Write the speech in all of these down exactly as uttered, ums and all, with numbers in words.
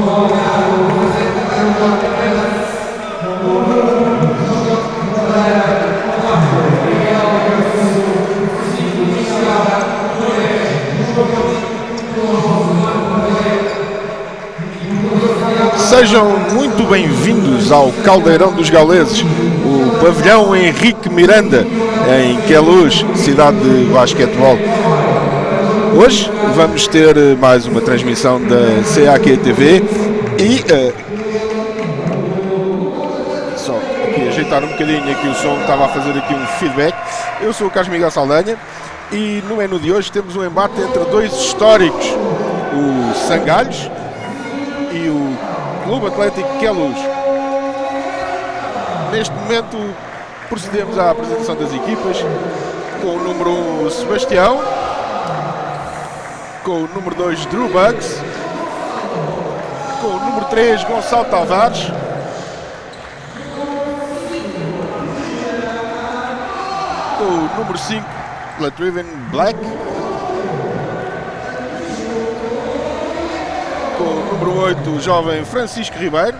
Sejam muito bem-vindos ao Caldeirão dos Gauleses, o pavilhão Henrique Miranda, em Queluz, cidade de basquetebol. Hoje vamos ter mais uma transmissão da C A Q T V e uh, só aqui ajeitar um bocadinho aqui o som, estava a fazer aqui um feedback. Eu sou o Carlos Miguel Saldanha e no menu de hoje temos um embate entre dois históricos, o Sangalhos e o Clube Atlético Queluz. Neste momento procedemos à apresentação das equipas, com o número um Sebastião, com o número dois Drew Bugs, com o número três Gonçalo Tavares, com o número cinco Latriven Black, com o número oito o jovem Francisco Ribeiro,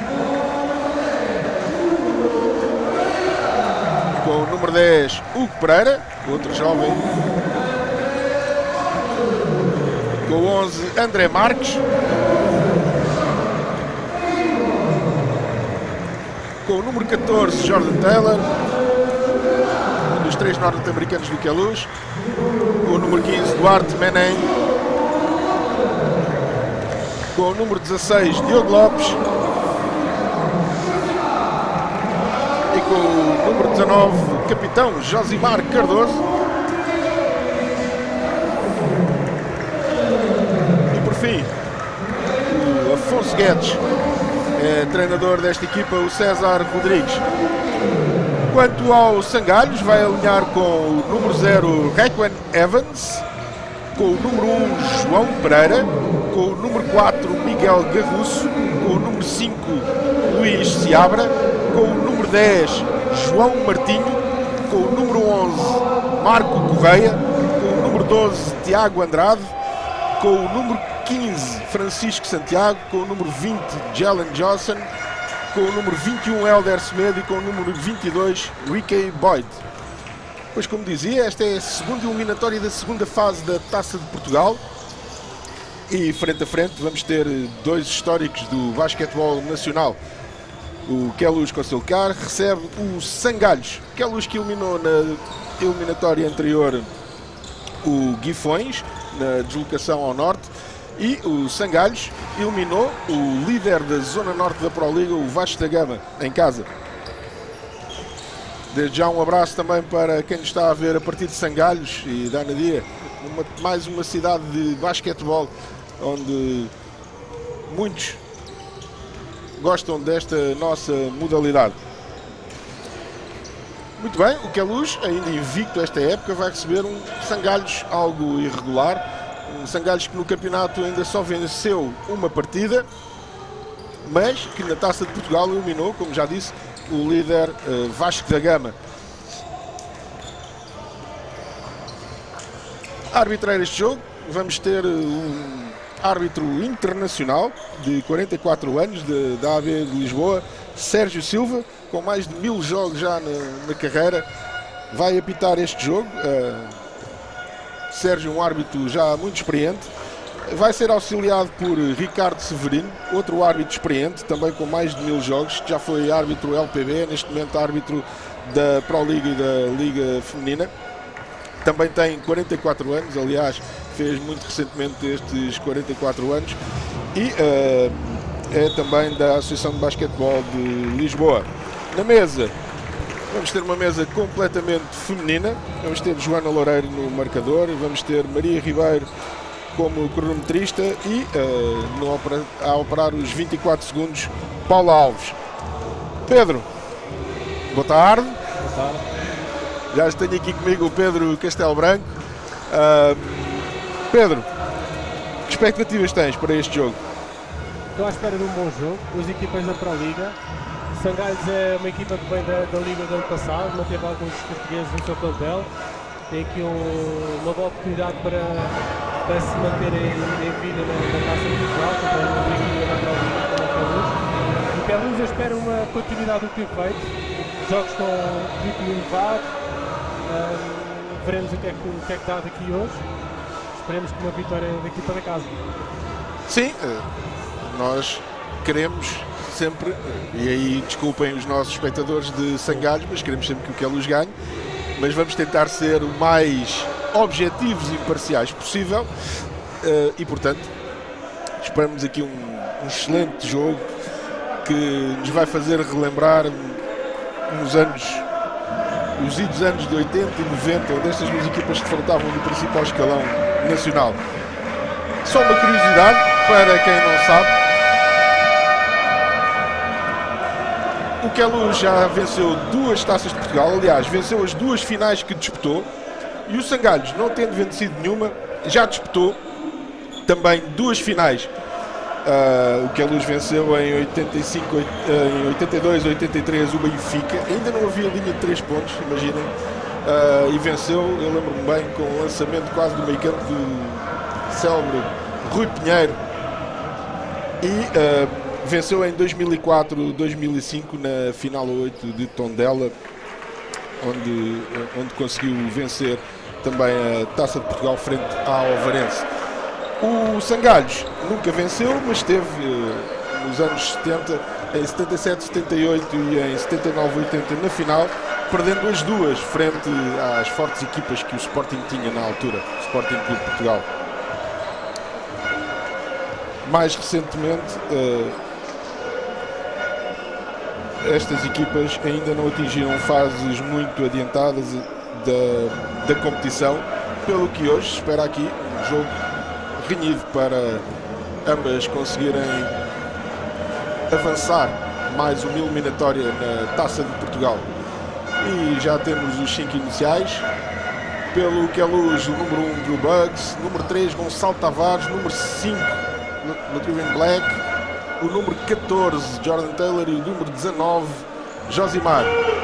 com o número dez Hugo Pereira, outro jovem, com o onze André Marques, com o número catorze Jordan Taylor, um dos três norte-americanos do Queluz, com o número quinze Duarte Menem, com o número dezasseis Diogo Lopes e com o número dezanove capitão Josimar Cardoso. E por fim o Afonso Guedes, é treinador desta equipa, o César Rodrigues. Quanto ao Sangalhos, vai alinhar com o número zero Requan Evans, com o número um João Pereira, com o número quatro Miguel Garruço, com o número cinco Luís Seabra, com o número dez João Martinho, com o número onze Marco Correia, com o número doze Tiago Andrade, com o número quinze Francisco Santiago, com o número vinte Jalen Johnson, com o número vinte e um Helder Semedo e com o número vinte e dois Ricky Boyd. Pois, como dizia, esta é a segunda eliminatória da segunda fase da Taça de Portugal e frente a frente vamos ter dois históricos do basquetebol nacional. O Queluz Conselcar recebe o Sangalhos. Queluz que eliminou na eliminatória anterior o Guifões, na deslocação ao norte, e o Sangalhos eliminou o líder da zona norte da Pro Liga, o Vasco da Gama, em casa. Desde já um abraço também para quem nos está a ver a partir de Sangalhos e da Anadia, uma, mais uma cidade de basquetebol onde muitos gostam desta nossa modalidade. Muito bem, o Queluz, ainda invicto esta época, vai receber um Sangalhos algo irregular, um Sangalhos que no campeonato ainda só venceu uma partida, mas que na Taça de Portugal eliminou, como já disse, o líder uh, Vasco da Gama. A arbitrar este jogo vamos ter um árbitro internacional de quarenta e quatro anos, de, da A B de Lisboa, Sérgio Silva, com mais de mil jogos já na, na carreira, vai apitar este jogo. Uh, Sérgio, um árbitro já muito experiente, vai ser auxiliado por Ricardo Severino, outro árbitro experiente, também com mais de mil jogos, já foi árbitro L P B, neste momento árbitro da Pro Liga e da Liga Feminina. Também tem quarenta e quatro anos, aliás, fez muito recentemente estes quarenta e quatro anos e uh, é também da Associação de Basquetebol de Lisboa. Na mesa, vamos ter uma mesa completamente feminina, vamos ter Joana Loureiro no marcador, vamos ter Maria Ribeiro como cronometrista e uh, no opera, a operar os vinte e quatro segundos, Paulo Alves. Pedro, boa tarde. Boa tarde. Já tenho aqui comigo o Pedro Castelo Branco. Uh, Pedro, que expectativas tens para este jogo? Estou à espera de um bom jogo, duas equipas da Pro Liga. Sangalhos é uma equipa que vem da, da Liga do ano passado, manteve alguns portugueses no seu plantel. Tem aqui um, uma boa oportunidade para, para se manter em, em vida na, na Taça de Portugal, contra uma equipa da Pro Liga. espero uma continuidade do que tem feito, jogos com ritmo elevado, um, veremos o que, é que, o que é que dá daqui hoje, esperemos que uma vitória da equipa da casa. Sim, nós queremos sempre, e aí desculpem os nossos espectadores de Sangalhos, mas queremos sempre que o Queluz ganhe, mas vamos tentar ser o mais objetivos e imparciais possível e, portanto, esperamos aqui um, um excelente jogo que nos vai fazer relembrar uns anos, os idos anos de oitenta e noventa, onde estas duas equipas se defrontavam no principal escalão nacional. Só uma curiosidade para quem não sabe, o Queluz já venceu duas taças de Portugal, aliás, venceu as duas finais que disputou, e o Sangalhos, não tendo vencido nenhuma, já disputou também duas finais. Uh, o Queluz venceu em oitenta e cinco, em oitenta e dois, oitenta e três o Benfica, ainda não havia linha de três pontos, imaginem, uh, e venceu, eu lembro-me bem, com o lançamento quase do meio campo do célebre Rui Pinheiro, e uh, venceu em dois mil e quatro, dois mil e cinco na final oito de Tondela, onde, onde conseguiu vencer também a Taça de Portugal frente ao Alvarense. O Sangalhos nunca venceu, mas esteve uh, nos anos setenta, em setenta e sete, setenta e oito e em setenta e nove, oitenta na final, perdendo as duas frente às fortes equipas que o Sporting tinha na altura, o Sporting Clube de Portugal. Mais recentemente, uh, estas equipas ainda não atingiram fases muito adiantadas da, da competição, pelo que hoje se espera aqui um jogo renhido para ambas conseguirem avançar mais uma eliminatória na Taça de Portugal. E já temos os cinco iniciais. Pelo Queluz, o número um, Drew Bugs, número três, Gonçalo Tavares, número cinco, Latrivian Black, o número catorze, Jordan Taylor, e o número dezanove, Josimar.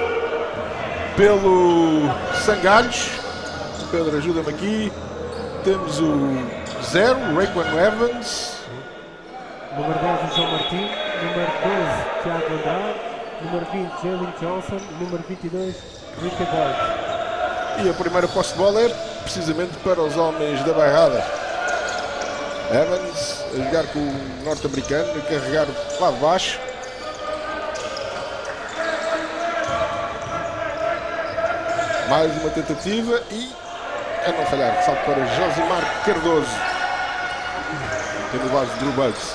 Pelo Sangalhos, Pedro, ajuda-me aqui, temos o zero, Raekwon Evans, número dez, o João Martim, número doze, Tiago Andrade, número vinte, Jalen Johnson, número vinte e dois, Ricky Boyd. E a primeira posse de bola é precisamente para os homens da bairrada. Evans a jogar com o norte-americano, a carregar lá de baixo. Mais uma tentativa e a não falhar, salto para Josimar Cardoso, tendo o base de Drew Bugs.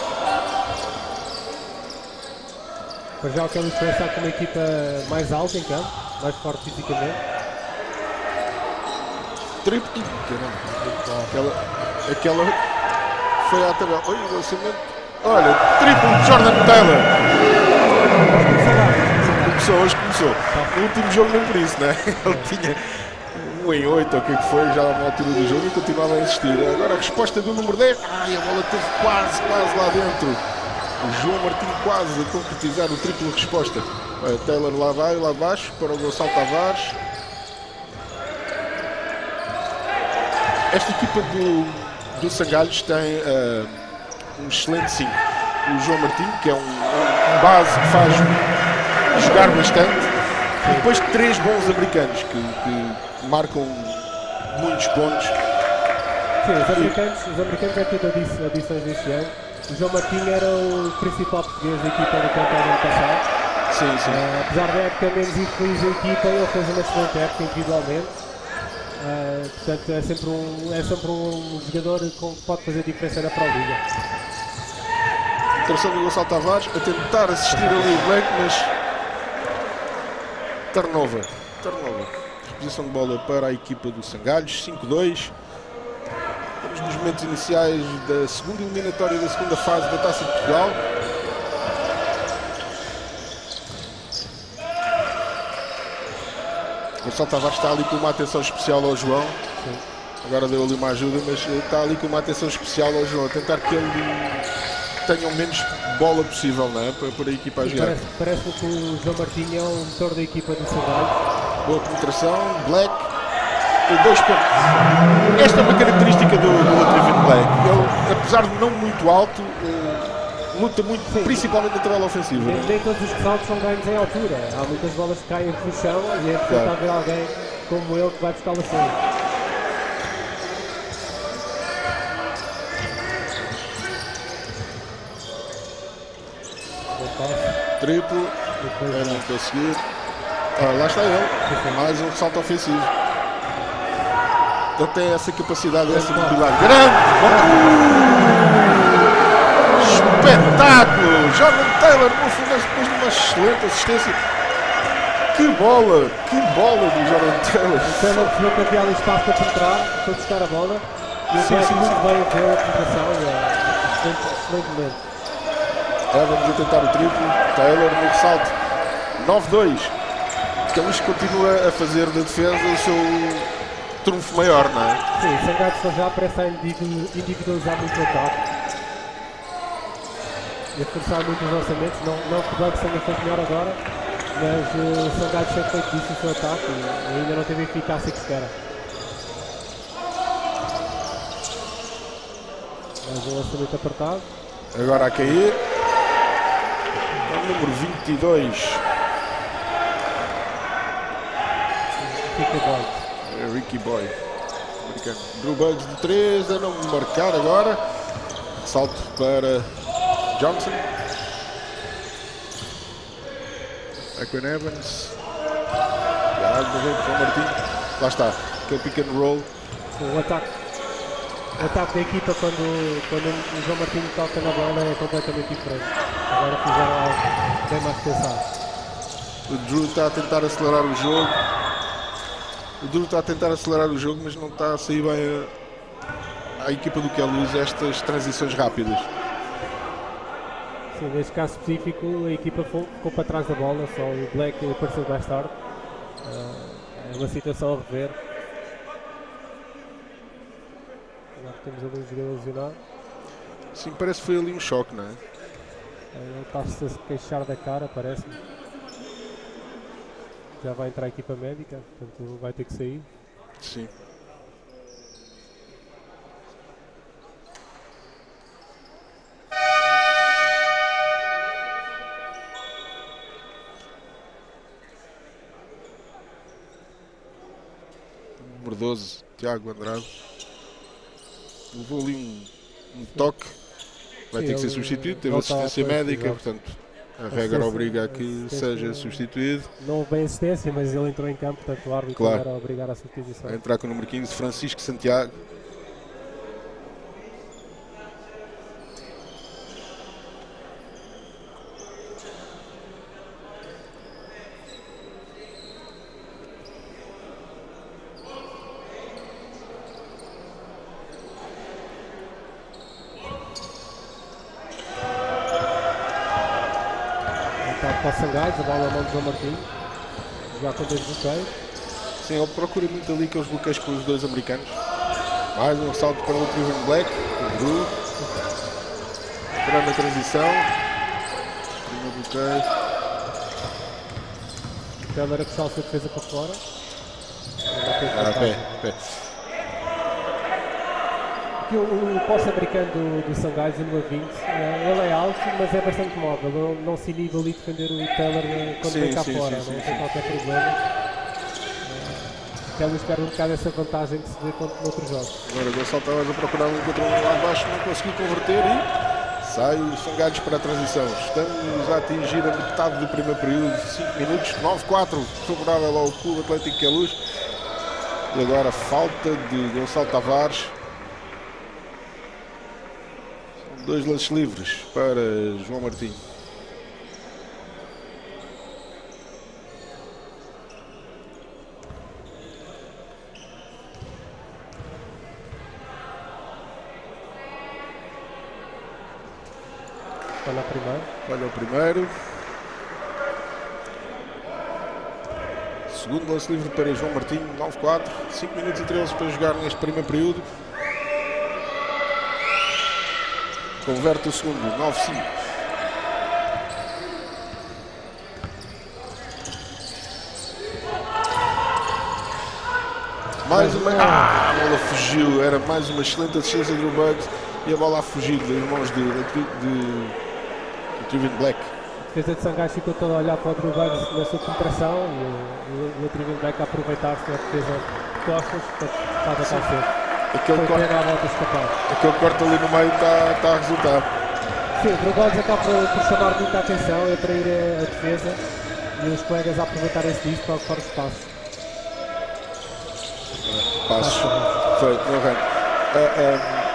Para já o Queluz começar com uma equipa mais alta em campo, mais forte fisicamente. Triplo, aquela, aquela foi à tabela. Olha o lançamento. Olha, triplo de Jordan Taylor. Começou, hoje começou. No último jogo nem por isso, né? Ele tinha um em oito ou o que é que foi, já na altura do jogo, e continuava a insistir. Agora a resposta do número dez. Ai, a bola esteve quase, quase lá dentro. O João Martim quase a concretizar o triplo de resposta. Olha, Taylor lá vai, lá abaixo, para o Gonçalo Tavares. Esta equipa do, do Sangalhos tem uh, um excelente cinco. O João Martim, que é um, um base que faz jogar bastante. E depois três bons americanos que, que marcam muitos pontos. Sim, os americanos, os americanos é tudo adições deste ano. O João Martim era o principal português da equipa do campeonato ano passado. Sim, sim. Uh, apesar da época menos infeliz da equipa, ele fez uma excelente época individualmente. Uh, portanto, é sempre um, é sempre um jogador que pode fazer diferença na Pro Liga. Tração do Gonçalo Tavares a tentar assistir ali o Black, mas turnover. Turnover. Posição de bola para a equipa do Sangalhos, cinco dois. Estamos nos momentos iniciais da segunda eliminatória da segunda fase da Taça de Portugal. Gonçalo Tavares está ali com uma atenção especial ao João. Sim. Agora deu ali uma ajuda, mas está ali com uma atenção especial ao João, a tentar que ele tenha o menos bola possível, não é? para, para a equipa a jogar. Parece, parece que o João Martim é o motor da equipa do Sangalhos. Boa penetração, Black, e dois pontos. Esta é uma característica do, do Latrivian Black. Ele, apesar de não muito alto, luta muito, sim, principalmente na tabela ofensiva. Nem, nem todos os ressaltos são ganhos em altura. Há muitas bolas que caem no chão e é preciso haver alguém como ele que vai buscar o assim. Triplo, é não conseguir. Ah, lá está ele, mais um salto ofensivo. Ele tem essa capacidade, essa habilidade grande. Espetáculo! Jordan Taylor no fundo depois de uma excelente assistência. Que bola! Que bola do Jordan Taylor! O Taylor viu que havia ali espaço para penetrar, foi buscar a bola e o Black muito bem a ver a penetração e é excelente momento. Evans a tentar o triplo, Taylor no ressalto, nove dois. Kellis continua a fazer da defesa o seu trunfo maior, não é? Sim, o Sangalhos só já parece a individualizar muito o ataque e a forçar muito os lançamentos. Não, não que o Bucks tenha feito melhor agora, mas uh, o Sangalhos sempre feito disso no seu ataque e ainda não teve a eficácia que espera. Mais um lançamento apertado. Agora a cair. Número vinte e dois. Ricky Boyd. É Ricky Boyd. Americano. Drew Bugs de três, a não marcar agora. Salto para Johnson. Equan Evans. João Martinho. Lá está. Aquele pick and roll. O ataque. O ataque da equipa quando, quando o João Martinho toca na bola é completamente diferente. Agora fizeram algo bem mais pensado. O Drew está a tentar acelerar o jogo. O Drew está a tentar acelerar o jogo, mas não está a sair bem a, a equipa do Kellis estas transições rápidas. Sim, neste caso específico a equipa ficou para trás da bola, só o Black apareceu mais tarde. É uma situação a rever. Agora temos ali um jogador lesionado. Sim, parece que foi ali um choque, não é? Ele está-se a queixar da cara, parece-me. Já vai entrar a equipa médica, portanto vai ter que sair. Sim. Número doze, Tiago Andrade. Levou ali um, um toque. Vai Sim, ter que ser substituído, teve assistência médica, exato. Portanto a regra obriga a que seja substituído. Não houve bem assistência, mas ele entrou em campo, portanto o árbitro claro. Era obrigar a substituição. Vai entrar com o número quinze, Francisco Santiago. Para o Sangalhos, a bola na mão do João Martinho, já com dois bloqueios. Sim, ele procura muito ali aqueles bloqueios com os dois americanos. Mais um salto para o Trevor Black, o Drew. Entrando na transição. Primeiro bloqueio. Taylor a puxar a sua defesa para fora. Ah, pé, pé. Aqui o, o poste americano do, do Sangalhos, o número vinte, uh, ele é alto, mas é bastante móvel. Não, não se inibe ali defender o Taylor uh, quando sim, vem cá sim, fora, sim, não sim, tem sim. qualquer problema. Uh, Taylor espera um bocado essa vantagem que se vê contra outros jogos. Agora o Gonçalo estava a procurar um contra um lá abaixo, não conseguiu converter e sai o Sangalhos para a transição. Estamos a atingir a metade do primeiro período, cinco minutos, nove quatro, favorável ao Clube Atlético Queluz. E agora falta de Gonçalo Tavares. Dois lances livres para João Martinho. Olha o primeiro. Olha o primeiro. Segundo lance livre para João Martinho, nove quatro. cinco minutos e treze para jogar neste primeiro período. Converte o segundo, nove cinco. Mais uma. Ah, a bola fugiu. Era mais uma excelente assistência do Bugs e a bola a fugir das mãos de, de, de Triven Black. A defesa de Sangalhos ficou toda a olhar para o Drew Bugs na sua penetração e o Triven Black a aproveitar-se da defesa de costas para atacar. Aquele corte, a volta escapar. aquele corte ali no meio está tá a resultar. Sim, o Drew Bugs acaba por, por chamar muita atenção e atrair a, a defesa e os colegas a aproveitarem-se disso para ocupar os espaços. Passos. Feito, no arranque. Uh, um,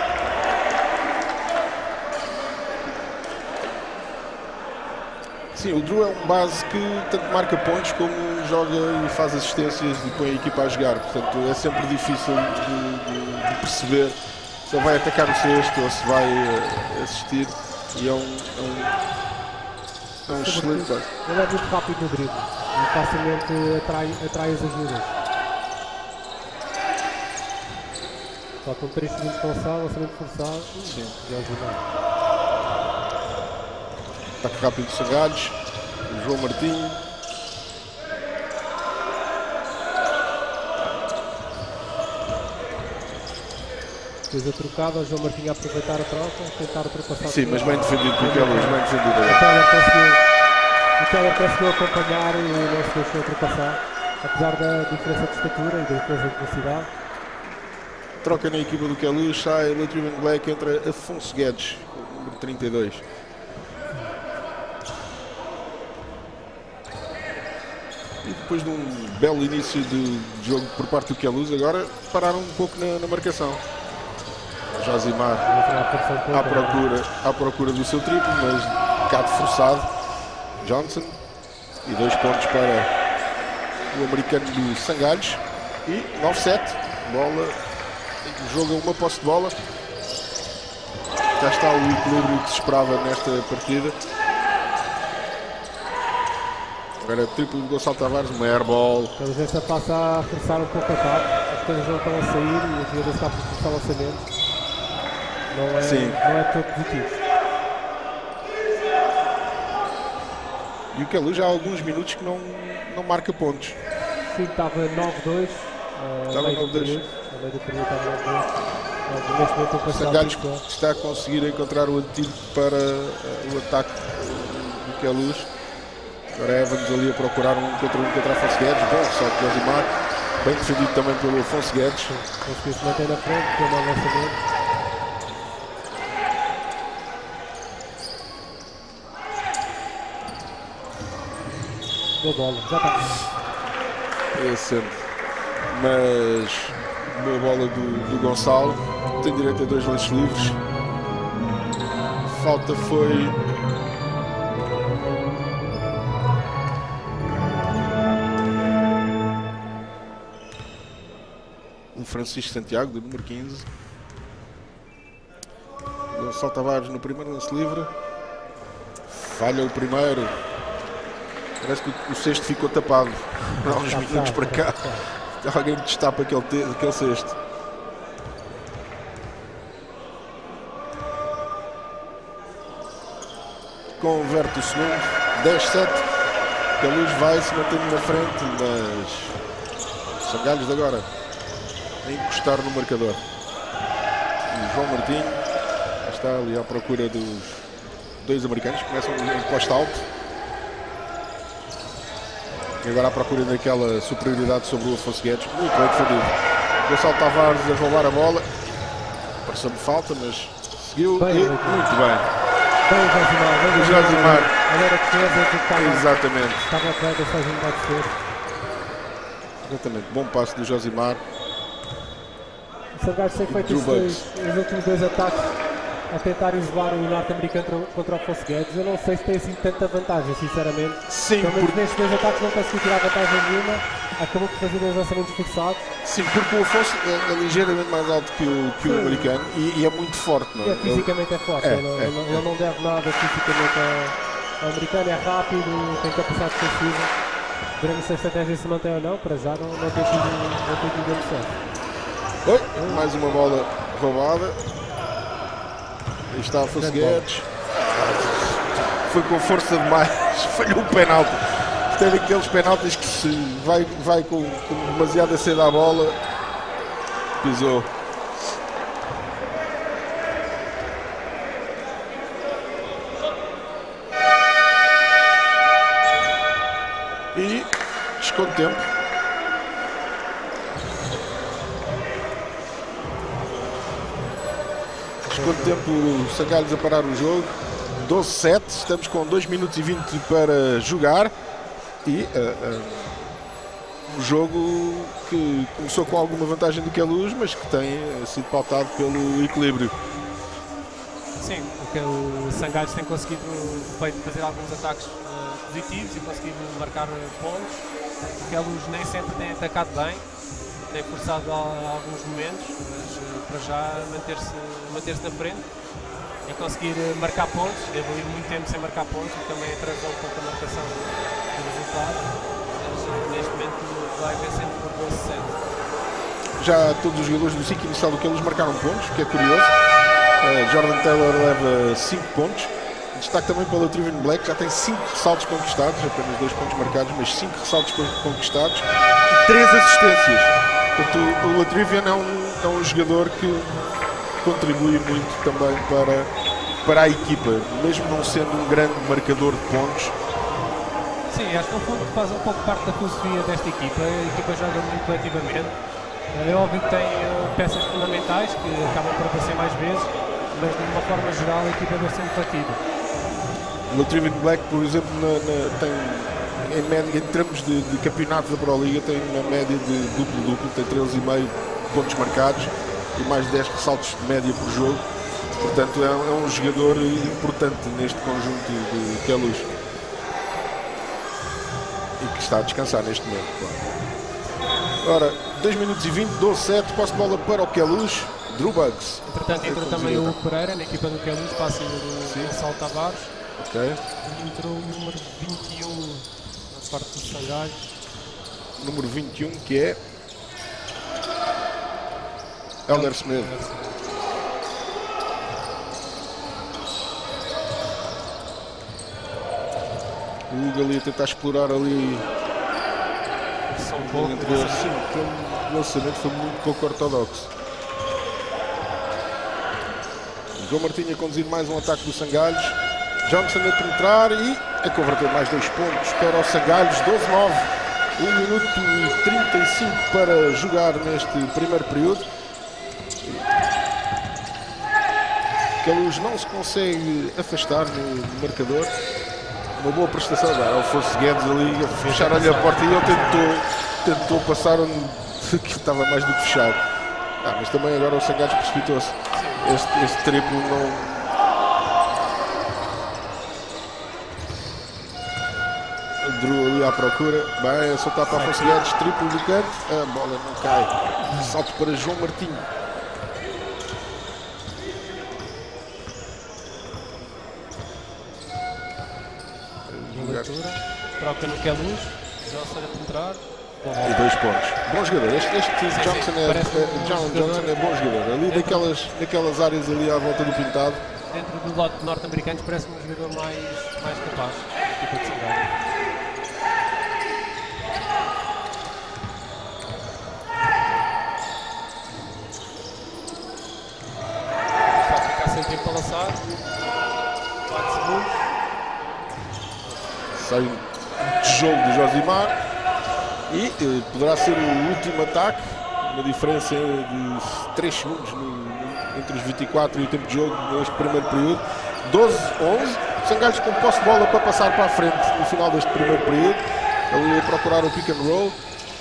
Sim, o Drew é um base que tanto marca pontos como joga e faz assistências e põe a equipa a jogar. Portanto, é sempre difícil de, de, de perceber se ele vai atacar o cesto ou se vai uh, assistir. E é um, é um, é um excelente base. Ele é muito rápido no drible e facilmente atrai, atrai as ajudas. Faltam três segundos para o sal, lançamento forçado. Sim. Já ajudou. Ataque rápido de Sangalhos, João Martinho. Defesa trocada, o João Martinho a aproveitar a troca, tentar ultrapassar. Sim, mas bem defendido por Keller, bem defendido agora. O Keller conseguiu, o Keller conseguiu acompanhar e não se deixou ultrapassar, apesar da diferença de estatura e da diferença de velocidade. Troca na equipa do Keller, sai o Triven Black, entra Afonso Guedes, número trinta e dois. E depois de um belo início de jogo por parte do Queluz, agora pararam um pouco na, na marcação. Josimar à procura, à procura do seu triplo, mas bocado forçado. Johnson. E dois pontos para o americano do Sangalhos. E nove sete. Bola. O jogo é uma posse de bola. Já está o equilíbrio que se esperava nesta partida. Agora triplo de Gonçalo Tavares, uma airball. A Jesta passa a forçar um pouco a ataque, as coisas não estão a sair e o jogador está a forçar lançamentos. Não é, Sim. não é todo positivo. E o Queluz já há alguns minutos que não, não marca pontos. Sim, estava nove dois. Estava nove dois. A meio do período estava nove dois. Neste momento o Sangalhos está a conseguir encontrar o antídoto para uh, o ataque do Queluz. Agora Evans ali a procurar um contra um contra Afonso Guedes. Bom, só que Josimar, bem defendido também pelo Afonso Guedes. Conseguiu se manter na frente, tem um mau lançamento. Boa bola, já está. É sempre. Mas boa bola do, do Gonçalo. Tem direito a dois lances livres. Falta foi. O Francisco Santiago, do número quinze. Gonçalo Tavares no primeiro lance livre. Falha o primeiro. Parece que o cesto ficou tapado. Há uns minutos para cá. Alguém destapa aquele, te, aquele cesto. Converte o segundo. dez sete. A luz vai se mantendo na frente, mas Sangalhos agora a encostar no marcador. E João Martinho está ali à procura dos dois americanos. Começam em poste alto. E agora à procura daquela superioridade sobre o Afonso Guedes. Muito bem defendido. Gonçalo Tavares a roubar a bola. Pareceu-me falta, mas seguiu. Bem, e, muito bem. Bem o Josimar. Bem O Josimar. Agora a defesa que estava, Exatamente. estava atrás dessa ajuda a descer. Exatamente. Bom passo do Josimar. O Sangalhos tem feito Drew Bugs. os, os últimos dois ataques a tentar isolar o norte-americano contra o Afonso Guedes. Eu não sei se tem assim tanta vantagem, sinceramente. Sim, Pelo menos porque, nestes dois ataques não conseguiu tirar vantagem nenhuma. Acabou por fazer dois lançamentos forçados. sim, porque o Afonso é, é ligeiramente mais alto que o, que o americano e, e é muito forte. Não é? É, fisicamente é forte. É, ele, não, é. ele, não, ele não deve nada fisicamente ao, ao americano. É rápido, tem capacidade defensiva. Veremos se a estratégia se mantém ou não. Para já não, não tem tido não tem tido grande sucesso. Oi, mais uma bola roubada. Aí está Afonso Guedes. Foi com força demais. Falhou o penalti. Isto é daqueles penaltis que se vai, vai com, com demasiada cedo à bola. Pisou. desconto de tempo. Desconto de tempo, Sangalhos a parar o jogo. doze sete, estamos com dois minutos e vinte para jogar. E uh, uh, um jogo que começou com alguma vantagem do Queluz, mas que tem uh, sido pautado pelo equilíbrio. Sim, porque o Sangalhos tem conseguido feito, fazer alguns ataques uh, positivos e conseguido marcar pontos. O Queluz nem sempre tem atacado bem, tem forçado a, a alguns momentos, mas uh, para já manter-se manter na frente e conseguir marcar pontos. Devo ir muito tempo sem marcar pontos, que também atrasou um pouco a marcação do resultado, mas uh, neste momento vai vencendo por doze sete. Já todos os jogadores do ciclo inicial do Queluz marcaram pontos, o que é curioso. Uh, Jordan Taylor leva cinco pontos. Destaque também para o Latrivian Black, já tem cinco ressaltos conquistados, apenas dois pontos marcados, mas cinco ressaltos conquistados e três assistências. Portanto, o Latrivian é um, é um jogador que contribui muito também para, para a equipa, mesmo não sendo um grande marcador de pontos. Sim, acho que no fundo faz um pouco parte da filosofia desta equipa. A equipa joga muito coletivamente. É óbvio que tem uh, peças fundamentais que acabam por aparecer mais vezes, mas de uma forma geral a equipa é bastante batida. O Latrivian Black, por exemplo, na, na, tem em, média, em termos de, de campeonato da Pro Liga, tem uma média de duplo-duplo, tem treze e meio pontos marcados e mais de dez ressaltos de média por jogo. Portanto, é, é um jogador importante neste conjunto de Queluz e que está a descansar neste momento. Claro. Ora, dois minutos e vinte, doze sete, posse de bola para o Queluz. Drew Bugs. Entretanto, entrou também o Pereira na equipa do Queluz, passa do Gonçalo Tavares. Ok. E entrou o número vinte e um na parte dos Sangalhos. Número vinte e um, que é Elder Smith. O Hugo ali a tentar explorar ali São pouco, entre eles. Sim, o lançamento foi muito pouco ortodoxo. João Martinho a conduzir mais um ataque do Sangalhos. Johnson a penetrar e a converter mais dois pontos para o Sangalhos. doze nove. um minuto e trinta e cinco para jogar neste primeiro período. Queluz não se consegue afastar no marcador. Uma boa prestação. É o Afonso Guedes ali a fechar-lhe a porta e ele tentou, tentou passar onde que estava mais do que fechado. Ah, mas também agora o Sangalhos precipitou-se. Este, este triplo não. Drew ali à procura. Bem, a soltar para Afonso Guedes. Triplo do canto. A bola não cai. Salto para João Martinho. Troca no Queluz. Johnson a penetrar. E dois pontos. Bom jogador. Este, este sim, Johnson, sim, é, um John jogador Johnson é bom jogador. Ali daquelas, daquelas áreas ali à volta do pintado. Dentro do lote norte-americano parece-me um jogador mais, mais capaz. Tipo de Sangalhos. Vai ficar sem tempo para lançar. quatro segundos. Sai um tijolo de Josimar. E eh, poderá ser o último ataque. Uma diferença de três segundos no, no, entre os vinte e quatro e o tempo de jogo neste primeiro período. doze onze. Sangalhos com posse de bola para passar para a frente no final deste primeiro período. Ali a procurar o pick and roll.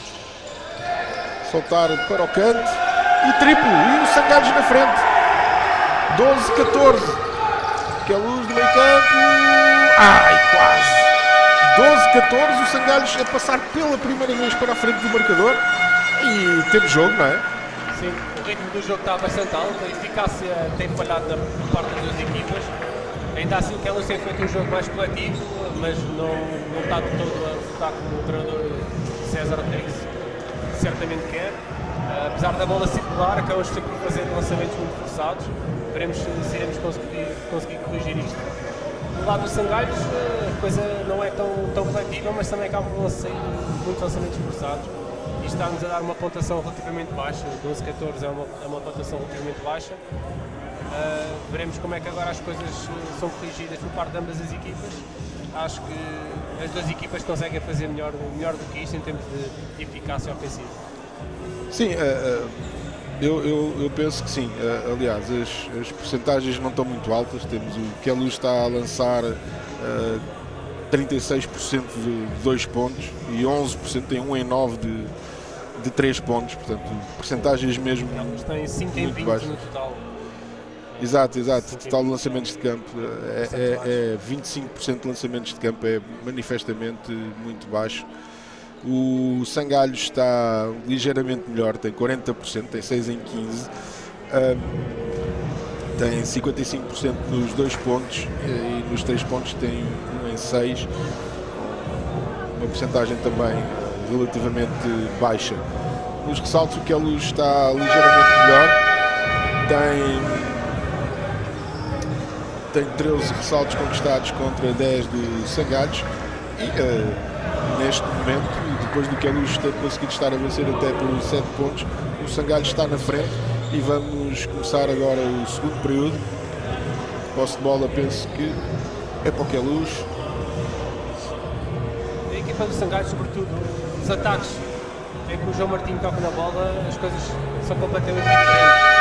Soltar para o canto. E triplo. E o Sangalhos na frente. doze catorze. Queluz do meio campo. Ai, quase. doze catorze. O Sangalhos a passar pela primeira vez para a frente do marcador. E temos jogo, não é? Sim, o ritmo do jogo está bastante alto. A eficácia tem falhado na parte das duas equipas. Ainda assim, o Queluz tem feito um jogo mais coletivo, mas não, não está de todo a resultar como o treinador César Rodrigues certamente quer. Uh, apesar da bola circular, acabamos sempre por fazer lançamentos muito forçados. Veremos se, se iremos conseguir, conseguir corrigir isto. Do lado do Sangalhos, a coisa não é tão, tão coletiva, mas também acabam por sair muitos lançamentos forçados. Isto está-nos a dar uma pontuação relativamente baixa. doze catorze é uma, é uma pontuação relativamente baixa. Uh, veremos como é que agora as coisas são corrigidas por parte de ambas as equipas. Acho que as duas equipas conseguem fazer melhor, melhor do que isto em termos de, de eficácia ofensiva. Sim, uh, uh, eu, eu, eu penso que sim. Uh, aliás, as, as percentagens não estão muito altas. Temos o Queluz está a lançar uh, trinta e seis por cento de dois pontos e onze por cento em um em nove de, de três pontos. Portanto, percentagens mesmo Eles têm cinco em vinte no total. Exato, exato. Total de lançamentos de campo é, é, é vinte e cinco por cento de lançamentos de campo, é manifestamente muito baixo. O Sangalhos está ligeiramente melhor, tem quarenta por cento, tem seis em quinze, um, tem cinquenta e cinco por cento nos dois pontos e nos três pontos tem um em seis, uma percentagem também relativamente baixa. Nos ressaltos o Queluz está ligeiramente melhor, tem tem treze ressaltos conquistados contra dez do Sangalhos e uh, neste momento, depois do Queluz ter conseguido estar a vencer até por sete pontos, o Sangalhos está na frente e vamos começar agora o segundo período. Posse de bola, penso que é para o Queluz. A equipa do Sangalhos, sobretudo os ataques em que o João Martinho toca na bola, as coisas são completamente diferentes.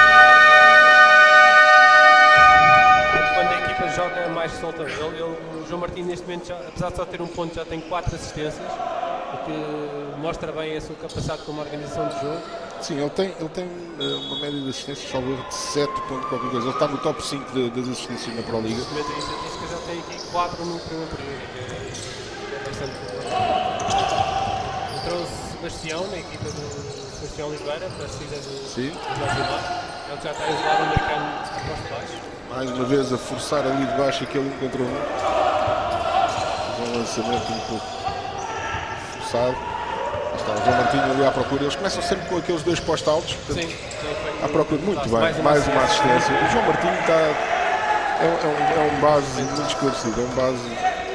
Joga mais solta. Ele, ele, o João Martinho neste momento, já, apesar de só ter um ponto, já tem quatro assistências, o que mostra bem a sua capacidade como organização de jogo. Sim, ele tem, ele tem uma média de assistências, salvo erro, de sete ponto qualquer coisa. Ele está no top cinco de, das assistências na Pro Liga. Neste momento em estatística já tem aqui quatro no primeiro período, que é, é bastante bom. Eu trouxe Sebastião, na equipa do Sebastião Oliveira, para a saída do Marginal. Ele já está a isolar o americano a posto de baixo. Mais uma vez a forçar ali de baixo aquele um contra um. Um lançamento um pouco forçado. Está o João Martinho ali à procura. Eles começam sempre com aqueles dois postos altos. Portanto, sim, sim, à procura muito bem. Mais uma, mais uma assistência. O João Martinho está. É, é, um, é um base muito esclarecido. É um base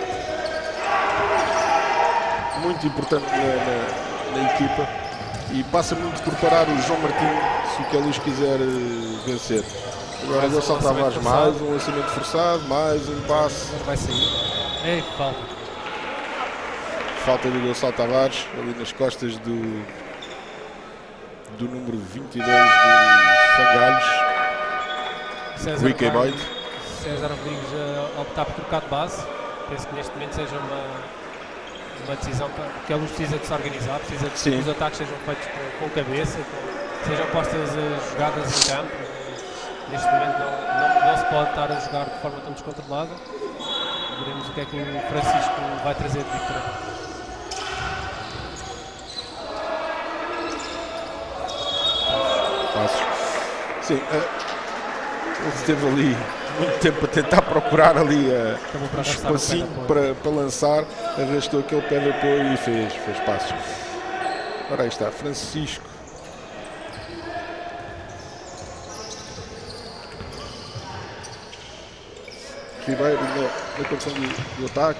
muito importante na, na, na equipa. E passa muito por parar o João Martinho se o Queluz quiser uh, vencer. Agora ele só Tavares, mais um lançamento forçado, mais um passe. Agora vai sair. Ei, falta. Falta do Gonçalo Tavares, ali nas costas do, do número vinte e dois do Sangalhos. Ricky Boyd. César Rodrigues a optar por trocar de base. Penso que neste momento seja uma, uma decisão que ele precisa de se organizar, precisa de que os ataques sejam feitos com, com cabeça, com, sejam postas as jogadas em campo. Neste momento não, não, não se pode estar a jogar de forma tão descontrolada. Veremos o que é que o Francisco vai trazer de diferente. Passos. Sim, uh, ele esteve ali muito tempo a tentar procurar ali uh, um espacinho para, para lançar, arrastou aquele pé de apoio e fez, fez passos. Ora aí está, Francisco. Ribeiro na, na condição do, do ataque.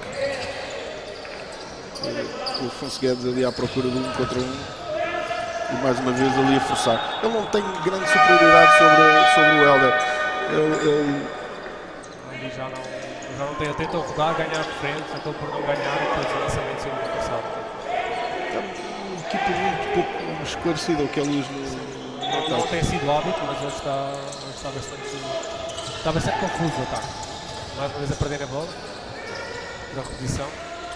O Afonso Guedes ali à procura de um contra um. E mais uma vez ali a forçar. Ele não tem grande superioridade sobre, sobre o Helder. Ele, ele... Ali já não, já não tem, tentou rodar, ganhar de frente, acabou por não ganhar e depois o lançamento saiu muito passado. É uma equipa muito pouco esclarecida, o que é luz no, no Não tem sido hábito, mas ele está, ele está bastante. Está bastante confuso o ataque. Mais uma vez a perder a bola na reposição.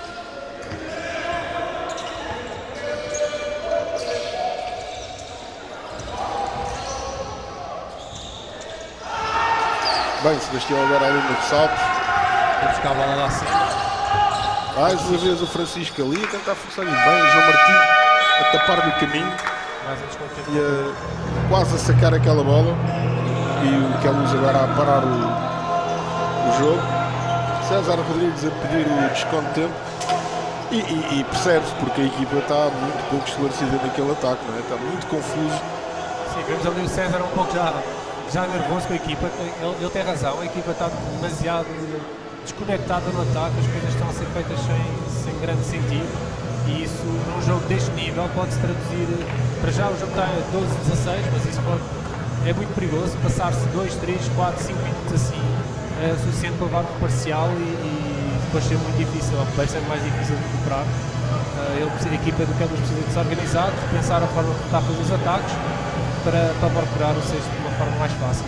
Bem, Sebastião agora ali no ressalto. Vou buscar a bola lá acima. Mais uma vez o Francisco ali a tentar forçar bem. O João Martinho a tapar no caminho e a, quase a sacar aquela bola. E o Queluz agora a parar o, o jogo. César Rodrigues a pedir o desconto de tempo e, e, e percebe-se porque a equipa está muito pouco esclarecida naquele ataque, não é? Está muito confuso. Sim, vemos ali o César um pouco já, já nervoso com a equipa. Ele, ele tem razão, a equipa está demasiado desconectada no ataque, as coisas estão a ser feitas sem, sem grande sentido e isso num jogo deste nível pode-se traduzir. Para já o jogo está a doze a dezasseis, mas isso pode é muito perigoso passar-se dois, três, quatro, cinco minutos assim, é suficiente para levar um parcial e, e depois ser muito difícil, ou vai ser mais difícil de recuperar. Uh, ele, a equipa do Kelus precisa de se organizar, de pensar a forma de tentar fazer os ataques para, para procurar o sexto de uma forma mais fácil.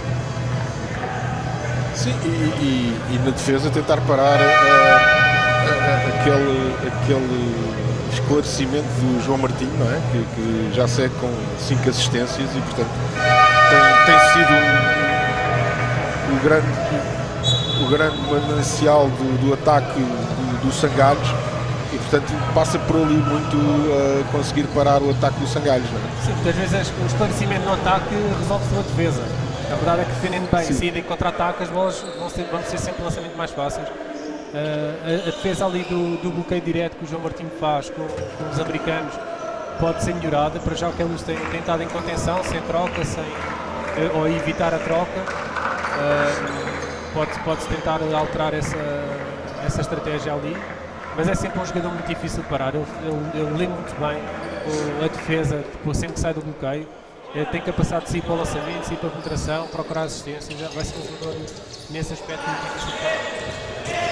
Sim, e, e, e na defesa tentar parar uh, uh, aquele, aquele esclarecimento do João Martinho, não é? que, que já segue com cinco assistências e, portanto, tem, tem sido um, um, o, grande, o grande manancial do, do ataque do, do Sangalhos e, portanto, passa por ali muito a uh, conseguir parar o ataque do Sangalhos. Não é? Sim, muitas vezes o esclarecimento no ataque resolve-se na defesa. A verdade é que defendendo bem, saída e contra-ataque, as bolas vão ser, vão ser sempre lançamento mais fáceis. Uh, a, a defesa ali do, do bloqueio direto que o João Martinho faz com, com os americanos pode ser melhorada. Para já o que eles têm tentado em contenção, sem troca, sem, uh, ou evitar a troca, uh, pode-se pode tentar alterar essa, essa estratégia ali. Mas é sempre um jogador muito difícil de parar. Ele, ele, ele lê muito bem a defesa, tipo, sempre que sai do bloqueio. Ele tem capacidade de sair para o lançamento, sair para a penetração, procurar assistência. Já vai ser um jogador nesse aspecto muito difícil de parar.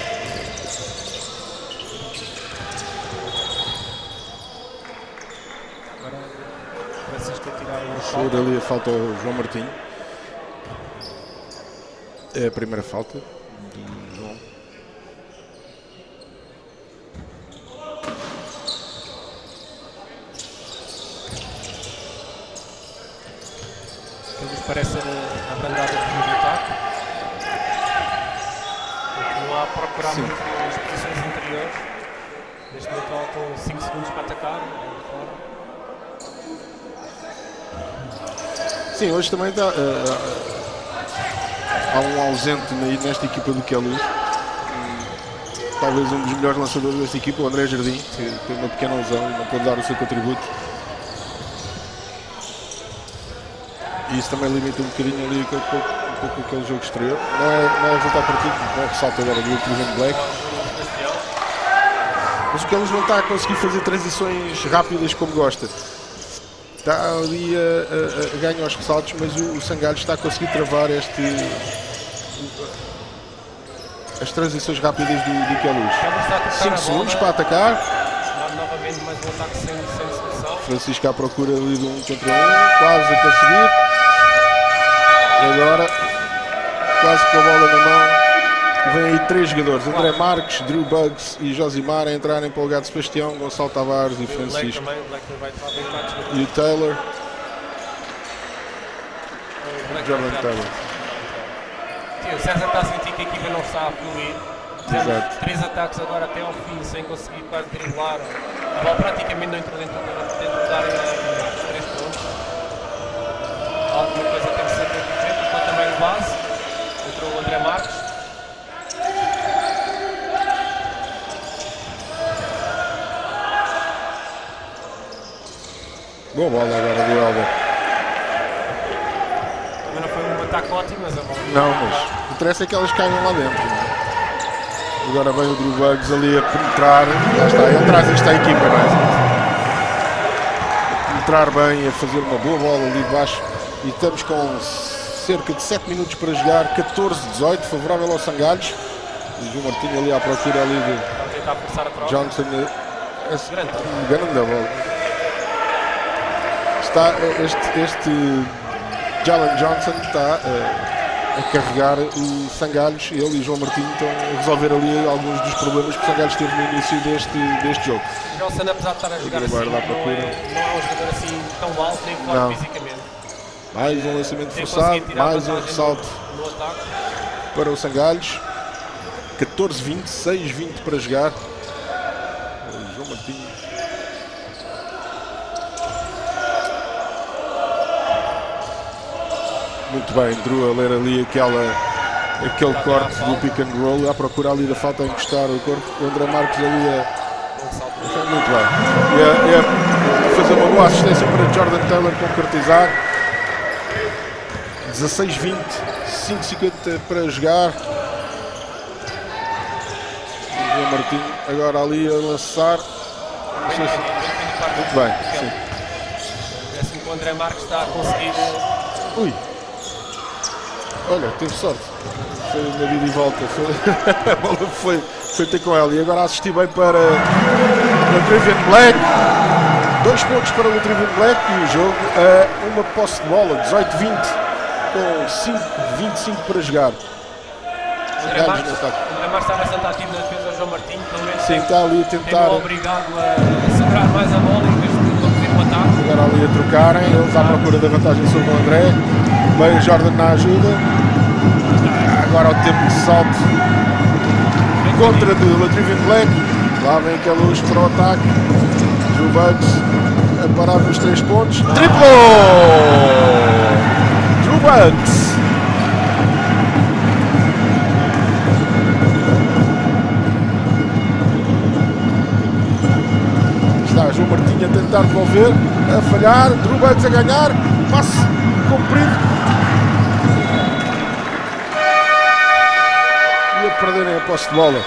Agora Francisco a tirar o falta. Ali a falta ao João Martinho. É a primeira falta do João. Eles parecem a bandada de ataque. Continuar a procurar Sim. muito as posições interiores. Neste momento faltam cinco segundos para atacar. Sim, hoje também dá, uh, há um ausente nesta equipa do Kelus. Talvez um dos melhores lançadores desta equipa, o André Jardim, que tem uma pequena lesão e não pode dar o seu contributo. E isso também limita um bocadinho ali um pouco, um pouco aquele jogo exterior. Não é, não é resultado partido, não é ressalto agora do Cleveland Black. Mas o Kelus não está a conseguir fazer transições rápidas como gosta. Está ali a, a, a ganhar aos ressaltos, mas o, o Sangalhos está a conseguir travar este, as transições rápidas do, do Kelus. cinco segundos para atacar. Novamente mais um ataque sem, sem solução. Francisco à procura ali de um contra um, quase a conseguir. E agora, quase com a bola na mão, vem aí três jogadores: André Marques, Drew Bugs e Josimar a entrarem para o lugar de Sebastião, Gonçalo Tavares e Francisco. E o Taylor. Jordan Taylor. Sim, o César está a sentir que a equipa não está a fluir. Exato. Três ataques agora até ao fim, sem conseguir quase driblar. A bola praticamente não entrou dentro, dentro da área dos três pontos. Alguma coisa tem que ser feita diferente, enquanto também o base. Entrou o André Marques. Boa bola agora do Helder. Também não foi um ataque ótimo, mas a bola. Não, mas o que interessa é que elas caiam lá dentro. Não é? Agora vem o Drew Bugs ali a penetrar. Já está, ele traz esta equipa, não é? A penetrar bem, a fazer uma boa bola ali de baixo. E estamos com cerca de sete minutos para jogar, catorze a dezoito, favorável ao Sangalhos. O João Martinho ali à procura ali de Johnson. Esse, grande da bola. Está este, este Jalen Johnson está uh, a carregar o Sangalhos. Ele e o João Martinho estão a resolver ali alguns dos problemas que o Sangalhos teve no início deste, deste jogo. O Johnson, apesar de estar a jogar assim, não é, não é um jogador assim tão alto nem forte fisicamente. Mais um lançamento forçado, mais um ressalto no, no ataque para o Sangalhos. catorze a vinte, seis a vinte para jogar. O João Martinho. Muito bem, Drew a ler ali aquela, aquele corte do pick and roll, à procura ali da falta a encostar o corpo. O André Marques ali a... Muito bem. E a, e a fazer uma boa assistência para Jordan Taylor concretizar. dezasseis a vinte, cinco a cinquenta para jogar. O João Martinho agora ali a lançar. Não sei se... Muito bem, sim. Parece-me que o André Marques está a conseguir. Ui. Olha, teve sorte. Foi na vida e volta. Foi, a bola foi, foi ter com ela. E agora assisti bem para o Trivian Black. Dois pontos para o Trivian Black e o jogo a uma posse de bola, dezoito a vinte, com cinco vinte e cinco para jogar. O André Marques está bastante ativo na defesa, João Martinho, pelo menos. Sim, está ali a tentar. Tem-o obrigado a segurar mais a bola em vez de conduzir o ataque. Agora ali a trocarem, eles à procura da vantagem sobre o André. Bem o Jordan na ajuda. Agora o tempo de salto contra do Latrivian Black. Lá vem aquela luz para o ataque. Drew Bugs a parar nos três pontos. Triplo! Drew Bugs! Está João Martinho a tentar devolver, a falhar. Drew Bugs a ganhar. Passe comprido. E a perderem a posse de bola.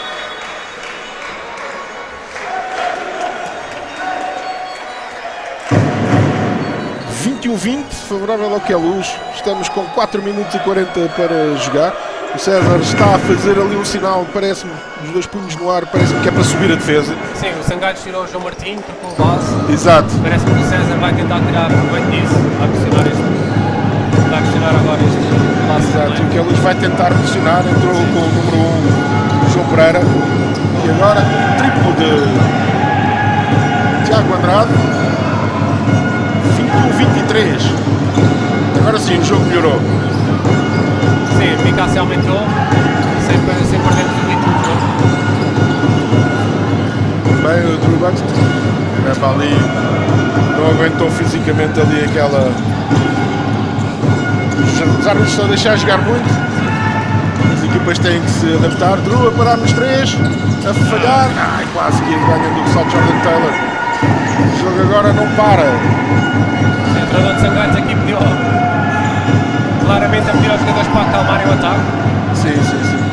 vinte e um a vinte, favorável ao Queluz. Estamos com quatro minutos e quarenta para jogar. O César está a fazer ali um sinal, parece-me, os dois punhos no ar, parece-me que é para subir a defesa. Sim, o Sangalhos tirou o João Martinho, tocou o base. Exato. Parece-me que o César vai tentar tirar proveito disso, vai pressionar este. Vai pressionar agora este laço. Exato, o Queluz vai tentar pressionar, entrou com o número um, João Pereira. E agora, triplo de Tiago Andrade. vinte e um a vinte e três. Agora sim, o jogo melhorou. Sim, a eficácia aumentou, sem, sem perdermos o ritmo do jogo. Bem, o Drew Bugs leva ali, não aguentou fisicamente ali aquela. Os árbitros estão a deixar jogar muito. As equipas têm que se adaptar. Drew a parar nos três, a falhar. Ai, quase que ganha do salto Jordan Taylor. O jogo agora não para. O treinador de Sangalhos aqui pediu claramente a pedir aos jogadores para acalmarem o ataque. Sim, sim, sim.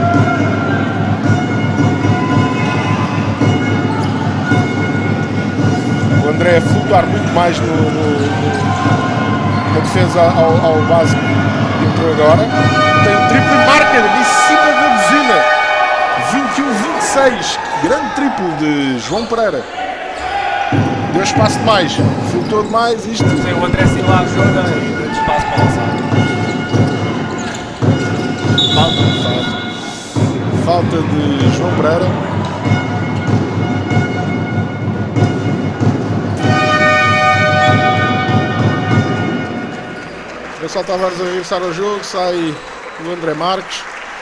O André a flutuar muito mais no, no, no, na defesa ao, ao básico que entrou agora. Tem um triplo e marca em cima da buzina. vinte e um a vinte e seis. Grande triplo de João Pereira. Deu espaço demais, flutuou demais isto. Sim, o André Silva ajuda e deu espaço para lançar. Falta. Falta de João Pereira. Gonçalo Tavares a regressar ao jogo, sai o André Marques.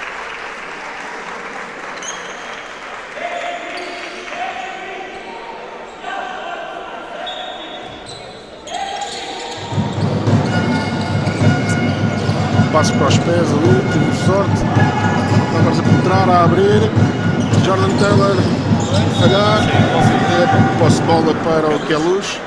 Passo para os pés ali, teve sorte. Tavares a penetrar, a abrir. Jordan Taylor a falhar. É posse de bola para o Queluz.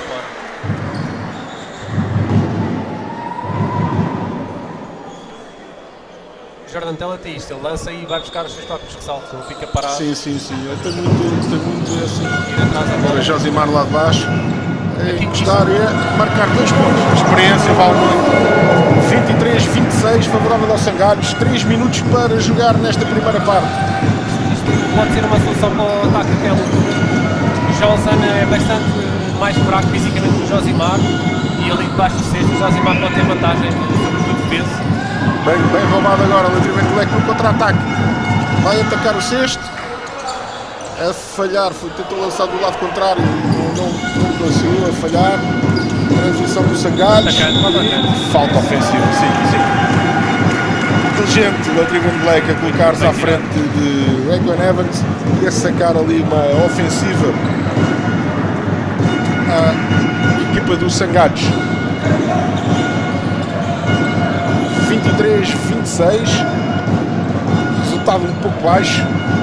Jordan Taylor tem isto, ele lança e vai buscar os seus próprios ressaltos, não fica parado. Sim, sim, sim. Ele tem muito, tem muito assim. Ir atrás da bola. Agora Josimar lá de baixo. É encostar e é marcar dois pontos. A experiência vale muito. vinte e três a vinte e seis, favorável ao Sangalhos. três minutos para jogar nesta primeira parte. Isto pode ser uma solução para o ataque daquele. O Johnson é bastante mais fraco fisicamente que o Josimar e ali debaixo do sexto o Josimar pode ter vantagem sobre o defesa. Bem, bem roubado agora, Latrivian Black no contra-ataque. Vai atacar o sexto. A falhar, foi, tentou lançar do lado contrário, não, não, não conseguiu, a falhar. Transição do Sangalhos. Falta ofensiva, sim, sim. Inteligente, Latrivian Black a colocar-se à frente de Rayquan Evans e a sacar ali uma ofensiva à equipa do Sangalhos. vinte e três a vinte e seis, resultado um pouco baixo.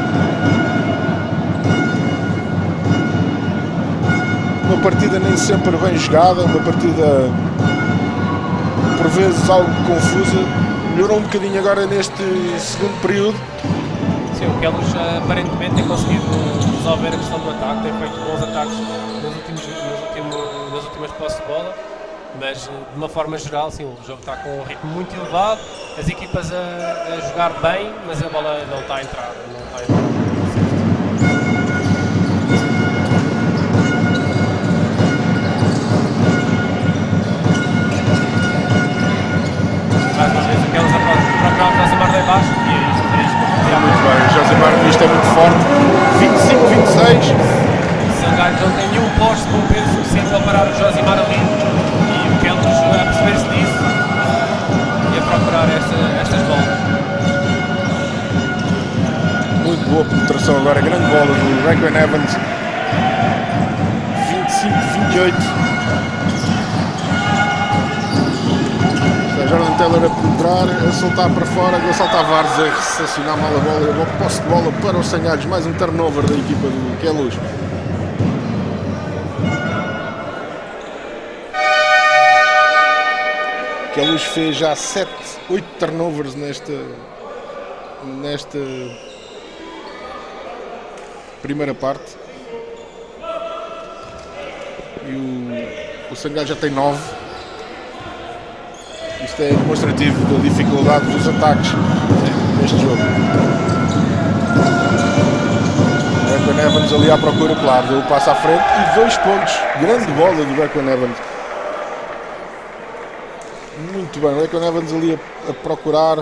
Uma partida nem sempre bem jogada, uma partida por vezes algo confusa. Melhorou um bocadinho agora neste segundo período. Sim, o Queluz aparentemente tem conseguido resolver a questão do ataque, tem feito bons ataques nos últimos, nos últimos, nas últimas posses de bola. mas de uma forma geral, sim, o jogo está com um ritmo muito elevado, as equipas a, a jogar bem, mas a bola não está a entrar. Não está a entrar. Mais uma vez aquelas a procurar o Josimar lá embaixo e é isto, é isto. É muito bem, o Josimar nisto é muito forte. vinte e cinco, vinte e seis. Sangalhos não tem nenhum poste com peso suficiente para parar o Josimar ali e o Keltos a perceber-se disso e a procurar esta, estas bolas. Muito boa penetração agora, grande bola do Requiem Evans. vinte e cinco, vinte e oito. Jordan Taylor a penetrar, a soltar para fora, Gonçalo Tavares a recepcionar mal a bola e a posse de bola para os Sangalhos, mais um turnover da equipa do Queluz. Queluz fez já sete, oito turnovers nesta, nesta primeira parte e o, o Sangalhos já tem nove. Isto é demonstrativo da dificuldade dos ataques neste jogo. Requiem Evans ali à procura, claro, deu o passo à frente e dois pontos. Grande bola do Requiem Evans. Muito bem, o Requiem Evans ali a, a procurar.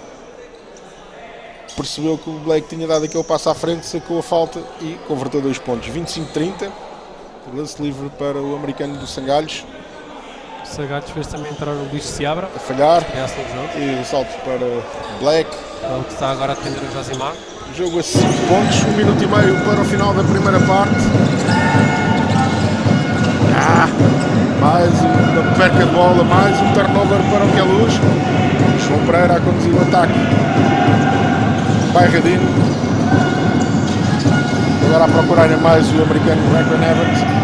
Percebeu que o Blake tinha dado aquele passo à frente, sacou a falta e converteu dois pontos. vinte e cinco a trinta. Lance livre para o americano do Sangalhos. Sangalhos fez também entrar o Luís Seabra a falhar jogo. E o salto para Black. É o que está agora a defender o Josimar. Jogo a cinco pontos, um minuto e meio para o final da primeira parte. Ah, mais uma perca de bola, mais um turnover para o Queluz. João Pereira a conduzir o ataque. Bairradino. Agora a procurar mais o americano Requiem Evans.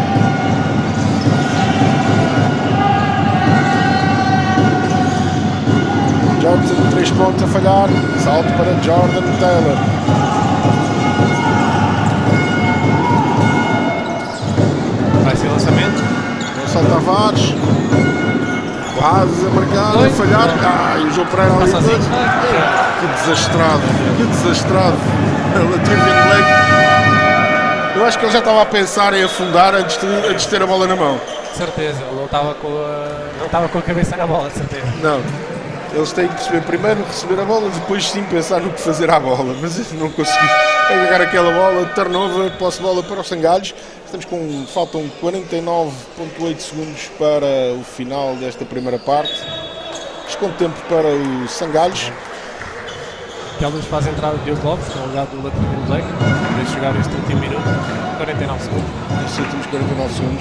Johnson de três pontos a falhar, salto para Jordan Taylor. Vai ser lançamento. Gonçalo Tavares, quase a marcar, a falhar. Ah, e o João Pereira ali. Que desastrado, que desastrado. Latavian Blake. Eu acho que ele já estava a pensar em afundar antes de, antes de ter a bola na mão. Certeza, ele não estava com a, não estava com a cabeça na bola, certeza. Não. Eles têm que perceber primeiro receber a bola, depois sim pensar no que fazer à bola. Mas eles não conseguiram agarrar aquela bola. Turnover, posse de bola para os Sangalhos. Estamos com, faltam quarenta e nove vírgula oito segundos para o final desta primeira parte. Desconto de tempo para os Sangalhos. Queluz faz entrar o Diogo Lopes, no lugar do Latavian Blake, para chegar este último minuto. quarenta e nove segundos. Estes últimos quarenta e nove segundos.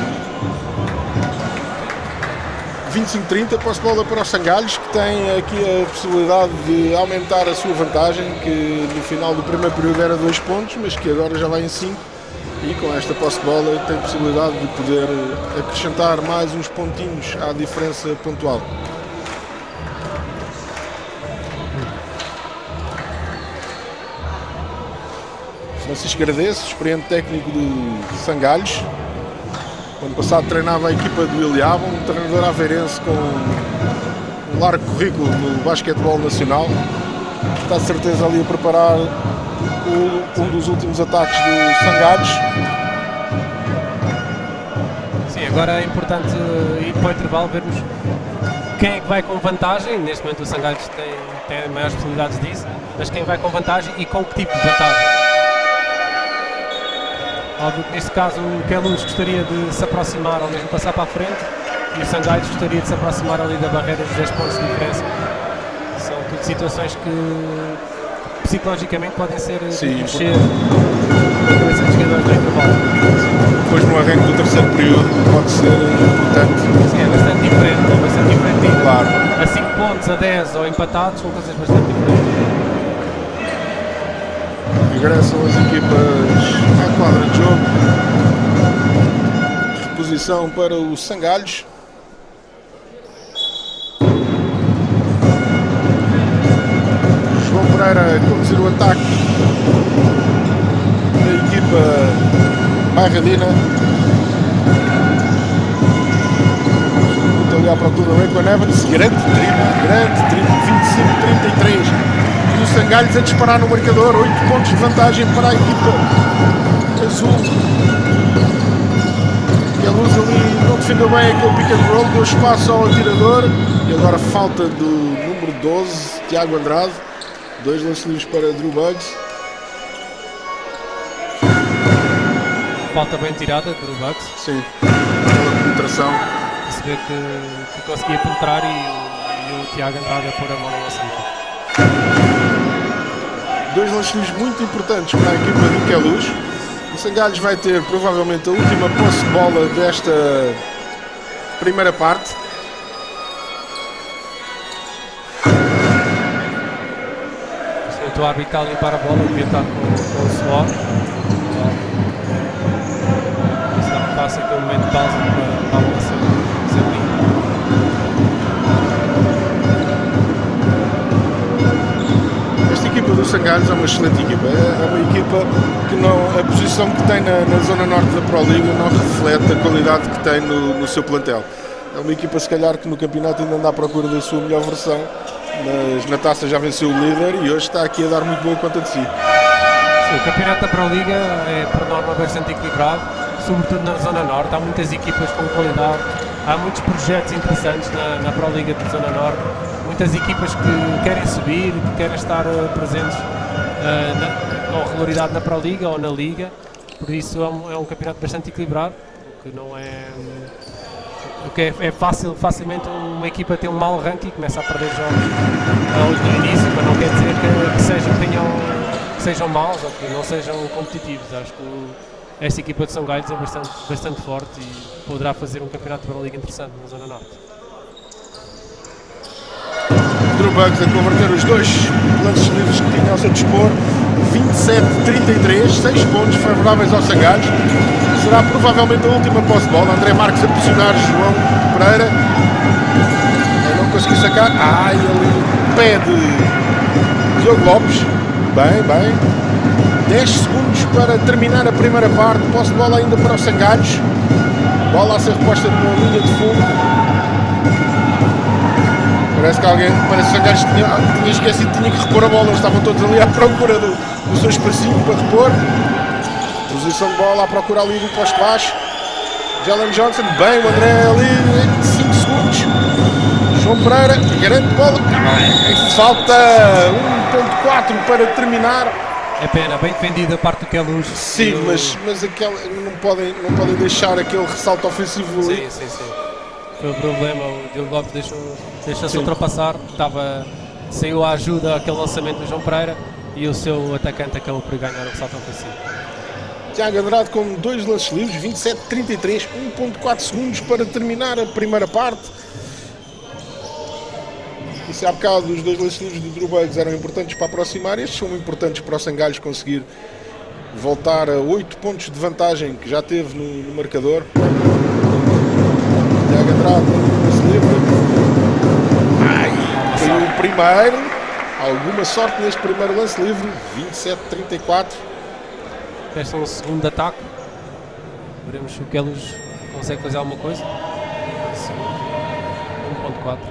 vinte e cinco a trinta, posse de bola para os Sangalhos, que têm aqui a possibilidade de aumentar a sua vantagem, que no final do primeiro período era dois pontos, mas que agora já vai em cinco, e com esta posse de bola tem a possibilidade de poder acrescentar mais uns pontinhos à diferença pontual. Francisco Agradeço, experiente técnico de Sangalhos. O ano passado treinava a equipa do Iliaba, um treinador aveirense com um largo currículo no basquetebol nacional. Está de certeza ali a preparar o, um dos últimos ataques do Sangalhos. Sim, agora é importante ir para o intervalo, vermos quem é que vai com vantagem. Neste momento o Sangalhos tem, tem maiores possibilidades disso, mas quem vai com vantagem e com que tipo de vantagem. Óbvio que neste caso o Queluz gostaria de se aproximar ou mesmo passar para a frente e o Sangalhos gostaria de se aproximar ali da barreira dos dez pontos de diferença. São tudo situações que psicologicamente podem ser Sim, de mexer na cabeça dos jogadores do intervalo. Depois no arranque do terceiro período pode ser importante. Sim, é bastante diferente, é bastante diferente. Claro. A cinco pontos, a dez ou empatados são coisas bastante diferentes. Regressam as equipas à quadra de jogo. Reposição para os Sangalhos. João Pereira a conduzir o ataque da equipa bairradina. à procura do Raekwon Evans, grande triplo, grande triplo, vinte e cinco a trinta e três. E o Sangalhos a disparar no marcador, oito pontos de vantagem para a equipa azul. Que a luz ali não defendeu bem aquele pick and roll, deu espaço ao atirador. E agora falta do número doze, Tiago Andrade. Dois lances livres para Drew Buggs. Falta bem tirada, Drew Buggs. Sim, aquela penetração. Perceber que, que conseguia penetrar e, e o Tiago Andrade a pôr a mão no lance livre. Dois lances livres muito importantes para a equipa do Queluz. O Sangalhos vai ter provavelmente a última posse de bola desta primeira parte. O árbitro está a limpar a bola, devia estar com, com o suor. Se não passa aqui um momento de pausa para, para a bola ser, ser limpa. Esta equipa do Sangalhos é uma excelente equipa. É uma equipa que não, a posição que tem na, na zona norte da Pro Liga não reflete a qualidade que tem no, no seu plantel. É uma equipa, se calhar, que no campeonato ainda anda à procura da sua melhor versão. Mas na taça já venceu o líder e hoje está aqui a dar muito boa conta de si. Sim, o campeonato da Pro Liga é, por norma, bastante equilibrado, sobretudo na Zona Norte. Há muitas equipas com qualidade, há muitos projetos interessantes na, na Pro Liga da Zona Norte, muitas equipas que querem subir, que querem estar uh, presentes uh, na, com regularidade na Pro Liga ou na Liga, por isso é um, é um campeonato bastante equilibrado, o que não é... Um, O que é, é fácil, facilmente uma equipa ter um mau ranking e começa a perder jogos no início, mas não quer dizer que, que, sejam, tenham, que sejam maus ou que não sejam competitivos. Acho que o, esta equipa de Sangalhos é bastante, bastante forte e poderá fazer um campeonato para a Liga interessante na Zona Norte. Drew Buggs a converter os dois lances livres que tinha ao seu dispor, vinte e sete a trinta e três, seis pontos favoráveis ao Sangalhos. Será provavelmente a última posse de bola. André Marques a pressionar João Pereira. Eu não consegui sacar. Ai, ali pé de Diogo Lopes. Bem, bem. dez segundos para terminar a primeira parte. Posse de bola ainda para o Sangalhos. Bola a ser reposta na linha de fundo. Parece que alguém, parece que o Sangalhos tinha, tinha esquecido, tinha que repor a bola. Eles estavam todos ali à procura do, do seu espacinho para repor. Posição de bola à procura ali do posto baixo. Jalen Johnson, bem, o André ali, cinco segundos. João Pereira, grande bola. Falta um ponto quatro para terminar. É pena, bem defendida a parte do Queluz. Sim, eu... mas, mas aquela, não, podem, não podem deixar aquele ressalto ofensivo ali. Sim, sim, sim. Foi o problema, o Diogo Lopes deixou, deixou-se ultrapassar. Estava, saiu a ajuda aquele lançamento do João Pereira e o seu atacante acabou por ganhar o ressalto ofensivo. Tiago Andrade com dois lances livres, vinte e sete a trinta e três, um ponto quatro segundos para terminar a primeira parte. E se há bocado os dois lances livres do Drew Buggs eram importantes para aproximar, estes são importantes para o Sangalhos conseguir voltar a oito pontos de vantagem que já teve no, no marcador. Tiago Andrade com um lance livre. Ai, foi o primeiro. Alguma sorte neste primeiro lance livre, vinte e sete a trinta e quatro. Resta um segundo ataque. Veremos se o Queluz consegue fazer alguma coisa. um ponto quatro.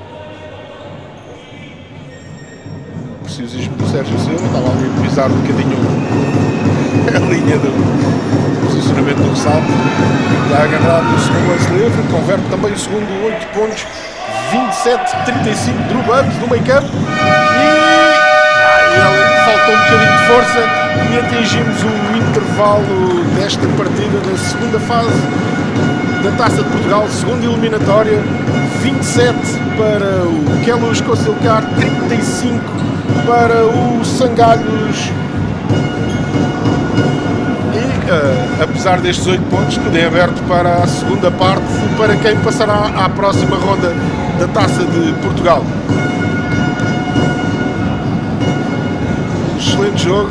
Preciosismo do Sérgio Silva. Estava ali a pisar um bocadinho a linha do posicionamento do ressalto. Já agarrado no segundo lance livre. Converte também o segundo, oito pontos. vinte e sete a trinta e cinco. Drew Buggs no meio campo. E... faltou um bocadinho de força e atingimos o intervalo desta partida da segunda fase da Taça de Portugal, segunda eliminatória. Vinte e sete para o Queluz Concilcar, trinta e cinco para o Sangalhos. E uh, apesar destes oito pontos, tudo é aberto para a segunda parte, para quem passará à próxima ronda da Taça de Portugal. Excelente jogo,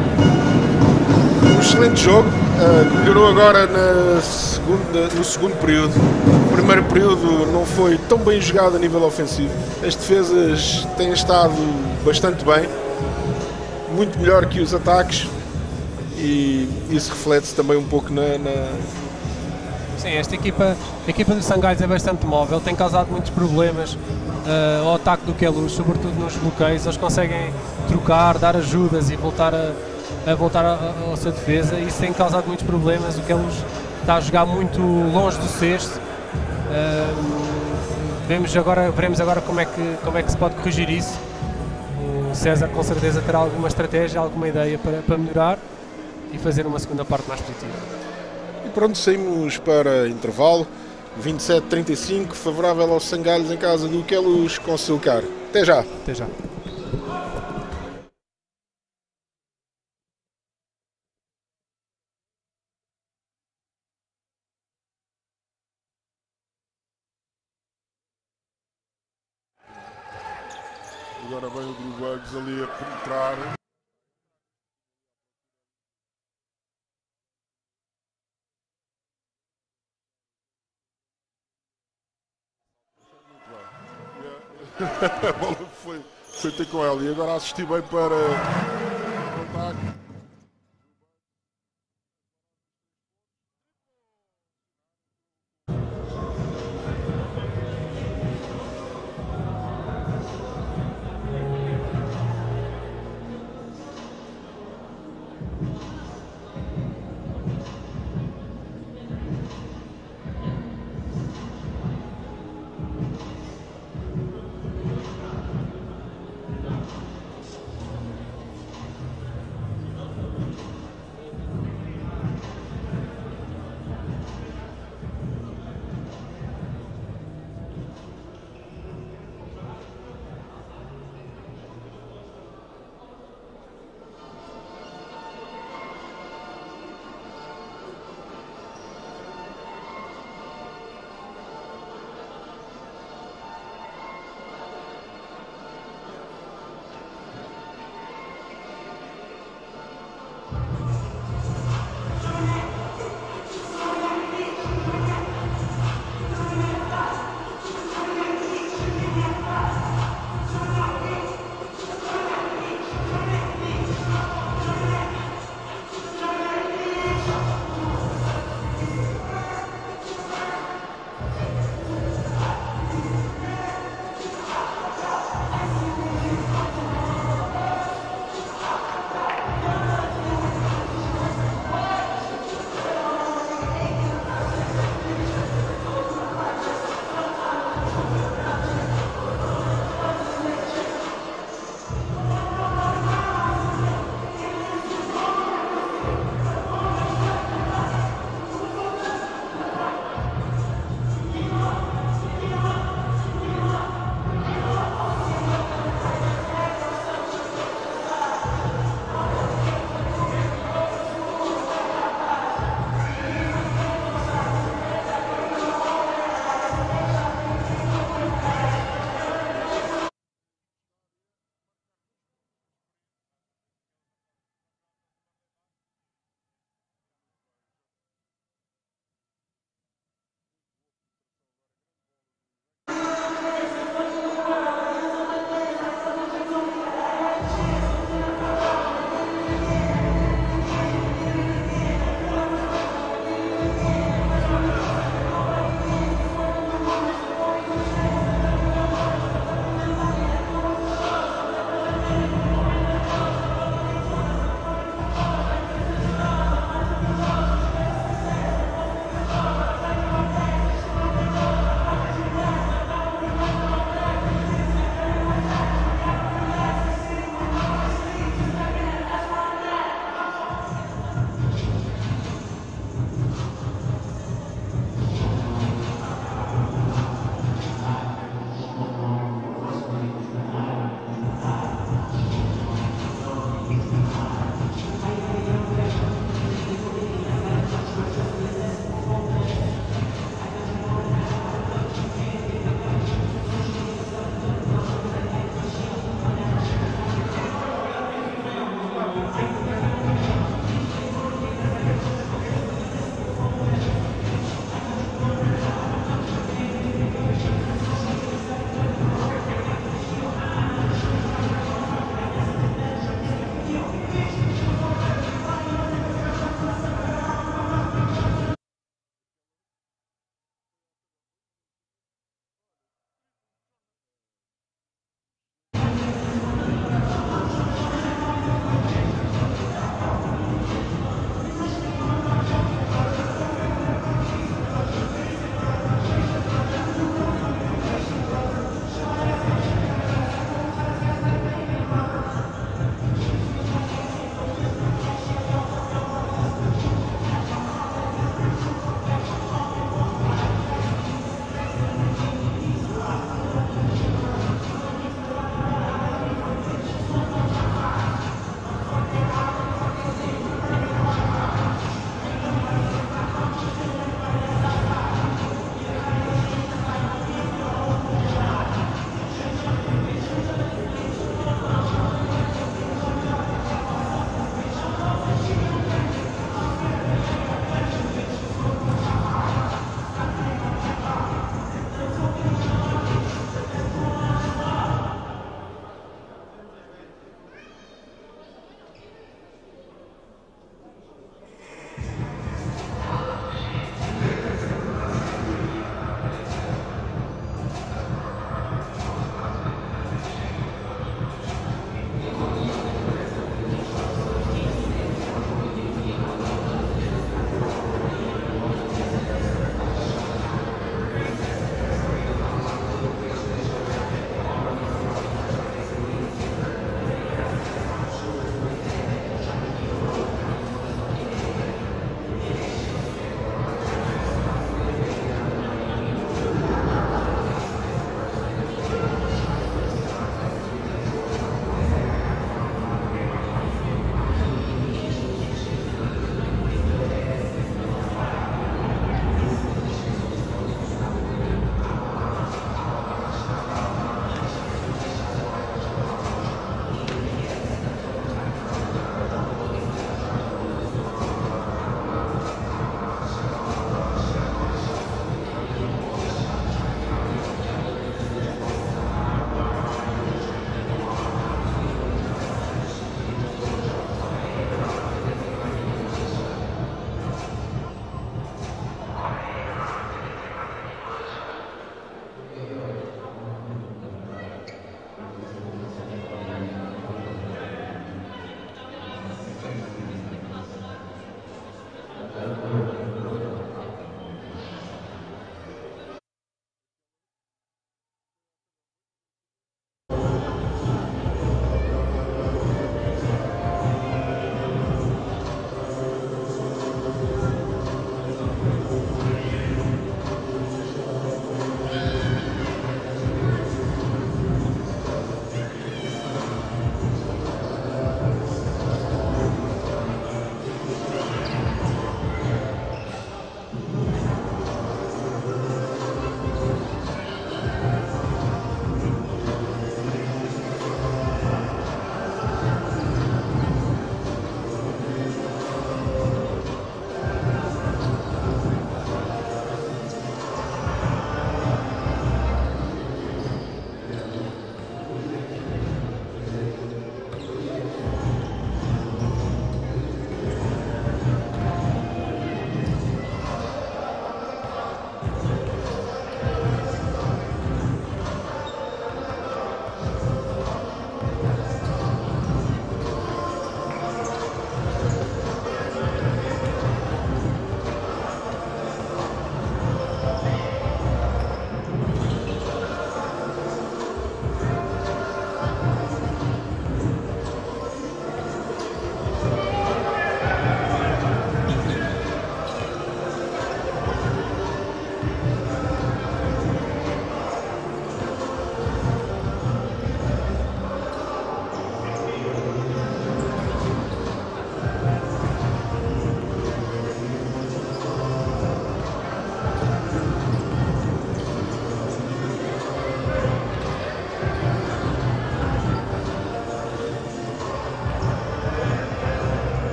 um excelente jogo, uh, que melhorou agora na segunda, no segundo período. O primeiro período não foi tão bem jogado a nível ofensivo, as defesas têm estado bastante bem, muito melhor que os ataques, e isso reflete-se também um pouco na, na, Sim, esta equipa, a equipa do Sangalhos é bastante móvel, tem causado muitos problemas uh, ao ataque do Queluz, sobretudo nos bloqueios. Eles conseguem trocar, dar ajudas e voltar, a, a voltar a, a, à sua defesa. Isso tem causado muitos problemas. O Queluz está a jogar muito longe do cesto. Uh, vemos agora, veremos agora como é, que, como é que se pode corrigir isso. O César com certeza terá alguma estratégia, alguma ideia para, para melhorar e fazer uma segunda parte mais positiva. E pronto, saímos para intervalo. vinte e sete a trinta e cinco, favorável aos Sangalhos em casa do Queluz com Silcar. Até já. Até já. Agora vem o Drew Bugs ali a penetrar. A bola foi, foi ter com ela e agora assisti bem para o ataque.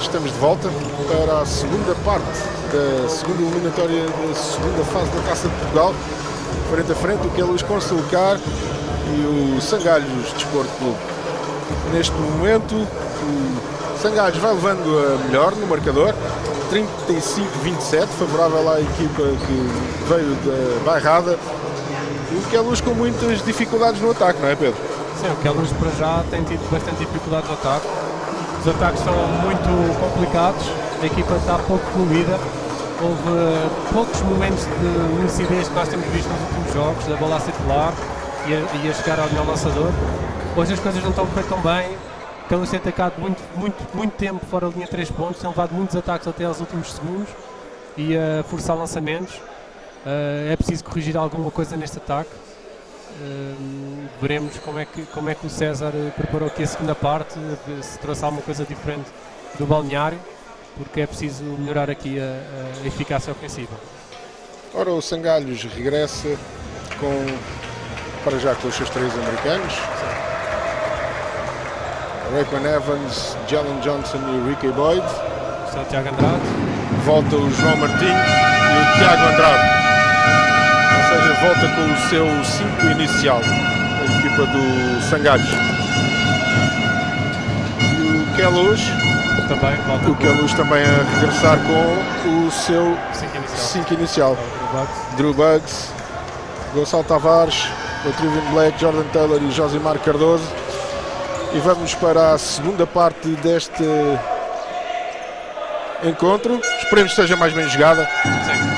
estamos de volta para a segunda parte da segunda eliminatória da segunda fase da Taça de Portugal. Frente a frente, o Queluz com Salucar e o Sangalhos Desporto Clube. Neste momento, o Sangalhos vai levando a melhor no marcador, trinta e cinco a vinte e sete, favorável à equipa que veio da bairrada. E o Queluz com muitas dificuldades no ataque, não é, Pedro? Sim, o Queluz para já tem tido bastante dificuldades no ataque. Os ataques são muito complicados, a equipa está pouco fluida. Houve uh, poucos momentos de lucidez que nós temos visto nos últimos jogos, da bola a circular e a, e a chegar ao melhor lançador. Hoje as coisas não estão correndo tão bem. O Queluz tem atacado muito, muito, muito tempo fora da linha de três pontos, tem levado muitos ataques até aos últimos segundos e a uh, forçar lançamentos. Uh, é preciso corrigir alguma coisa neste ataque. Uh, veremos como é, que, como é que o César preparou aqui a segunda parte, se trouxe alguma coisa diferente do balneário, porque é preciso melhorar aqui a, a eficácia ofensiva. Ora, o Sangalhos regressa com, para já com os seus três americanos. Raekwon Evans, Jalen Johnson e Ricky Boyd. O seu Tiago Andrade. Volta o João Martinho e o Tiago Andrade. Ou seja, volta com o seu cinco inicial, a equipa do Sangalhos. E o Queluz também, volta o Queluz também a regressar com o seu cinco inicial. Drew Buggs, Gonçalo Tavares, Trivian Black, Jordan Taylor e Josimar Cardoso. E vamos para a segunda parte deste encontro. Esperemos que seja mais bem jogada. Sim.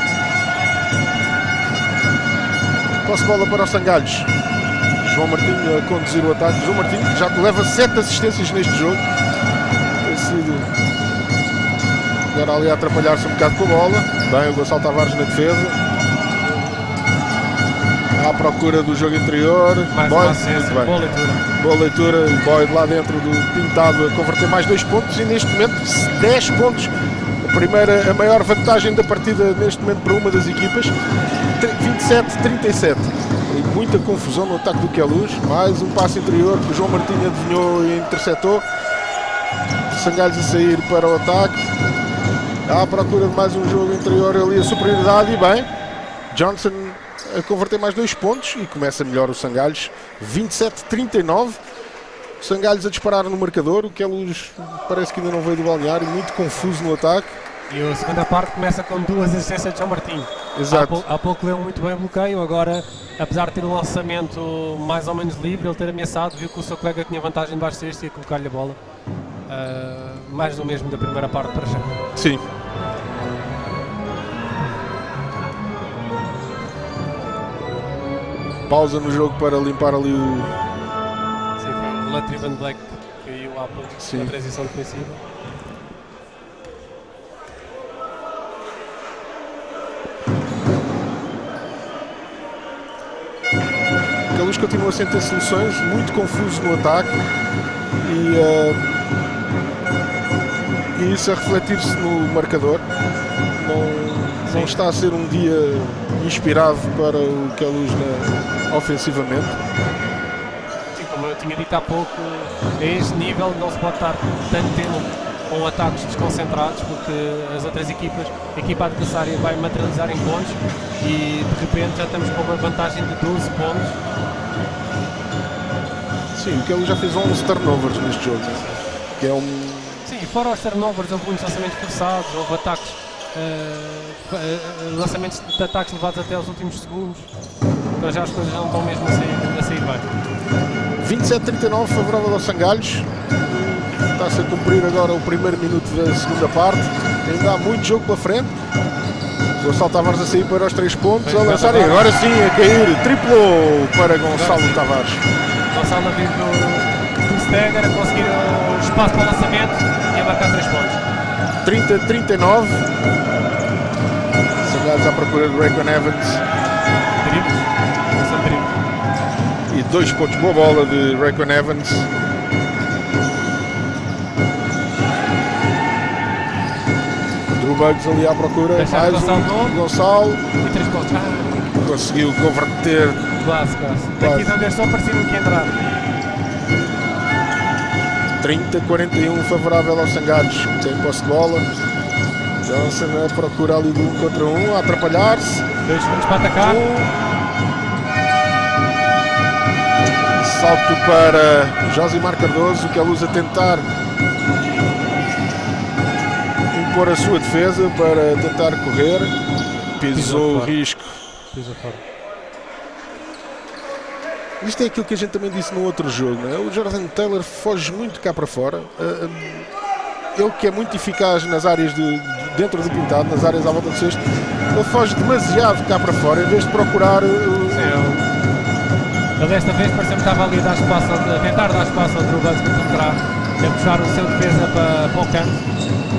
Posse bola para o Sangalhos. João Martinho a conduzir o ataque. João Martinho que já leva sete assistências neste jogo. Tem sido agora ali a atrapalhar-se um bocado com a bola. Bem, o Gonçalo Tavares na defesa. À procura do jogo interior. Mais Boyd, uma assistência, boa leitura. Boa leitura. O Boyd lá dentro do pintado a converter mais dois pontos. E neste momento dez pontos. A primeira, a maior vantagem da partida neste momento para uma das equipas. vinte e sete a trinta e sete. E muita confusão no ataque do Queluz. Mais um passe interior que o João Martinho adivinhou e interceptou. Sangalhos a sair para o ataque. À procura de mais um jogo interior ali, a superioridade. E bem, Johnson a converter mais dois pontos e começa melhor o Sangalhos. vinte e sete a trinta e nove. O Sangalhos a disparar no marcador. O Queluz parece que ainda não veio do balneário. Muito confuso no ataque. E a segunda parte começa com duas assistências de João Martinho. Exato. Há, pou, há pouco leu muito bem o bloqueio, agora, apesar de ter um lançamento mais ou menos livre, ele ter ameaçado, viu que o seu colega tinha vantagem de baixo sexto e ia colocar-lhe a bola. Uh, mais do mesmo da primeira parte para já. Sim. Pausa no jogo para limpar ali o... Sim, foi o Latrivan Black que caiu há pouco na transição defensiva. Queluz continua sem ter soluções, muito confuso no ataque e, uh, e isso a refletir-se no marcador. Não, não está a ser um dia inspirado para o Queluz na, ofensivamente. Sim, como eu tinha dito há pouco, a este nível não se pode estar tanto tempo com ataques desconcentrados, porque as outras equipas, a equipa adversária vai materializar em pontos e de repente já estamos com uma vantagem de doze pontos. Sim, o Queluz já fez onze turnovers neste jogo, que é um... Sim, fora os turnovers, houve muitos lançamentos forçados, houve ataques, uh, uh, lançamentos de ataques levados até aos últimos segundos, então já as coisas não estão mesmo a sair, a sair bem. vinte e sete a trinta e nove favorável aos Sangalhos. Está-se a cumprir agora o primeiro minuto da segunda parte. Ainda há muito jogo pela frente. Gonçalo Tavares a sair para os três pontos, a lançar e agora sim a cair. Triplo para Gonçalo Tavares. Gonçalo a vir do, do Stagger, a conseguir o espaço para o lançamento e a marcar três pontos. trinta a trinta e nove. Sangalhos à procura de Raekwon Evans. Dribles. São dribles. E dois pontos. Boa bola de Raekwon Evans. Drew Buggs ali à procura. Deixar mais Gonçalo um Gonçalo. E três pontos. Ah. Conseguiu converter. Quase, quase. Daqui de onde eu estou parecia-me que ia entrar. trinta a quarenta e um favorável aos Sangalhos. Tem posse de bola. Johnson a procurar ali de um contra um, a atrapalhar-se. Dois segundos para atacar. Um. Salto para Josimar Cardoso, que a luz a tentar impor a sua defesa para tentar correr. Pisou o risco. Pisou fora. Isto é aquilo que a gente também disse no outro jogo, não é? O Jordan Taylor foge muito cá para fora. Ele que é muito eficaz nas áreas de, dentro do pintado, nas áreas à volta do cesto, ele foge demasiado cá para fora em vez de procurar. Sim, ele desta vez pareceu que estava ali a dar espaço, a tentar dar espaço ao Drew Bugs para penetrar, a puxar o seu defesa para, para o canto.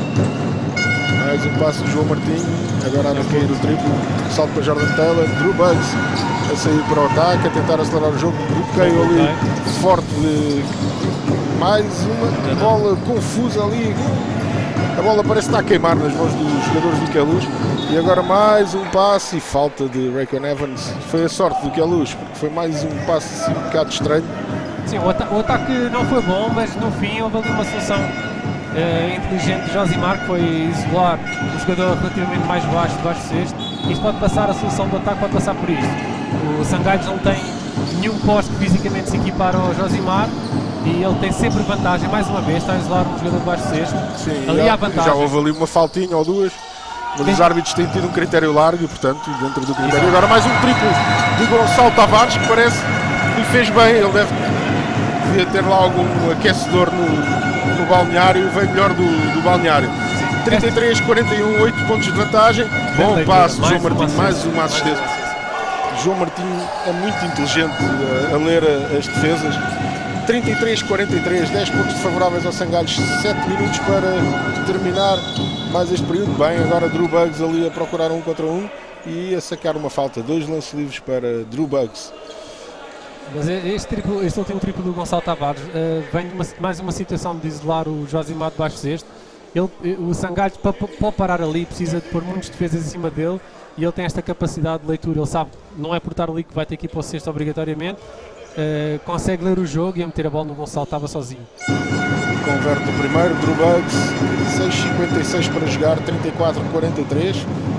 Mais um passo de João Martinho, agora a cair o triplo, salto para Jordan Taylor, Drew Bugs a sair para o ataque, a tentar acelerar o jogo, bloqueio ali forte de mais uma bola confusa ali, a bola parece estar a queimar nas mãos dos jogadores do Queluz, e agora mais um passe e falta de Raycon Evans. Foi a sorte do Queluz, porque foi mais um passe assim, um bocado estranho. Sim, o, ata o ataque não foi bom, mas no fim houve ali uma solução uh, inteligente de Josimar, que foi isolar o jogador relativamente mais baixo, debaixo do cesto. Isto pode passar, a solução do ataque pode passar por isto. O Sangalhos não tem nenhum poste que fisicamente se equipar ao Josimar e ele tem sempre vantagem, mais uma vez, está a isolar um jogador debaixo do cesto. Sim, ali já, há vantagem. Já houve ali uma faltinha ou duas, mas os árbitros têm tido um critério largo e, portanto, dentro do critério. Agora mais um triplo do Gonçalo Tavares, que parece que lhe fez bem. Ele deve devia ter lá algum aquecedor no, no balneário, veio melhor do, do balneário. trinta e três a quarenta e um, oito pontos de vantagem. Bom passo de João Martinho, mais uma assistência. João Martinho é muito inteligente a, a ler a, as defesas. trinta e três a quarenta e três, dez pontos favoráveis aos Sangalhos, sete minutos para terminar mais este período. Bem, agora Drew Bugs ali a procurar um contra um e a sacar uma falta. Dois lances livres para Drew Bugs. Mas este, triplo, este último triplo do Gonçalo Tavares uh, vem de uma, mais uma situação de isolar o Josimar de baixo cesto. Ele, o Sangalhos, para, para parar ali, precisa de pôr muitas defesas em cima dele e ele tem esta capacidade de leitura. Ele sabe, não é por estar ali que vai ter que ir para o cesto obrigatoriamente. Uh, consegue ler o jogo e a meter a bola no Gonçalo, estava sozinho. Converte o primeiro, Drew Bugs, seis cinquenta e seis para jogar, trinta e quatro a quarenta e três.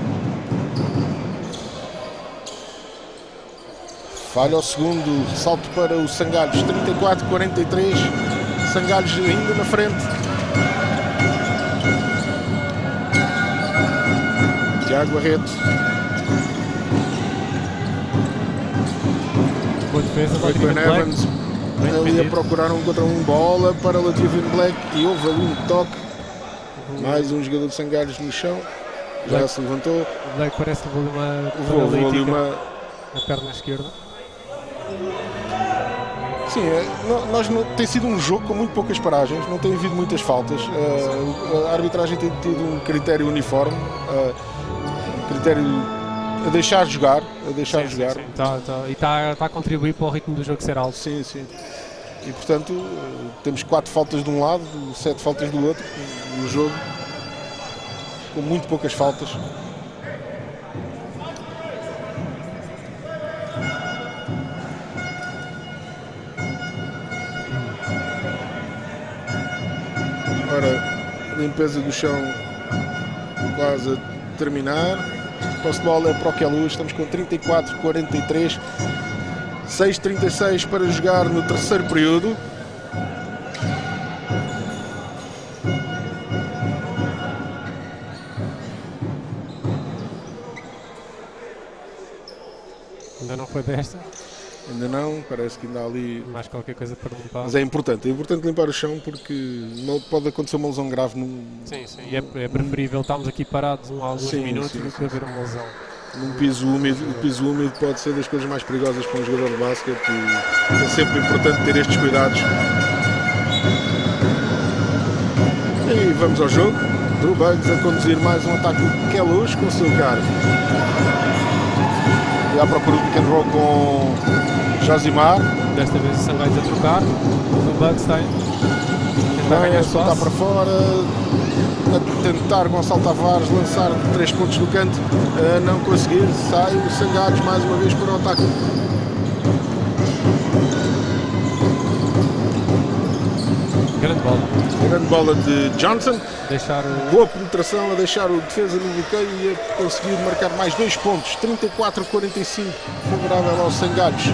Falha o segundo, salto para o Sangalhos, trinta e quatro a quarenta e três. Sangalhos ainda na frente. Tiago Barreto. Boa defesa, Raycon Evans ali a procurar um contra um, bola para Lativian Black e houve ali um toque. Uhum. Mais um jogador de Sangalhos no chão, já Black, se levantou. O Black parece que levou uma, levou ali uma na perna esquerda. Sim, nós não, tem sido um jogo com muito poucas paragens, não tem havido muitas faltas. Uh, a arbitragem tem tido um critério uniforme, uh, um critério a deixar jogar, a deixar sim, jogar. Sim, sim. Tá, tá. E está tá a contribuir para o ritmo do jogo ser alto. Sim, sim. E portanto uh, temos quatro faltas de um lado, sete faltas do outro, no jogo com muito poucas faltas. Ora, limpeza do chão quase a terminar. Posse de bola é para o Queluz, estamos com trinta e quatro a quarenta e três. seis trinta e seis para jogar no terceiro período. Ainda não foi desta? Ainda não, parece que ainda há ali mais qualquer coisa para limpar. Mas é importante, é importante limpar o chão porque não pode acontecer uma lesão grave num... Sim, sim, e é, é preferível estarmos aqui parados um, alguns sim, minutos sim, do que haver uma lesão. Num piso úmido, o piso úmido pode ser das coisas mais perigosas para um jogador de basquete e é sempre importante ter estes cuidados. E vamos ao jogo. Drew Bugs a conduzir mais um ataque do Queluz com o seu cara. E à procura do pick and roll com Josimar. Desta vez o Sangalhos a trocar. O Bugs tem. Tentar ganhar espaço. Está para fora. A tentar Gonçalo Tavares lançar três pontos do canto. A não conseguir. Sai o Sangalhos mais uma vez para o ataque. Grande bola. Grande bola de Johnson. Deixar o... Boa penetração a deixar o defesa no bloqueio e a conseguir marcar mais dois pontos. trinta e quatro a quarenta e cinco, favorável aos Sangalhos.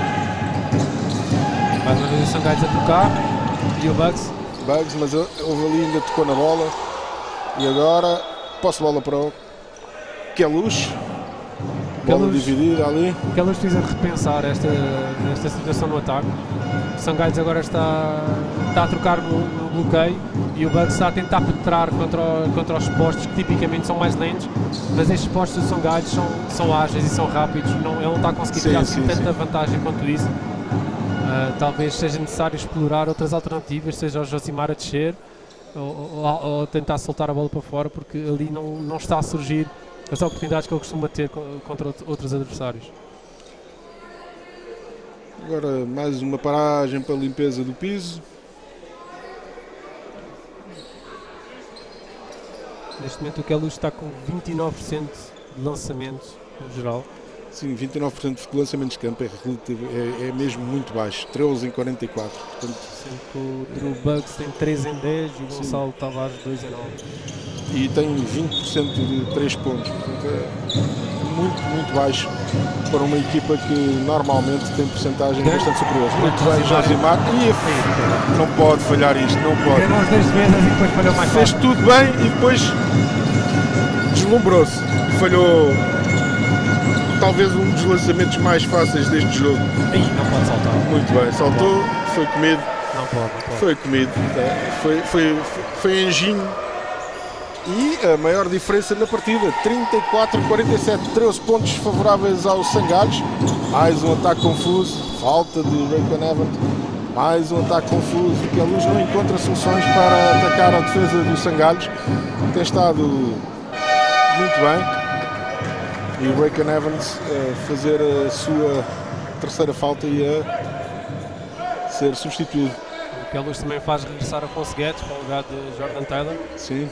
Mais uma vez o Sangalhos a tocar. E o Bugs. Bugs, mas houve ali, ainda tocou na bola. E agora, posse de bola para o Queluz. Bola dividida ali. Queluz precisa de repensar esta, esta situação no ataque. O Sangalhos agora está, está a trocar no, no bloqueio e o Bugs está a tentar penetrar contra, o, contra os postos que tipicamente são mais lentos, mas estes postos do Sangalhos são, são ágeis e são rápidos. Não, ele não está a conseguir sim, tirar sim, tanta sim. vantagem quanto isso. Uh, talvez seja necessário explorar outras alternativas, seja o Josimar a descer ou, ou, ou tentar soltar a bola para fora, porque ali não, não está a surgir as oportunidades que ele costuma ter contra outros adversários. Agora mais uma paragem para a limpeza do piso. Neste momento o Queluz está com vinte e nove por cento de lançamentos no geral. Sim, vinte e nove por cento de lançamentos de campo é, relativo, é, é mesmo muito baixo, treze em quarenta e quatro. Portanto, sendo que o Drew Bugs tem três em dez e o Gonçalo Tavares dois em nove. E tem vinte por cento de três pontos, portanto é muito, muito baixo para uma equipa que normalmente tem porcentagem bastante superior. Muito bem, Josimar, e não pode falhar isto, não pode. Ganhou as duas vezes e depois falhou mais Fez fácil. tudo bem e depois deslumbrou-se, falhou talvez um dos lançamentos mais fáceis deste jogo. Ih, não pode saltar. Muito bem, saltou, foi comido. Não pode, não pode. Foi comido, foi, foi, foi engenho. E a maior diferença na partida, trinta e quatro a quarenta e sete, treze pontos favoráveis aos Sangalhos. Mais um ataque confuso, falta de Raikkonen Evans. Mais um ataque confuso, que a Luz não encontra soluções para atacar a defesa dos Sangalhos. Tem estado muito bem. E o Raikkonen Evans a fazer a sua terceira falta e a ser substituído. O Queluz também faz regressar a Afonso Guedes para o lugar de Jordan Taylor. Sim.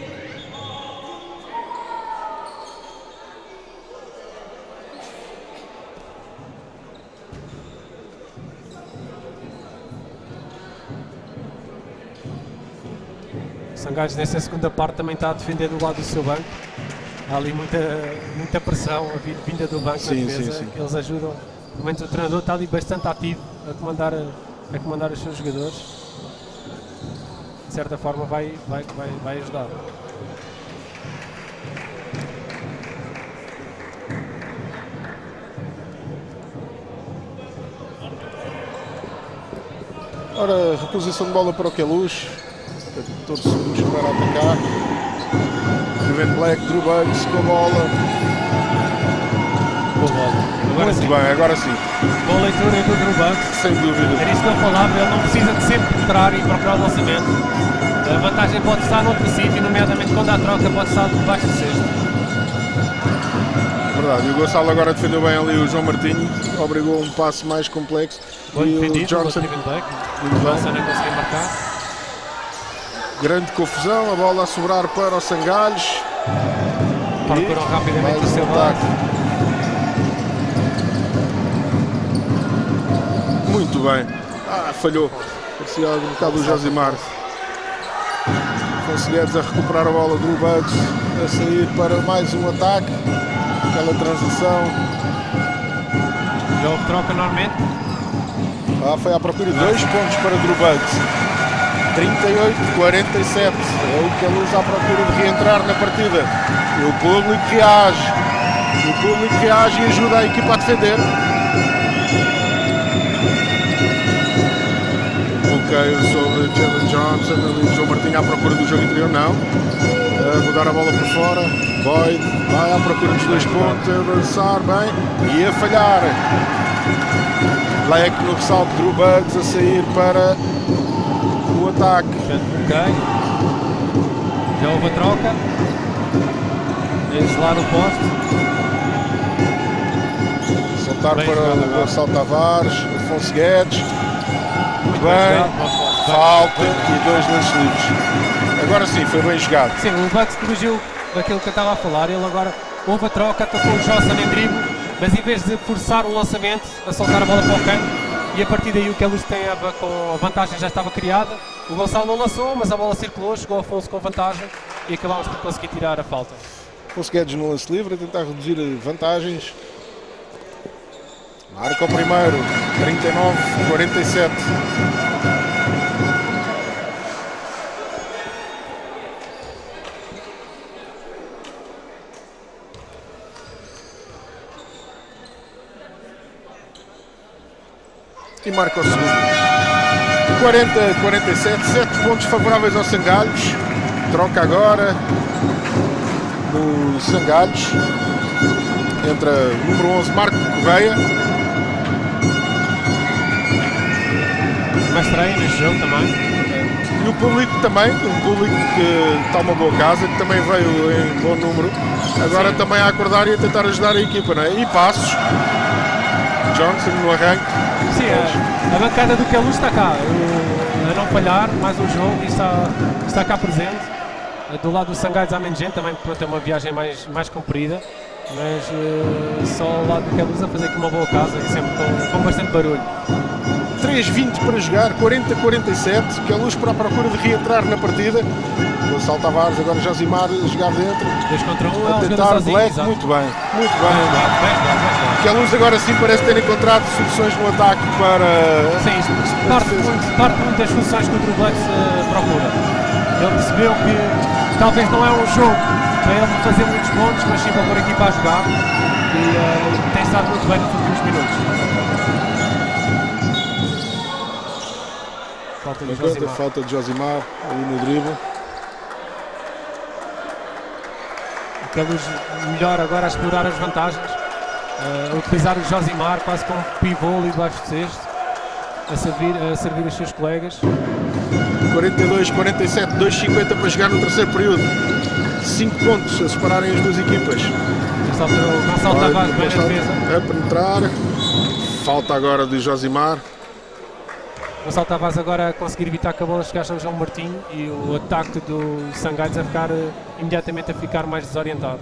O Sangalhos nessa segunda parte também está a defender do lado do seu banco. Há ali muita, muita pressão a vinda do banco sim, na defesa, sim, sim. que eles ajudam. No momento o treinador está ali bastante ativo a comandar, a, a comandar os seus jogadores. De certa forma vai, vai, vai, vai ajudar. Ora, reposição de bola para o Queluz. catorze segundos para atacar. Ruben Black, Drew Bugs com a bola. Boa bola. Agora Muito sim. bem, agora sim. Boa leitura do Drew Bugs. Sem dúvida. Era isso que eu falava, ele não precisa de sempre penetrar e procurar o lançamento. A vantagem pode estar noutro sítio, nomeadamente quando há troca pode estar debaixo do cesto. Verdade, e o Gonçalo agora defendeu bem ali o João Martinho, obrigou a um passe mais complexo. Bom e defendido, o Johnson, Steven Black. muito O bem. Johnson não conseguiu marcar. Grande confusão, a bola a sobrar para os Sangalhos. Procuram E rapidamente mais o seu um lado. ataque. Muito bem. Ah, falhou. Parecia um bocado o Josimar. Afonso Guedes a recuperar a bola, Drew Bugs a sair para mais um ataque. Aquela transição. Já houve troca normalmente. Ah, foi à procura de dois pontos para Drew Bugs. trinta e oito a quarenta e sete. É o que a Luz à procura de reentrar na partida. E o público reage. O público reage e ajuda a equipa a defender. Bloqueio sobre Jalen Johnson. Ali João Martinho à procura do jogo interior. Não. A rodar a bola por fora. Boyd vai à procura dos dois pontos. A avançar bem. E a falhar. Black no ressalto. Drew Bugs a sair para o ataque. Ok. Já houve a troca. Eles lá no poste. Soltar Bem para jogado o agora. Gonçalo Tavares, Afonso Guedes. Muito bem. jogado, Afonso. Falta e dois lances livres. Agora sim, foi bem jogado. Sim, o Bucks corrigiu daquilo que eu estava a falar. Ele agora houve a troca, atacou o Johnson em drible, mas em vez de forçar o lançamento, a soltar a bola para o canto, e a partir daí o Queluz estava com a vantagem já estava criada. O Gonçalo não lançou, mas a bola circulou, chegou Afonso com vantagem e acabámos por conseguir tirar a falta. Afonso Guedes no lance livre a tentar reduzir vantagens. Marca o primeiro, trinta e nove a quarenta e sete. E marca o segundo. quarenta a quarenta e sete, sete pontos favoráveis aos Sangalhos. Troca agora no Sangalhos. Entra o número onze, Marco Correia. Mais estranho neste jogo também. E o público também, um público que está uma boa casa, que também veio em bom número. Agora Sim. também a acordar e a tentar ajudar a equipa, não é? E Passos. Johnson no arranque. Sim, a, a bancada do Queluz está cá, o, a não falhar, mais um jogo e está, está cá presente. Do lado do Sangalhos há menos gente, também pronto, é uma viagem mais, mais comprida, mas uh, só o lado do Queluz a fazer aqui uma boa casa e sempre com, com bastante barulho. três vinte para jogar, quarenta a quarenta e sete, Queluz para a procura de reentrar na partida. Gonçalo Tavares, agora Josimar a jogar dentro. dois contra um, a é tentar sozinho, Black, exato. muito bem, muito bem. Bem, bem, bem, bem. Queluz agora sim parece ter encontrado soluções no ataque para... Sim, isto parte muito, parte muito das soluções que o True Blacks uh, procura. Ele percebeu que talvez não é um jogo para ele fazer muitos pontos, mas sim para pôr a equipa a jogar e uh, tem estado muito bem nos últimos minutos. Falta de Josimar. Falta de Josimar ali no drible. O Queluz melhor agora a explorar as vantagens, uh, a utilizar o Josimar quase como pivô ali debaixo de cesto, a servir, a servir os seus colegas. quarenta e dois a quarenta e sete, dois cinquenta para jogar no terceiro período. cinco pontos a separarem as duas equipas. O Gonçalo Tavares bem na defesa. A penetrar. Falta agora de Josimar. Gonçalo Tavares agora a conseguir evitar que a bola chegasse ao João Martinho e o ataque do Sangalhos a ficar uh, imediatamente a ficar mais desorientado.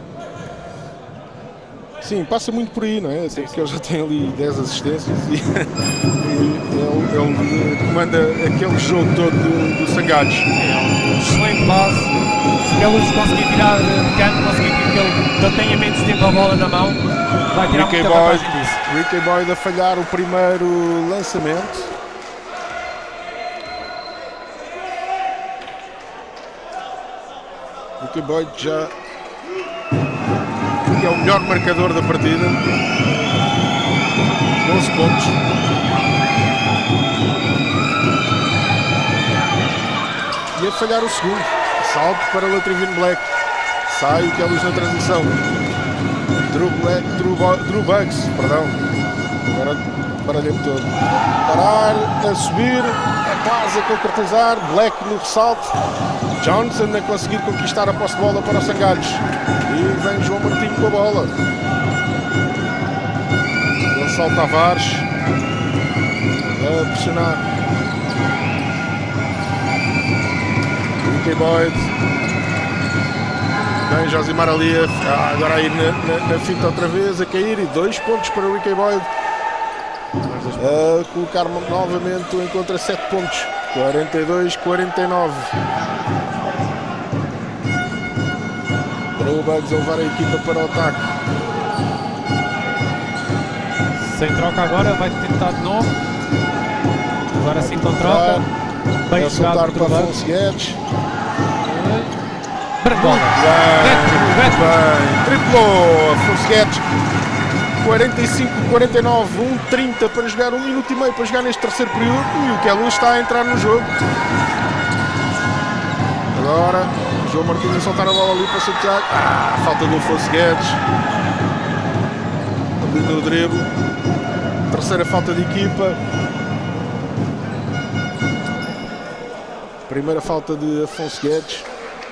Sim, passa muito por aí, não é? Sim, porque ele já tem ali dez assistências e, e ele, ele comanda aquele jogo todo do, do Sangalhos. É um excelente base. Se ele conseguir tirar de campo, conseguir que ele, que ele tenha menos tempo a bola na mão, vai tirar Ricky muita Boyd, vantagem disso. Ricky Boyd a falhar o primeiro lançamento. Ricky Boyd já que é o melhor marcador da partida, doze pontos. E a falhar o segundo, salto para Latrivine Black, sai o Queluz na transição. Drew, Black, Drew, Drew Bugs, perdão, agora baralhei-me todo. Parar, a subir, é quase a concretizar, Black no ressalto. Johnson a conseguir conquistar a posse de bola para os Sangalhos. E vem João Martinho com a bola. Gonçalo Tavares a pressionar. Ricky Boyd. Vem Josimar ali a, agora a ir na, na, na fita outra vez, a cair. E dois pontos para o Ricky Boyd. A colocar novamente o encontro a sete pontos. quarenta e dois a quarenta e nove. Para o Bugs a levar a equipa para o ataque. Sem troca agora, vai tentar de novo. Agora sim com troca. Bem a soltar jogado para Afonso Guedes. Brancola. Bem, bem. Triplou Afonso Guedes. quarenta e cinco a quarenta e nove, um trinta para jogar, um minuto e meio para jogar neste terceiro período e o Queluz está a entrar no jogo. Agora, João Martins a soltar a bola ali para Santiago. Ah, falta do Afonso Guedes. Ali no drible. Terceira falta de equipa. Primeira falta de Afonso Guedes.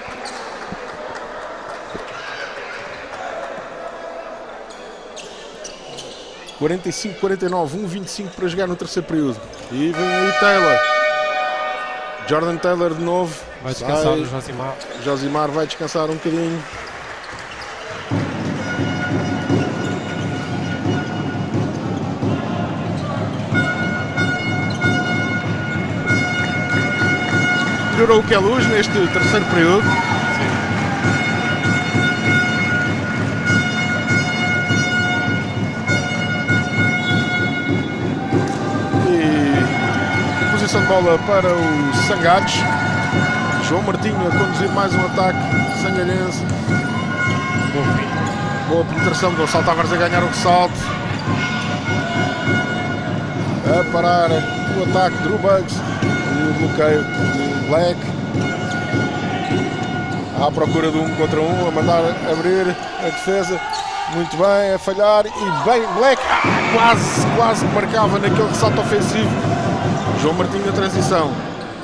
quarenta e cinco a quarenta e nove, um vinte e cinco para jogar no terceiro período. E vem aí Taylor. Jordan Taylor de novo. Vai descansar o Josimar. Josimar vai descansar um bocadinho. melhorou o Queluz neste terceiro período. E posição de bola para o Sangalhos. João Martinho a conduzir mais um ataque sangalhense. Bom fim. Boa penetração, Gonçalo Tavares a ganhar o ressalto. A parar o ataque de Drew Buggs. E o bloqueio de Black. À procura de um contra um, a mandar abrir a defesa. Muito bem, a falhar. E bem, Black ah, quase, quase que marcava naquele ressalto ofensivo. João Martinho na transição.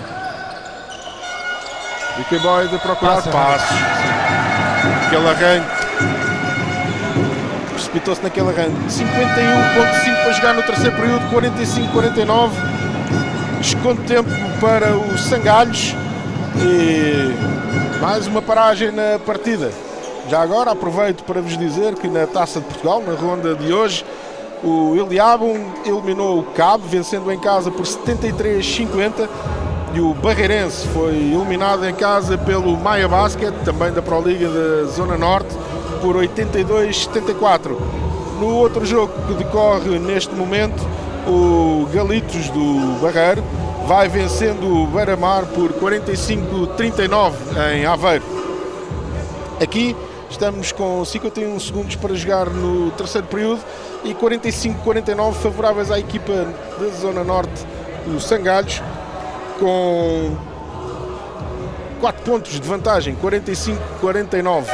Ricky Boy de procurar Passa, passos. Aquele arranque. Precipitou-se naquele arranque. cinquenta e um ponto cinco para jogar no terceiro período, quarenta e cinco a quarenta e nove. Desconto de tempo para os Sangalhos. E mais uma paragem na partida. Já agora aproveito para vos dizer que na Taça de Portugal, na ronda de hoje, o Iliabum eliminou o Cabo, vencendo em casa por setenta e três a cinquenta. E o Barreirense foi eliminado em casa pelo Maia Basket, também da Pro Liga da Zona Norte, por oitenta e dois a setenta e quatro. No outro jogo que decorre neste momento, o Galitos do Barreiro vai vencendo o Beira-Mar por quarenta e cinco a trinta e nove em Aveiro. Aqui estamos com cinquenta e um segundos para jogar no terceiro período e quarenta e cinco a quarenta e nove favoráveis à equipa da Zona Norte do Sangalhos, com quatro pontos de vantagem, quarenta e cinco a quarenta e nove.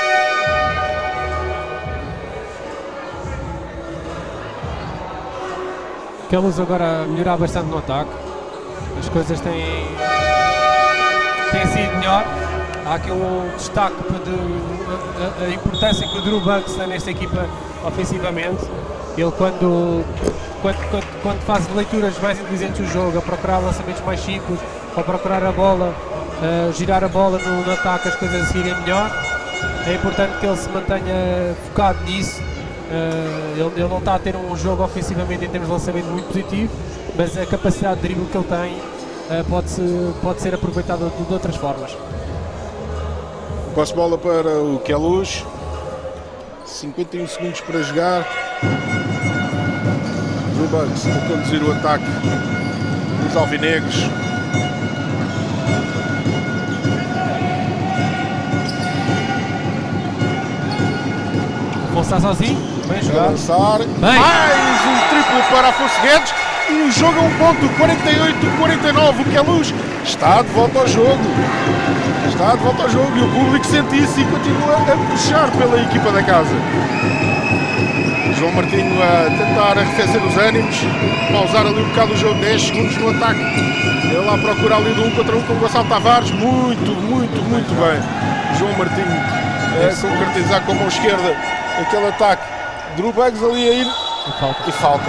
Queluz agora a melhorar bastante no ataque. As coisas têm, têm sido melhor. Há aqui um destaque de a, a importância que o Drew Buggs tem nesta equipa ofensivamente. Ele quando, quando, quando, quando faz leituras mais inteligentes do jogo, a procurar lançamentos mais simples, a procurar a bola, a girar a bola no, no ataque, as coisas irem melhor. É importante que ele se mantenha focado nisso. Uh, ele, ele não está a ter um jogo ofensivamente em termos de lançamento muito positivo, mas a capacidade de drible que ele tem uh, pode, -se, pode ser aproveitada de, de outras formas. Passe bola para o Queluz. cinquenta e um segundos para jogar. Drew Buggs a conduzir o ataque dos alvinegros. Afonso está sozinho. Bem A jogado. lançar. Bem. Mais um triplo para Afonso Guedes. E o jogo a um ponto, quarenta e oito a quarenta e nove. O Queluz está de volta ao jogo. Está de volta ao jogo e o público sente isso e continua a puxar pela equipa da casa. João Martinho a tentar arrefecer os ânimos, pausar ali um bocado o jogo, dez segundos no ataque. Ele lá procura ali de um contra um com o Gonçalo Tavares. Muito, muito, muito bem. João Martinho a concretizar com a mão esquerda aquele ataque. Drew Buggs ali a ir E falta. e falta.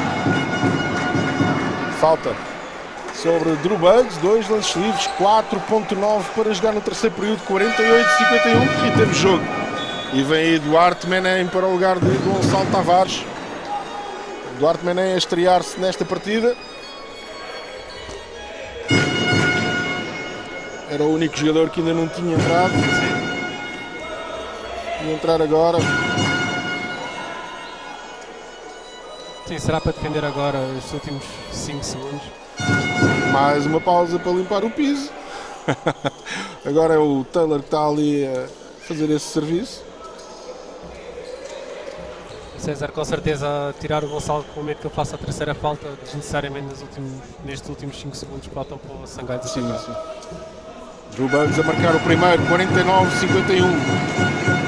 Falta sobre Drew Buggs, dois lances livres, quatro ponto nove para jogar no terceiro período, quarenta e oito a cinquenta e um, e temos jogo. E vem aí Duarte Menem para o lugar de Gonçalo Tavares. Duarte Menem a estrear-se nesta partida. Era o único jogador que ainda não tinha entrado. Ia entrar agora. Sim, será para defender agora os últimos cinco segundos. Mais uma pausa para limpar o piso. Agora é o Taylor que está ali a fazer esse serviço. César com certeza a tirar o Gonçalo com medo que ele faça a terceira falta desnecessariamente nos últimos, nestes últimos cinco segundos que faltam para o Sangalhos Sim, atacar. sim. Drew Buggs a marcar o primeiro, quarenta e nove a cinquenta e um.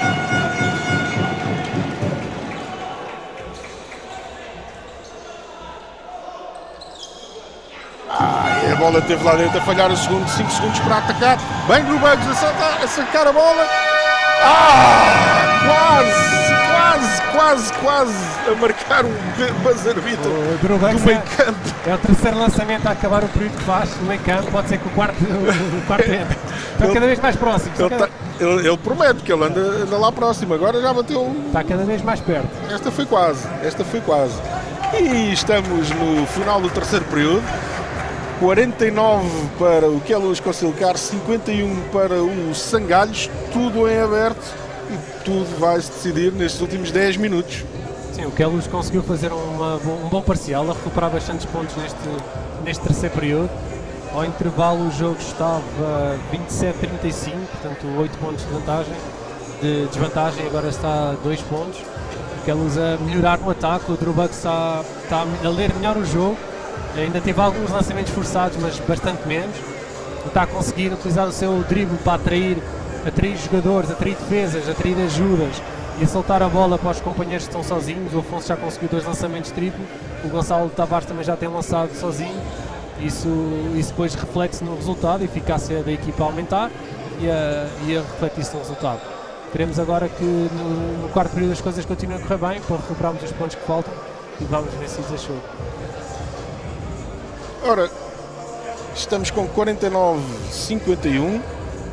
Ah, e a bola teve lá dentro a falhar o segundo, cinco segundos para atacar. Bem, Drew Buggs a sacar, a sacar a bola. Ah, quase, quase, quase, quase a marcar um buzzer beater O Drew Buggs do meio é, campo. é o terceiro lançamento a acabar o período que faz no meio campo. Pode ser que o quarto, o, o quarto entre. Está cada vez mais próximo. Está Ele, cada, tá- ele- ele promete que ele anda, anda lá próximo. Agora já bateu um. está cada vez mais perto. Esta foi quase, esta foi quase. E estamos no final do terceiro período. quarenta e nove para o Queluz Conciliar, cinquenta e um para o Sangalhos, tudo em aberto e tudo vai se decidir nestes últimos dez minutos. Sim, o Queluz conseguiu fazer uma, um bom parcial, a recuperar bastantes pontos neste, neste terceiro período. Ao intervalo o jogo estava vinte e sete a trinta e cinco, portanto oito pontos de vantagem, de desvantagem, agora está a dois pontos. O Queluz a melhorar no ataque, o Drubak está, está a ler melhor o jogo, ainda teve alguns lançamentos forçados, mas bastante menos. Está a conseguir utilizar o seu drible para atrair, atrair jogadores, atrair defesas, atrair ajudas e a soltar a bola para os companheiros que estão sozinhos. O Afonso já conseguiu dois lançamentos triplo, o Gonçalo Tavares também já tem lançado sozinho. Isso, isso depois reflete-se no resultado, a eficácia da equipa a aumentar e a, e a refletir-se no resultado. Queremos agora que no, no quarto período as coisas continuem a correr bem para recuperarmos os pontos que faltam e vamos ver se isso achou. Ora, estamos com quarenta e nove a cinquenta e um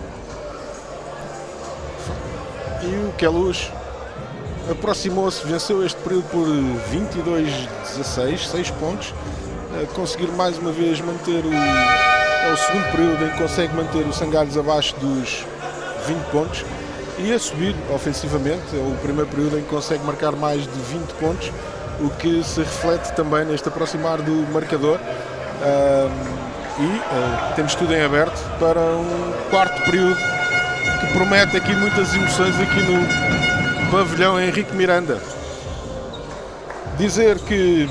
e o Queluz aproximou-se, venceu este período por vinte e dois a dezasseis, seis pontos. A conseguir mais uma vez manter o, é o segundo período em que consegue manter o Sangalhos abaixo dos vinte pontos e a subir ofensivamente. É o primeiro período em que consegue marcar mais de vinte pontos, o que se reflete também neste aproximar do marcador. Um, e uh, temos tudo em aberto para um quarto período que promete aqui muitas emoções aqui no pavilhão Henrique Miranda. Dizer que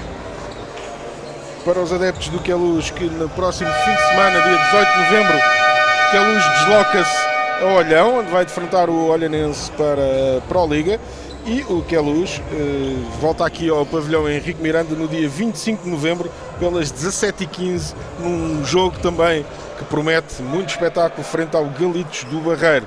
para os adeptos do Queluz que no próximo fim de semana, dia dezoito de novembro, Queluz desloca-se a Olhão, onde vai defrontar o Olhanense para a Pro Liga, e o Queluz eh, volta aqui ao pavilhão Henrique Miranda no dia vinte e cinco de novembro pelas dezassete e quinze, num jogo também que promete muito espetáculo frente ao Galitos do Barreiro.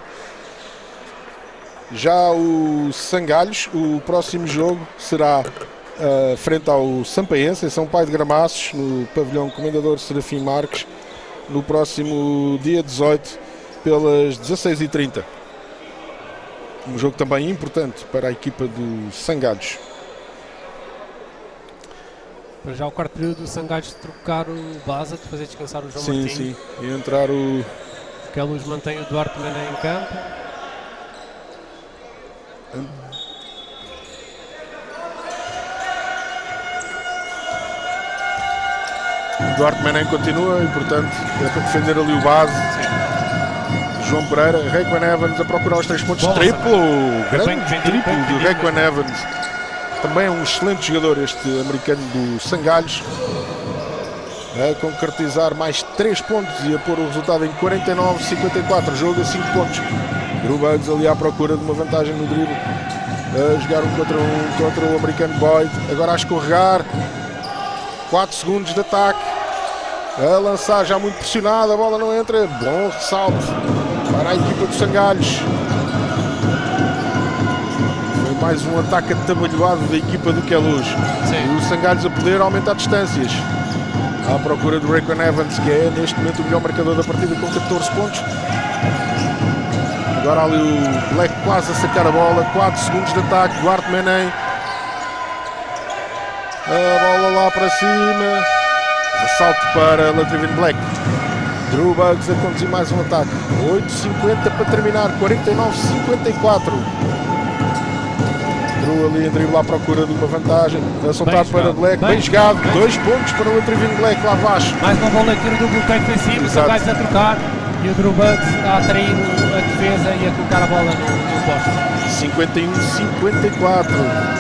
Já o Sangalhos, o próximo jogo será Uh, frente ao Sampaense, em São Pai de Gramaços, no pavilhão Comendador Serafim Marques, no próximo dia dezoito, pelas dezasseis e trinta. Um jogo também importante para a equipa do Sangalhos. Para já o quarto período do Sangalhos de trocar o Baza, de fazer descansar o João sim, Martinho. Sim, sim. E entrar o... O Queluz mantém o Duarte Mané em campo. Um... O Duarte Menem continua e, portanto, é para defender ali o base. Sim. João Pereira, Raekwon Evans a procurar os três pontos. Bola, triplo, grande triplo do Raekwon Evans. Também é um excelente jogador este americano do Sangalhos. A concretizar mais três pontos e a pôr o resultado em quarenta e nove a cinquenta e quatro. Jogo a cinco pontos. Drubugs ali à procura de uma vantagem no drible. A jogar um contra um contra o americano Boyd. Agora a escorregar. quatro segundos de ataque, a lançar já muito pressionado, a bola não entra, bom ressalto para a equipa do Sangalhos. Foi mais um ataque atabalhoado da equipa do Queluz. E o Sangalhos a poder aumentar distâncias. À procura do Raekwon Evans, que é neste momento o melhor marcador da partida com catorze pontos. Agora ali o Black quase a sacar a bola, quatro segundos de ataque, Duarte Menem. A bola lá para cima, ressalto para Latrivin Black. Drubugs a conduzir mais um ataque. oito cinquenta para terminar, quarenta e nove a cinquenta e quatro. Drew ali em dribble à procura de uma vantagem. A soltar bem para jogado. Black, bem, bem jogado. Bem. Dois pontos para Latrivin Black lá abaixo. Mais uma boa leitura do bloqueio defensivo, o Sangalhos a trocar e o Drubugs a atrair a defesa e a colocar a bola no, no poste. cinquenta e um a cinquenta e quatro.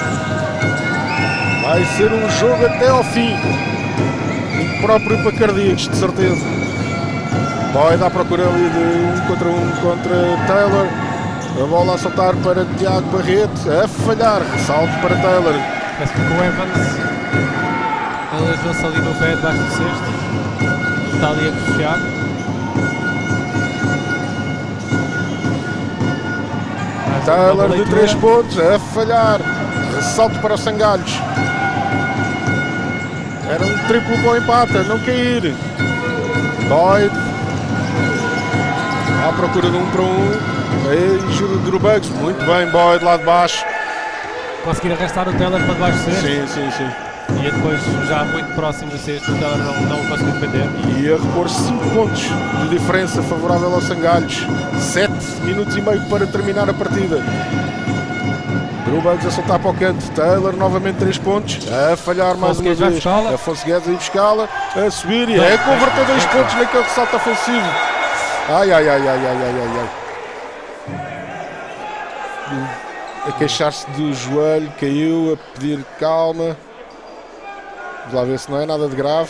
Vai ser um jogo até ao fim. O próprio para cardíacos, de certeza. Boyd à procura ali de um contra um contra Taylor. A bola a saltar para Tiago Barreto. A falhar. Salto para Taylor. Parece que o Evans alejou-se ali no pé debaixo do cesto. Está ali a puxar. Taylor de três pontos. A falhar. Salto para o Sangalhos. Era um triplo bom empate, não cair. Boyd à procura de um para um. Aí Drubugs, muito bem, Boyd lá de baixo. Conseguir arrastar o Taylor para debaixo do cesto. Sim, sim, sim. E depois, já muito próximo do sexto, o Teller não, não conseguiu defender. E a repor cinco pontos de diferença favorável aos Sangalhos. sete minutos e meio para terminar a partida. Drew Bugs a soltar para o canto. Taylor novamente três pontos. A falhar mais uma vez. Afonso Guedes a ir buscá-la. A subir e é converter dois pontos naquele ressalto ofensivo. Ai, ai, ai, ai, ai, ai, ai. A queixar-se do joelho, caiu, a pedir calma. Vamos lá ver se não é nada de grave.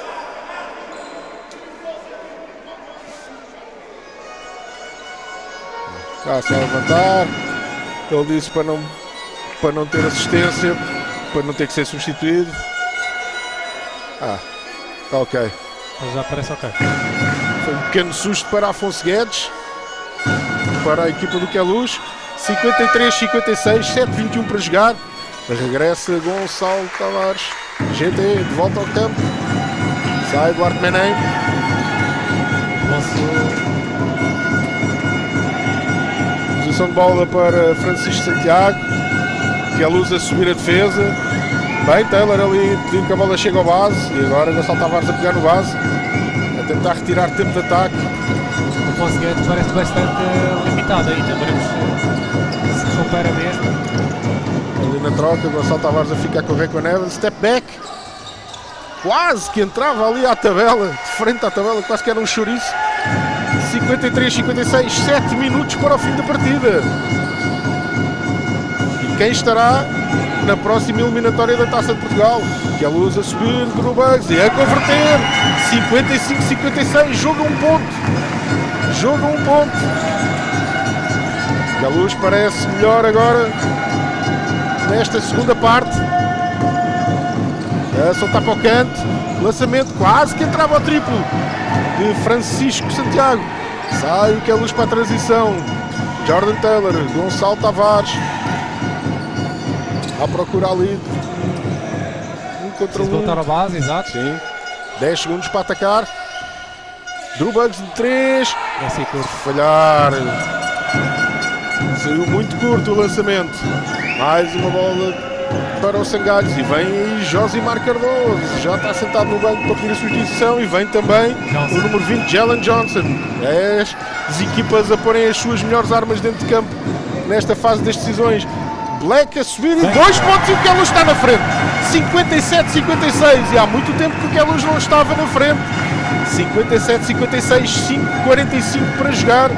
Cá se vai levantar. Ele disse para não, para não ter assistência, para não ter que ser substituído. Ah, está ok. Mas já parece ok. Foi um pequeno susto para Afonso Guedes, para a equipa do Queluz. cinquenta e três a cinquenta e seis, sete vinte e um para jogar. Regressa Gonçalo Tavares. G T de volta ao campo. Sai Duarte Menem. Posição de bola para Francisco Santiago. Queluz a subir a defesa. Bem, Taylor ali pedindo que a bola chegue ao base. E agora Gonçalo Tavares a pegar no base. A tentar retirar tempo de ataque. O Afonso Guedes parece bastante limitado ainda. Veremos se recupera mesmo. Ali na troca, Gonçalo Tavares a ficar a correr com a Neves. Step back. Quase que entrava ali à tabela. De frente à tabela, quase que era um chouriço. cinquenta e três a cinquenta e seis. sete minutos para o fim da partida. E quem estará na próxima eliminatória da Taça de Portugal? Queluz a subir, Drew Bugs e a converter. cinquenta e cinco a cinquenta e seis. Joga um ponto. Joga um ponto. Queluz parece melhor agora nesta segunda parte. A soltar para o canto. Lançamento quase que entrava ao triplo de Francisco Santiago. Sai o Queluz para a transição. Jordan Taylor, Gonçalo Tavares. À procura ali. Um contra um. Voltar à base, exato. Sim. dez segundos para atacar. Drew Bugs de três. Vai ser curto. Falhar. Saiu muito curto o lançamento. Mais uma bola para os Sangalhos. E vem aí Josimar Cardoso. Já está sentado no banco para pedir a substituição. E vem também Johnson. O número vinte, Jalen Johnson. É as equipas a porem as suas melhores armas dentro de campo nesta fase das decisões. Black a subir e dois pontos e o Queluz está na frente. cinquenta e sete a cinquenta e seis. E há muito tempo que o Queluz não estava na frente. cinquenta e sete a cinquenta e seis, cinco quarenta e cinco para jogar.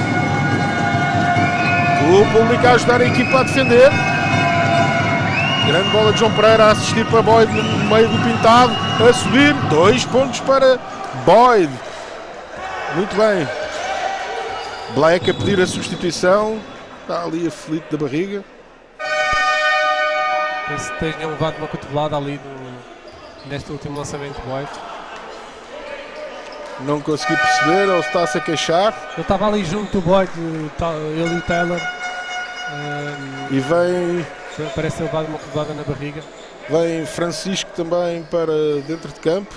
O público a ajudar a equipa a defender. Grande bola de João Pereira a assistir para Boyd no meio do pintado. A subir. Dois pontos para Boyd. Muito bem. Black a pedir a substituição. Está ali aflito da barriga. Penso que tenha levado uma cotovelada ali no, neste último lançamento de Boyd. Não consegui perceber, ele está-se a queixar. Eu estava ali junto do Boyd, ele e o Taylor. Um, e vem... Parece ter levado uma cotovelada na barriga. Vem Francisco também para dentro de campo.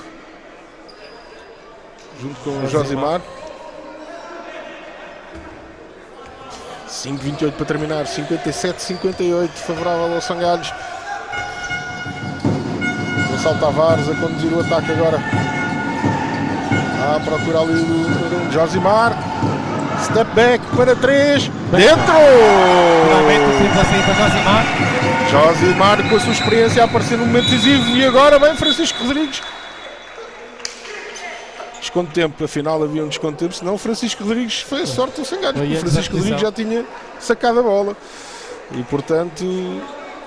Junto com o Josimar. cinco vinte e oito para terminar. cinquenta e sete a cinquenta e oito. Favorável aos Sangalhos. Gonçalo Tavares a conduzir o ataque agora. A procurar ali o Josimar. Step back para três. Dentro! Finalmente o tempo a sair para Josimar. Josimar com a sua experiência a aparecer no momento decisivo. E agora vem Francisco Rodrigues. Desconto de tempo, afinal havia um desconto de tempo, senão Francisco Rodrigues foi a sorte do Sangalhos. O Francisco Rodrigues já tinha sacado a bola. E portanto,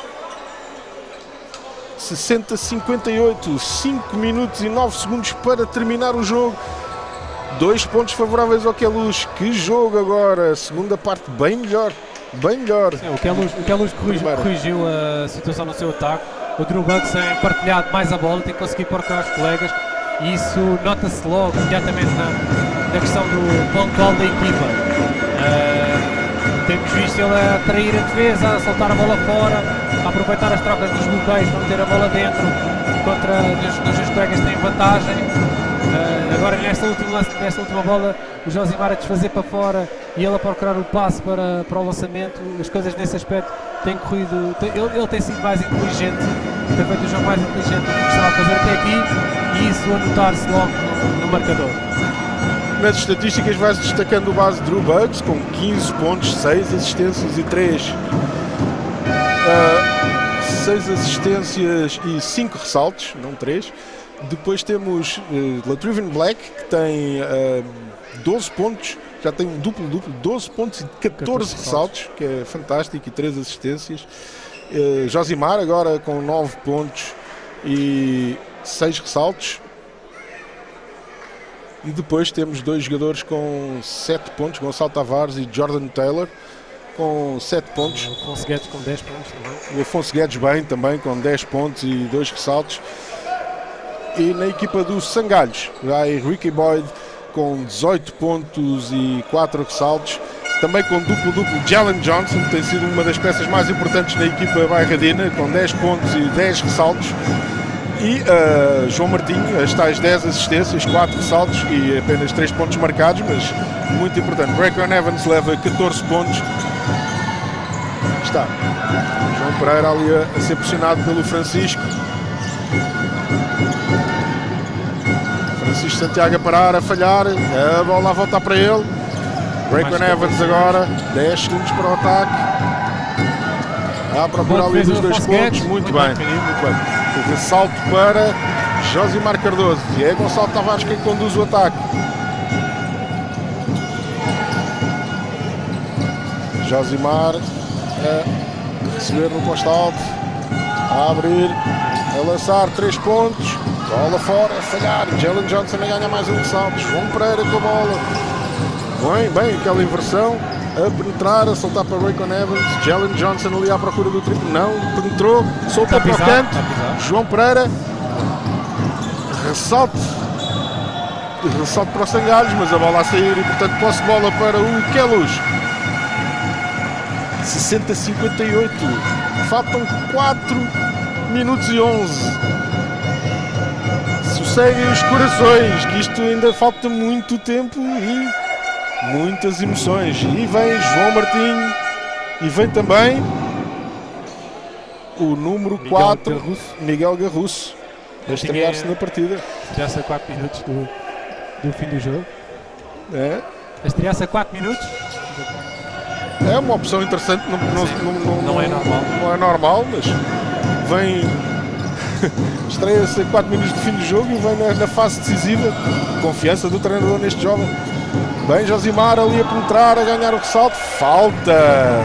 sessenta a cinquenta e oito, cinco minutos e nove segundos para terminar o jogo. Dois pontos favoráveis ao Queluz. Que jogo agora, segunda parte bem melhor, bem melhor. Sim, o Queluz, o Queluz corrigiu, corrigiu a situação no seu ataque. O Drew Bugs tem partilhado mais a bola, tem conseguido porcar os colegas. E isso nota-se logo, imediatamente na, na questão do pontual da equipa. Uh, temos visto ele a trair a defesa, a soltar a bola fora, a aproveitar as trocas dos bloqueios para meter a bola dentro, contra os, os seus colegas têm vantagem. Uh, agora nesta última, nesta última bola, o Josimar a desfazer para fora e ele a procurar o passe para, para o lançamento. As coisas nesse aspecto têm corrido. Tem, ele, ele tem sido mais inteligente, tem feito o jogo mais inteligente do que estava a fazer até aqui, e isso a notar-se logo no, no marcador. Nas estatísticas vai-se destacando o base Drew Buggs com quinze pontos, seis assistências e três. Uh, seis assistências e cinco ressaltos, não três. Depois temos uh, Latrivian Black, que tem uh, doze pontos, já tem um duplo-duplo, doze pontos e catorze ressaltos, que é fantástico, e três assistências. Uh, Josimar agora com nove pontos e seis ressaltos. E depois temos dois jogadores com sete pontos, Gonçalo Tavares e Jordan Taylor, com sete pontos. O Afonso Guedes com dez pontos também. O Afonso Guedes bem também, com dez pontos e dois ressaltos. E na equipa dos Sangalhos vai Ricky Boyd com dezoito pontos e quatro ressaltos. Também com duplo-duplo Jalen Johnson, que tem sido uma das peças mais importantes na equipa bairradina, com dez pontos e dez ressaltos. E uh, João Martinho, as tais dez assistências, quatro ressaltos e apenas três pontos marcados, mas muito importante. Raekwon Evans leva catorze pontos. Está João Pereira ali a, a ser pressionado pelo Francisco. Francisco Santiago a parar, a falhar, a bola a voltar para ele. Raekwon Evans agora, dez segundos para o ataque. A procurar ali dos dois pontos, muito bem, muito bem. O ressalto para Josimar Cardoso, e é Gonçalo Tavares quem conduz o ataque. Josimar a receber no posto alto, a abrir, a lançar três pontos, bola fora, a falhar. Jalen Johnson a ganhar mais um ressalto. João Pereira com a bola. Bem, bem, aquela inversão. A penetrar, a soltar para Raekwon Evans. Jalen Johnson ali à procura do triplo. Não, penetrou, solta para o canto. João Pereira. Ressalto. Ressalto para os Sangalhos, mas a bola a sair e, portanto, posse de bola para o Queluz. sessenta a cinquenta e oito. Faltam quatro minutos e onze. Sosseguem os corações, que isto ainda falta muito tempo e muitas emoções. E vem João Martinho. E vem também o número Miguel quatro, Garrusso. Miguel Garrusso, a estrear-se na partida. Estrear-se a quatro minutos do, do fim do jogo. É, A estrear-se a quatro minutos. é uma opção interessante. Não, não, não, não, Não é normal. Não é normal, mas vem. Estreia-se a quatro minutos do fim do jogo e vem na, na fase decisiva. Confiança do treinador neste jovem. Bem, Josimar ali a penetrar, a ganhar o ressalto. Falta.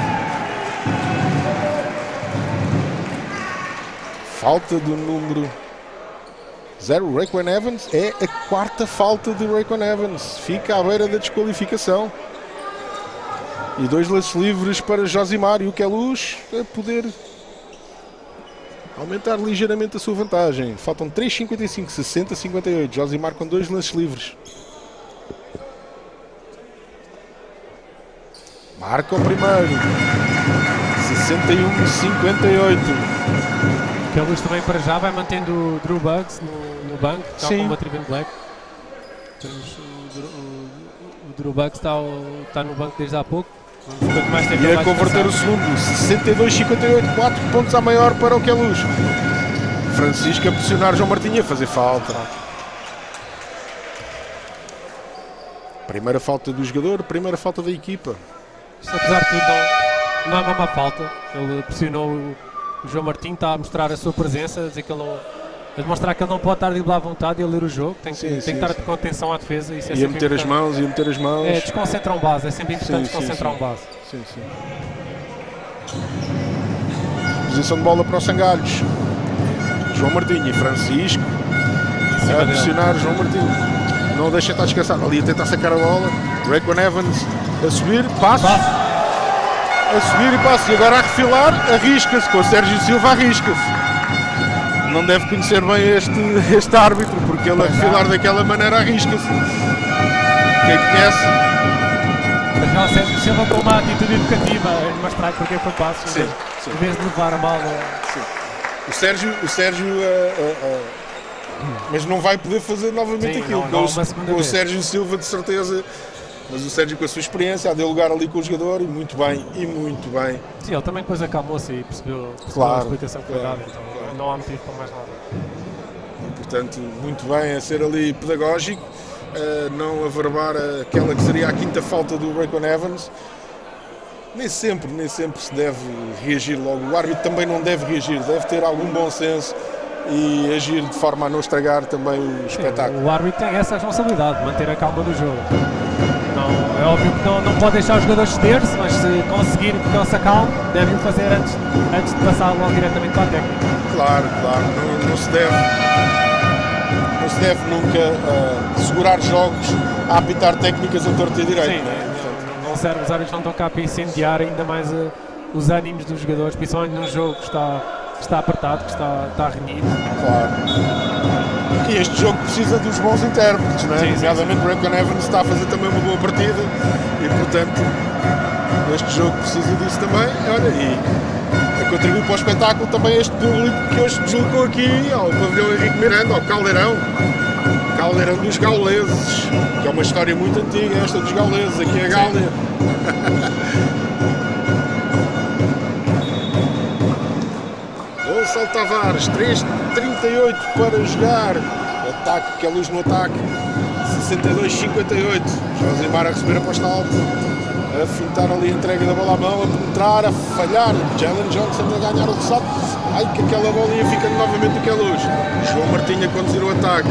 Falta do número zero, Raekwon Evans. É a quarta falta de Raekwon Evans. Fica à beira da desqualificação. E dois lances livres para Josimar e o Queluz a poder aumentar ligeiramente a sua vantagem. Faltam três vírgula cinquenta e cinco, sessenta a cinquenta e oito. Josimar com dois lances livres. Marca o primeiro. sessenta e um a cinquenta e oito. Que a Luz também para já vai mantendo o Drew Buggs no, no banco, tal Sim. como a Triven Black. Temos o, o, o Drew Buggs está, está no banco desde há pouco. Quanto mais tempo E ele a vai converter o descansar. segundo. sessenta e dois a cinquenta e oito. quatro pontos a maior para o Queluz. Francisco a pressionar João Martinho a fazer falta. Primeira falta do jogador, primeira falta da equipa. Isto, apesar de tudo, não, não é uma má falta. Ele pressionou o, o João Martinho, está a mostrar a sua presença, a dizer que ele não, a demonstrar que ele não pode estar de à vontade e a ler o jogo. Tem que, Sim, tem sim, que estar sim. com atenção à defesa. Isso é Ia sempre meter as importante. mãos, ia meter as mãos. É, desconcentra um base, é sempre importante Sim, sim, desconcentrar sim. um base. Sim, sim. Posição de bola para os Sangalhos. João Martinho e Francisco Em cima a dele. pressionar João Martinho. Não deixa estar descansado. Ali a tentar sacar a bola. Raekwon Evans a subir. Passo. Passo. A subir e passo. E agora a refilar. Arrisca-se. Com o Sérgio Silva arrisca-se. Não deve conhecer bem este, este árbitro, porque ele a refilar daquela maneira arrisca-se. Quem conhece? Mas já o Sérgio Silva com uma atitude educativa, é mostrar porque foi passo, Sim, em vez- sim. em vez de levar a mal. eh, O Sérgio, o Sérgio uh, uh, uh, mas não vai poder fazer novamente Sim, aquilo. não, Com, não, o, uma segunda com o vez. Sérgio Silva, de certeza. Mas o Sérgio, com a sua experiência, a deu lugar ali com o jogador, e muito bem, e muito bem. Sim, ele também depois acalmou-se e percebeu, percebeu Claro, a explicação que foi claro, dada, então claro. não há motivo para mais nada. E, portanto, muito bem a ser ali pedagógico, a não averbar aquela que seria a quinta falta do Raycon Evans. Nem sempre, nem sempre se deve reagir logo. O árbitro também não deve reagir, deve ter algum bom senso e agir de forma a não estragar também o espetáculo. Sim, o árbitro tem essa responsabilidade de manter a calma do jogo. Não, é óbvio que não, não pode deixar os jogadores ceder-se, mas se conseguir que ele se acalme, deve o fazer antes, antes de passar logo diretamente para a técnica. Claro, claro, não, não se deve, não se deve nunca uh, segurar jogos a apitar técnicas a torto e direito. Sim, né? não, não serve, os árbitros não estão cá para incendiar ainda mais uh, os ânimos dos jogadores, principalmente num jogo que está, que está apertado, que está, está renhido. Claro. E este jogo precisa dos bons intérpretes, não é? Sim, sim, Nomeadamente o Raycon Evans está a fazer também uma boa partida e, portanto, este jogo precisa disso também. Olha, e a contribuir para o espetáculo também este público que hoje deslocou aqui ao pavilhão Henrique Miranda, ao Caldeirão, Caldeirão dos Gauleses, que é uma história muito antiga, esta dos Gauleses, aqui é a Gália. Gonçalo Tavares, três trinta e oito para jogar, ataque, que é luz no ataque, sessenta e dois cinquenta e oito, Josimar a receber a posta alta, a fintar ali a entrega da bola à mão, a penetrar, a falhar, Jalen Johnson a ganhar o ressalto, ai que aquela bolinha fica novamente no que é luz, João Martinho a conduzir o ataque,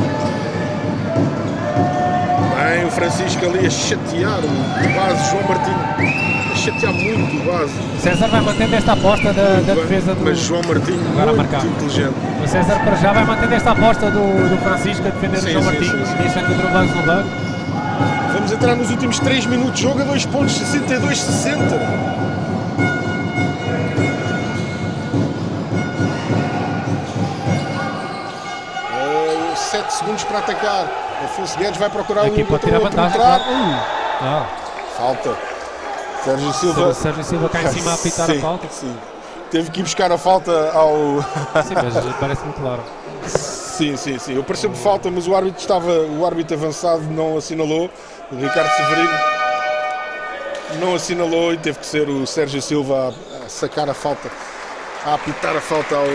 bem o Francisco ali a chatear o base João Martinho, chatear muito o base. O César vai mantendo esta aposta da, da defesa do... Mas João Martinho Agora a muito marcar. inteligente. O César para já vai mantendo esta aposta do, do Francisco a defender Sim, o João sim, Martinho, sim, sim. deixando o Drubanks no banco. Vamos entrar nos últimos três minutos de jogo a dois pontos, sessenta e dois sessenta. Uh, sete segundos para atacar. Afonso Guedes vai procurar Aqui o pode tirar controle a vantagem. penetrar. Claro. Ah, Falta. Sérgio Silva. Sérgio Silva cá em cima a apitar Sim, a falta. sim. Teve que ir buscar a falta ao. Sim, mas parece-me claro. Sim, sim, sim. Eu pareceu-me falta, mas o árbitro estava, o árbitro avançado não assinalou. O Ricardo Severino não assinalou e teve que ser o Sérgio Silva a, a sacar a falta, a apitar a falta ao.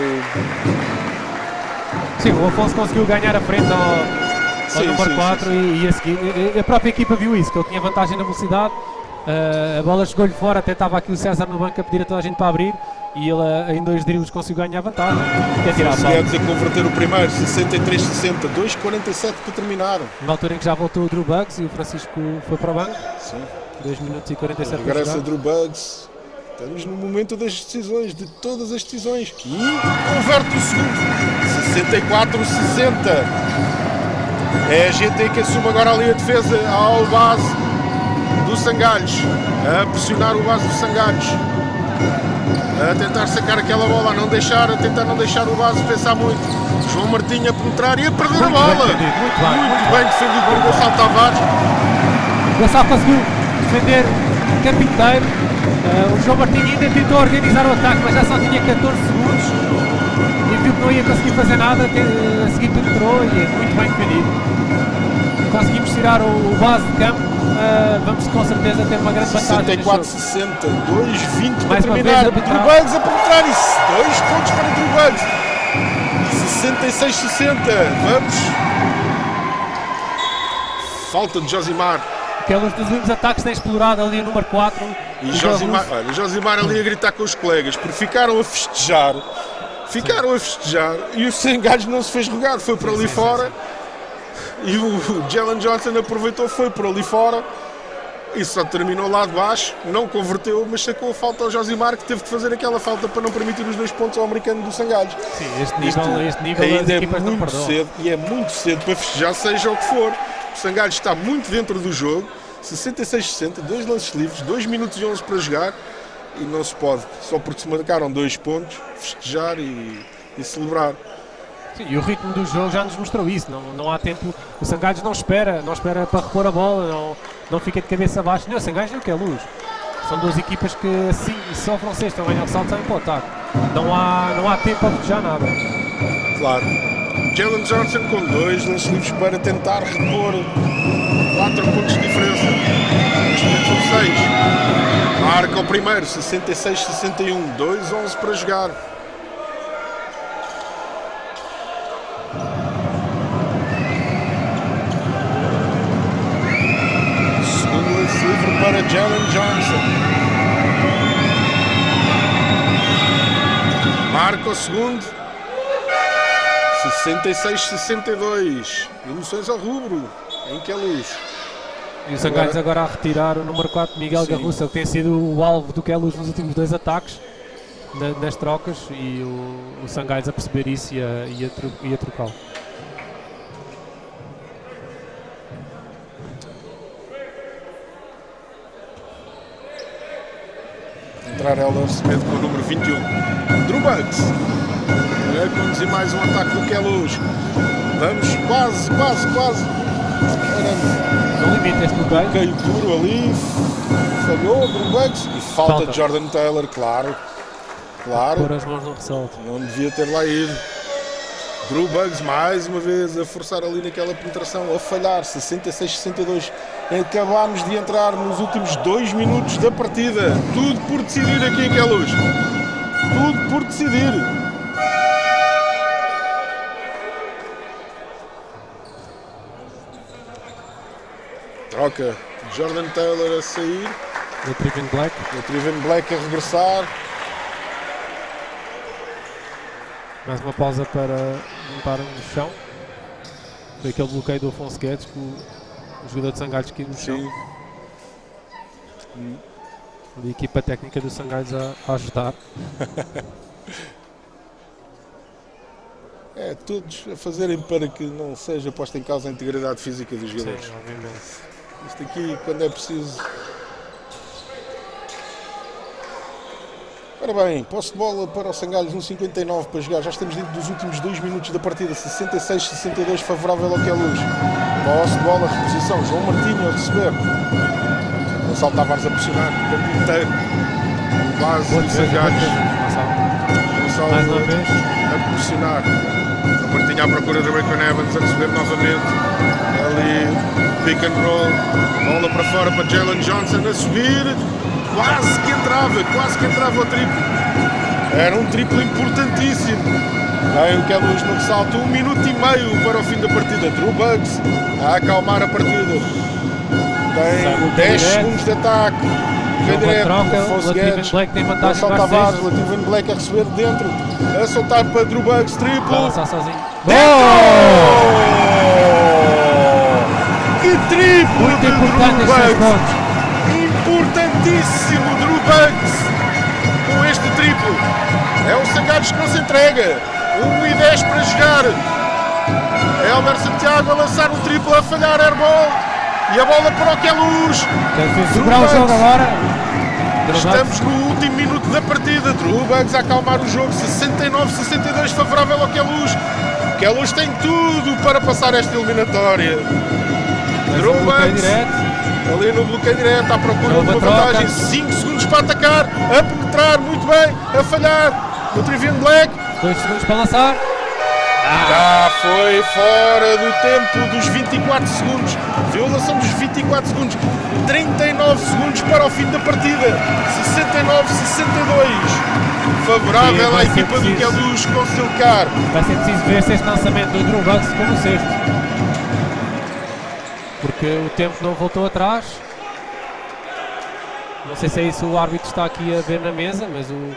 Sim, o Afonso conseguiu ganhar a frente ao, ao Sim, número sim, quatro sim, sim. E, e a seguir. A própria equipa viu isso, que ele tinha vantagem na velocidade. Uh, a bola chegou-lhe fora, até estava aqui o César no banco a pedir a toda a gente para abrir e ele uh, em dois dribles conseguiu ganhar vantagem. Quer tirar a Afonso bola. Guedes a converter o primeiro, sessenta e três sessenta, dois quarenta e sete para terminar. Na altura em que já voltou o Drew Bugs e o Francisco foi para o banco. Sim. dois minutos e quarenta e sete para Regressa jogar. Drew Bugs. Estamos no momento das decisões, de todas as decisões. E converte o segundo. sessenta e quatro sessenta. É a G T que assume agora ali a defesa ao base do Sangalhos. A pressionar o base do Sangalhos. A tentar sacar aquela bola, a não deixar, a tentar não deixar o base pensar muito. João Martinho a penetrar e a perder Muito a bem bola. defendido, muito bem, muito muito bem defendido por Gonçalo Tavares. Gonçalo conseguiu defender Capiteiro. Uh, o João Martinho ainda tentou organizar o ataque, mas já só tinha catorze segundos e viu que não ia conseguir fazer nada. A seguir penetrou e é muito bem defendido. Conseguimos tirar o, o base de campo. Uh, vamos com certeza ter uma grande vantagem. sessenta e quatro sessenta, dois vinte para Mais uma terminar. vez a Drew penetrar. Bugs a penetrar e dois pontos para Drew Bugs. sessenta e seis sessenta. Vamos. Falta de Josimar. Que é um dos últimos ataques que tem explorado ali o número quatro. E o Josimar, Belarus. olha, Josimar ali a gritar com os colegas, porque ficaram a festejar. Ficaram sim. a festejar e o Sangalhos não se fez rogar, foi por sim, ali sim, fora. Sim, sim. E o Jalen Johnson aproveitou, foi por ali fora. E só terminou lá de baixo, não converteu, mas sacou a falta ao Josimar, que teve que fazer aquela falta para não permitir os dois pontos ao americano do Sangalhos. Sim, este nível, Isto este nível ainda as é equipas não muito perdoam. cedo e é muito cedo para festejar, seja o que for. O Sangalhos está muito dentro do jogo, sessenta e seis sessenta, dois lances livres, dois minutos e onze para jogar e não se pode, só porque se marcaram dois pontos, festejar e, e celebrar. Sim, e o ritmo do jogo já nos mostrou isso, não, não há tempo, o Sangalhos não espera, não espera para repor a bola, não, não fica de cabeça abaixo, nem o Sangalhos nem o que é Luz. São duas equipas que assim sofram sexta, ganham o salto, saem para o ataque. Não há, não há tempo para festejar nada. Claro. Jalen Johnson com dois lances livres para tentar repor quatro pontos de diferença. Neste momento são seis. Marca o primeiro, sessenta e seis a sessenta e um. dois onze para jogar. Segundo lance livre para Jalen Johnson. Marca o segundo. sessenta e seis a sessenta e dois. Emoções ao rubro. Em que é luz. E o Sangalhos agora... agora a retirar o número quatro, Miguel Sim. Garruça, que tem sido o alvo do que é luz nos últimos dois ataques, na, nas trocas, e o, o Sangalhos a perceber isso e a, e a, tru, e a trocá-lo. Entrar Helder Semedo com o número vinte e um. Drew Buggs a conduzir mais um ataque do que é luz. Vamos quase, quase, quase. No limite este bloqueio. Caiu duro ali. Falhou Drew Buggs. E falta, falta de Jordan Taylor, claro. Claro. Pôr as mãos no ressalto. Não devia ter lá ido. Drew Buggs mais uma vez a forçar ali naquela penetração, a falhar. sessenta e seis a sessenta e dois. Acabámos de entrar nos últimos dois minutos da partida. Tudo por decidir aqui em que é luz. Tudo por decidir. Troca. Jordan Taylor a sair. Latrivian Black. Latrivian Black a regressar. Mais uma pausa para limpar no chão. Foi aquele bloqueio do Afonso Guedes que o, o jogador de Sangalhos caiu no chão. Hum. A equipa técnica do Sangalhos a, a ajudar. É, todos a fazerem para que não seja posta em causa a integridade física dos jogadores. Sim, obviamente. Isto aqui, quando é preciso. Ora bem, posse de bola para o Sangalhos, no cinquenta e nove para jogar. Já estamos dentro dos últimos dois minutos da partida. sessenta e seis a sessenta e dois, favorável ao que é luz. Posse de bola, reposição. João Martinho a receber. Gonçalo Tavares a pressionar o campo inteiro. Base do Sangalhos. Gonçalo mais uma vez a pressionar. João Martinho à procura do Bacon Evans a receber novamente. Ali, pick and roll. Bola para fora para Jalen Johnson a subir. Quase que entrava, quase que entrava o triplo. Era um triplo importantíssimo. Vem o que é luz no ressalto. Um minuto e meio para o fim da partida. Drew Buggs a acalmar a partida. Tem dez segundos de ataque. Vem direto. Latrivian Black tem vantagem. Gonçalo Tavares, Latrivian Black a receber dentro. A soltar para Drew Buggs. Triplo. Vai lançar sozinho. Oh! Que triplo! Muito de importante Drew estes Buggs. Importantíssimo Drew Buggs com este triplo. É o Sangalhos que não se entrega. um e dez para jogar. Helder Santiago a lançar um triplo, a falhar airball. E a bola para o que é luz. Quer segurar o jogo agora. Estamos no último minuto da partida. Drew Buggs a acalmar o jogo. sessenta e nove a sessenta e dois, favorável ao que é luz. Que é luz tem tudo para passar esta eliminatória. Drew Buggs ali no bloqueio direto, à procura de uma vantagem. cinco segundos para atacar, a penetrar muito bem, a falhar. O Trivian Black. dois segundos para lançar. Já foi fora do tempo dos vinte e quatro segundos. Violação dos vinte e quatro segundos. trinta e nove segundos para o fim da partida. sessenta e nove a sessenta e dois. Favorável à equipa do que é luz com Silcar. Vai ser preciso ver se este lançamento do Drew Buggs ficou no sexto. Porque o tempo não voltou atrás. Não sei se é isso o árbitro está aqui a ver na mesa, mas o...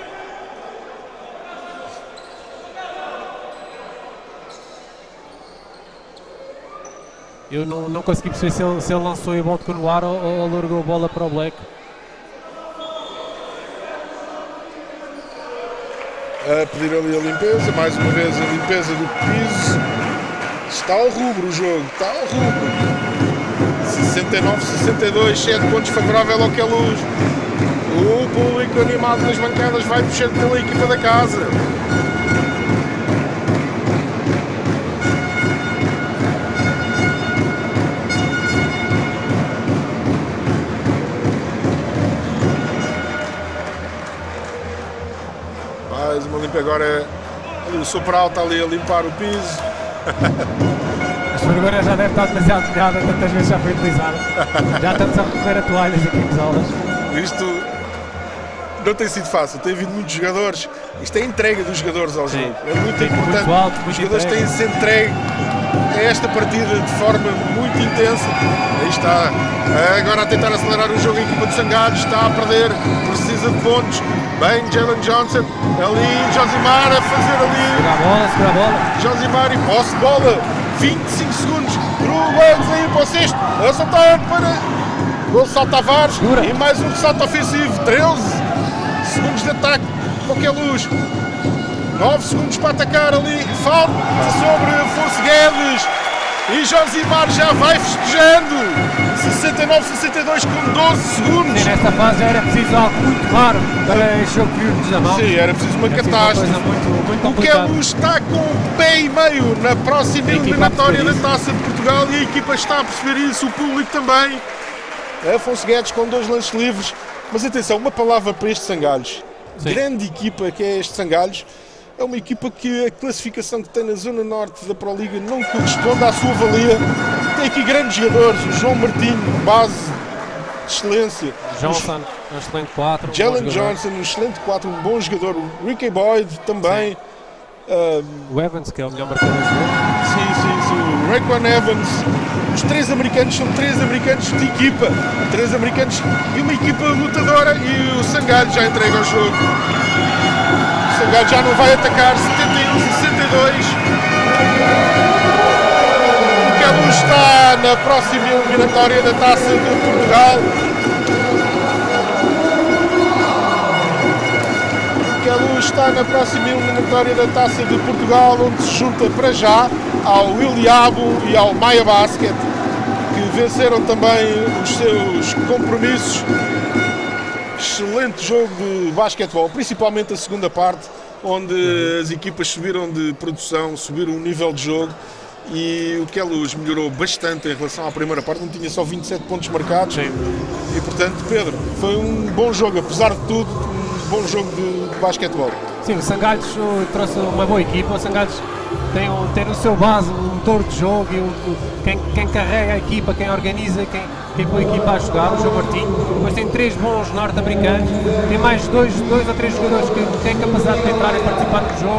Eu não, não consegui perceber se ele, se ele lançou e voltou no ar ou, ou largou a bola para o Black. A pedir ali a limpeza, mais uma vez a limpeza do piso. Está ao rubro o jogo, está ao rubro. sessenta e nove a sessenta e dois, sete pontos favorável ao que é luz. O público animado nas bancadas vai puxando pela equipa da casa. Mais uma limpa agora. Ali o Sopral está ali a limpar o piso. A esfregona já deve estar demasiado molhada, tantas vezes já foi utilizada. Já estamos a recorrer a toalhas aqui nas aulas. Isto não tem sido fácil, tem havido muitos jogadores. Isto é a entrega dos jogadores ao Sim. jogo. É muito Sim, importante. muito alto, muito Os jogadores entregue. têm-se entregue a esta partida de forma muito intensa. Aí está. Agora a tentar acelerar o jogo, a equipa de Sangalhos está a perder, precisa de pontos. Bem, Jalen Johnson, ali, Josimar a fazer ali. Segura a bola, segura a bola. Josimar e posse de bola. vinte e cinco segundos. Uruguaios aí para o sexto. A saltar para Gonçalo Tavares. Segura. E mais um salto ofensivo. treze segundos de ataque. Qualquer luz. nove segundos para atacar ali. Falta sobre Afonso Guedes. E Josimar já vai festejando. sessenta e nove a sessenta e dois com doze segundos. Sim, nesta fase já era preciso algo muito raro para este jogo vir-nos a mão. Sim, era preciso uma Era preciso catástrofe. Uma coisa muito, muito O complicada. Queluz está com um pé e meio na próxima A equipa eliminatória a da perceber Taça de Portugal e a equipa está a perceber isso, o público também. Afonso Guedes com dois lances livres. Mas atenção, uma palavra para este Sangalhos. Sim. Grande equipa que é este Sangalhos. É uma equipa que a classificação que tem na zona norte da Pro Liga não corresponde à sua valia. Tem aqui grandes jogadores, o João Martinho, base de excelência. Johnson, um excelente quatro. um Jalen bom jogador. Johnson, um excelente quatro, um bom jogador. O Ricky Boyd também. Ah, O Evans, que é o melhor marcador do jogo. sim, sim, sim. O Raekwon Evans. Os três americanos são três americanos de equipa. Três americanos e uma equipa lutadora. E o Sangalhos já entrega o jogo. O Sangalhos já não vai atacar. setenta e um a sessenta e dois. O Queluz está na próxima eliminatória da Taça de Portugal. O Queluz está na próxima eliminatória da Taça de Portugal, onde se junta para já ao Iliabo e ao Maia Basket, que venceram também os seus compromissos. Excelente jogo de basquetebol, principalmente a segunda parte, onde as equipas subiram de produção, subiram o nível de jogo e o Queluz melhorou bastante em relação à primeira parte, não tinha só vinte e sete pontos marcados. Sim. E portanto, Pedro, foi um bom jogo, apesar de tudo, um bom jogo de, de basquetebol. Sim, o Sangalhos uh, trouxe uma boa equipa. O Sangalhos tem, um, tem no seu base um motor de jogo e o, o- quem, quem carrega a equipa, quem organiza, quem, quem põe a equipa a jogar, o João Martinho. Depois tem três bons norte-americanos, tem mais dois, dois ou três jogadores que têm capacidade de entrar e participar do jogo.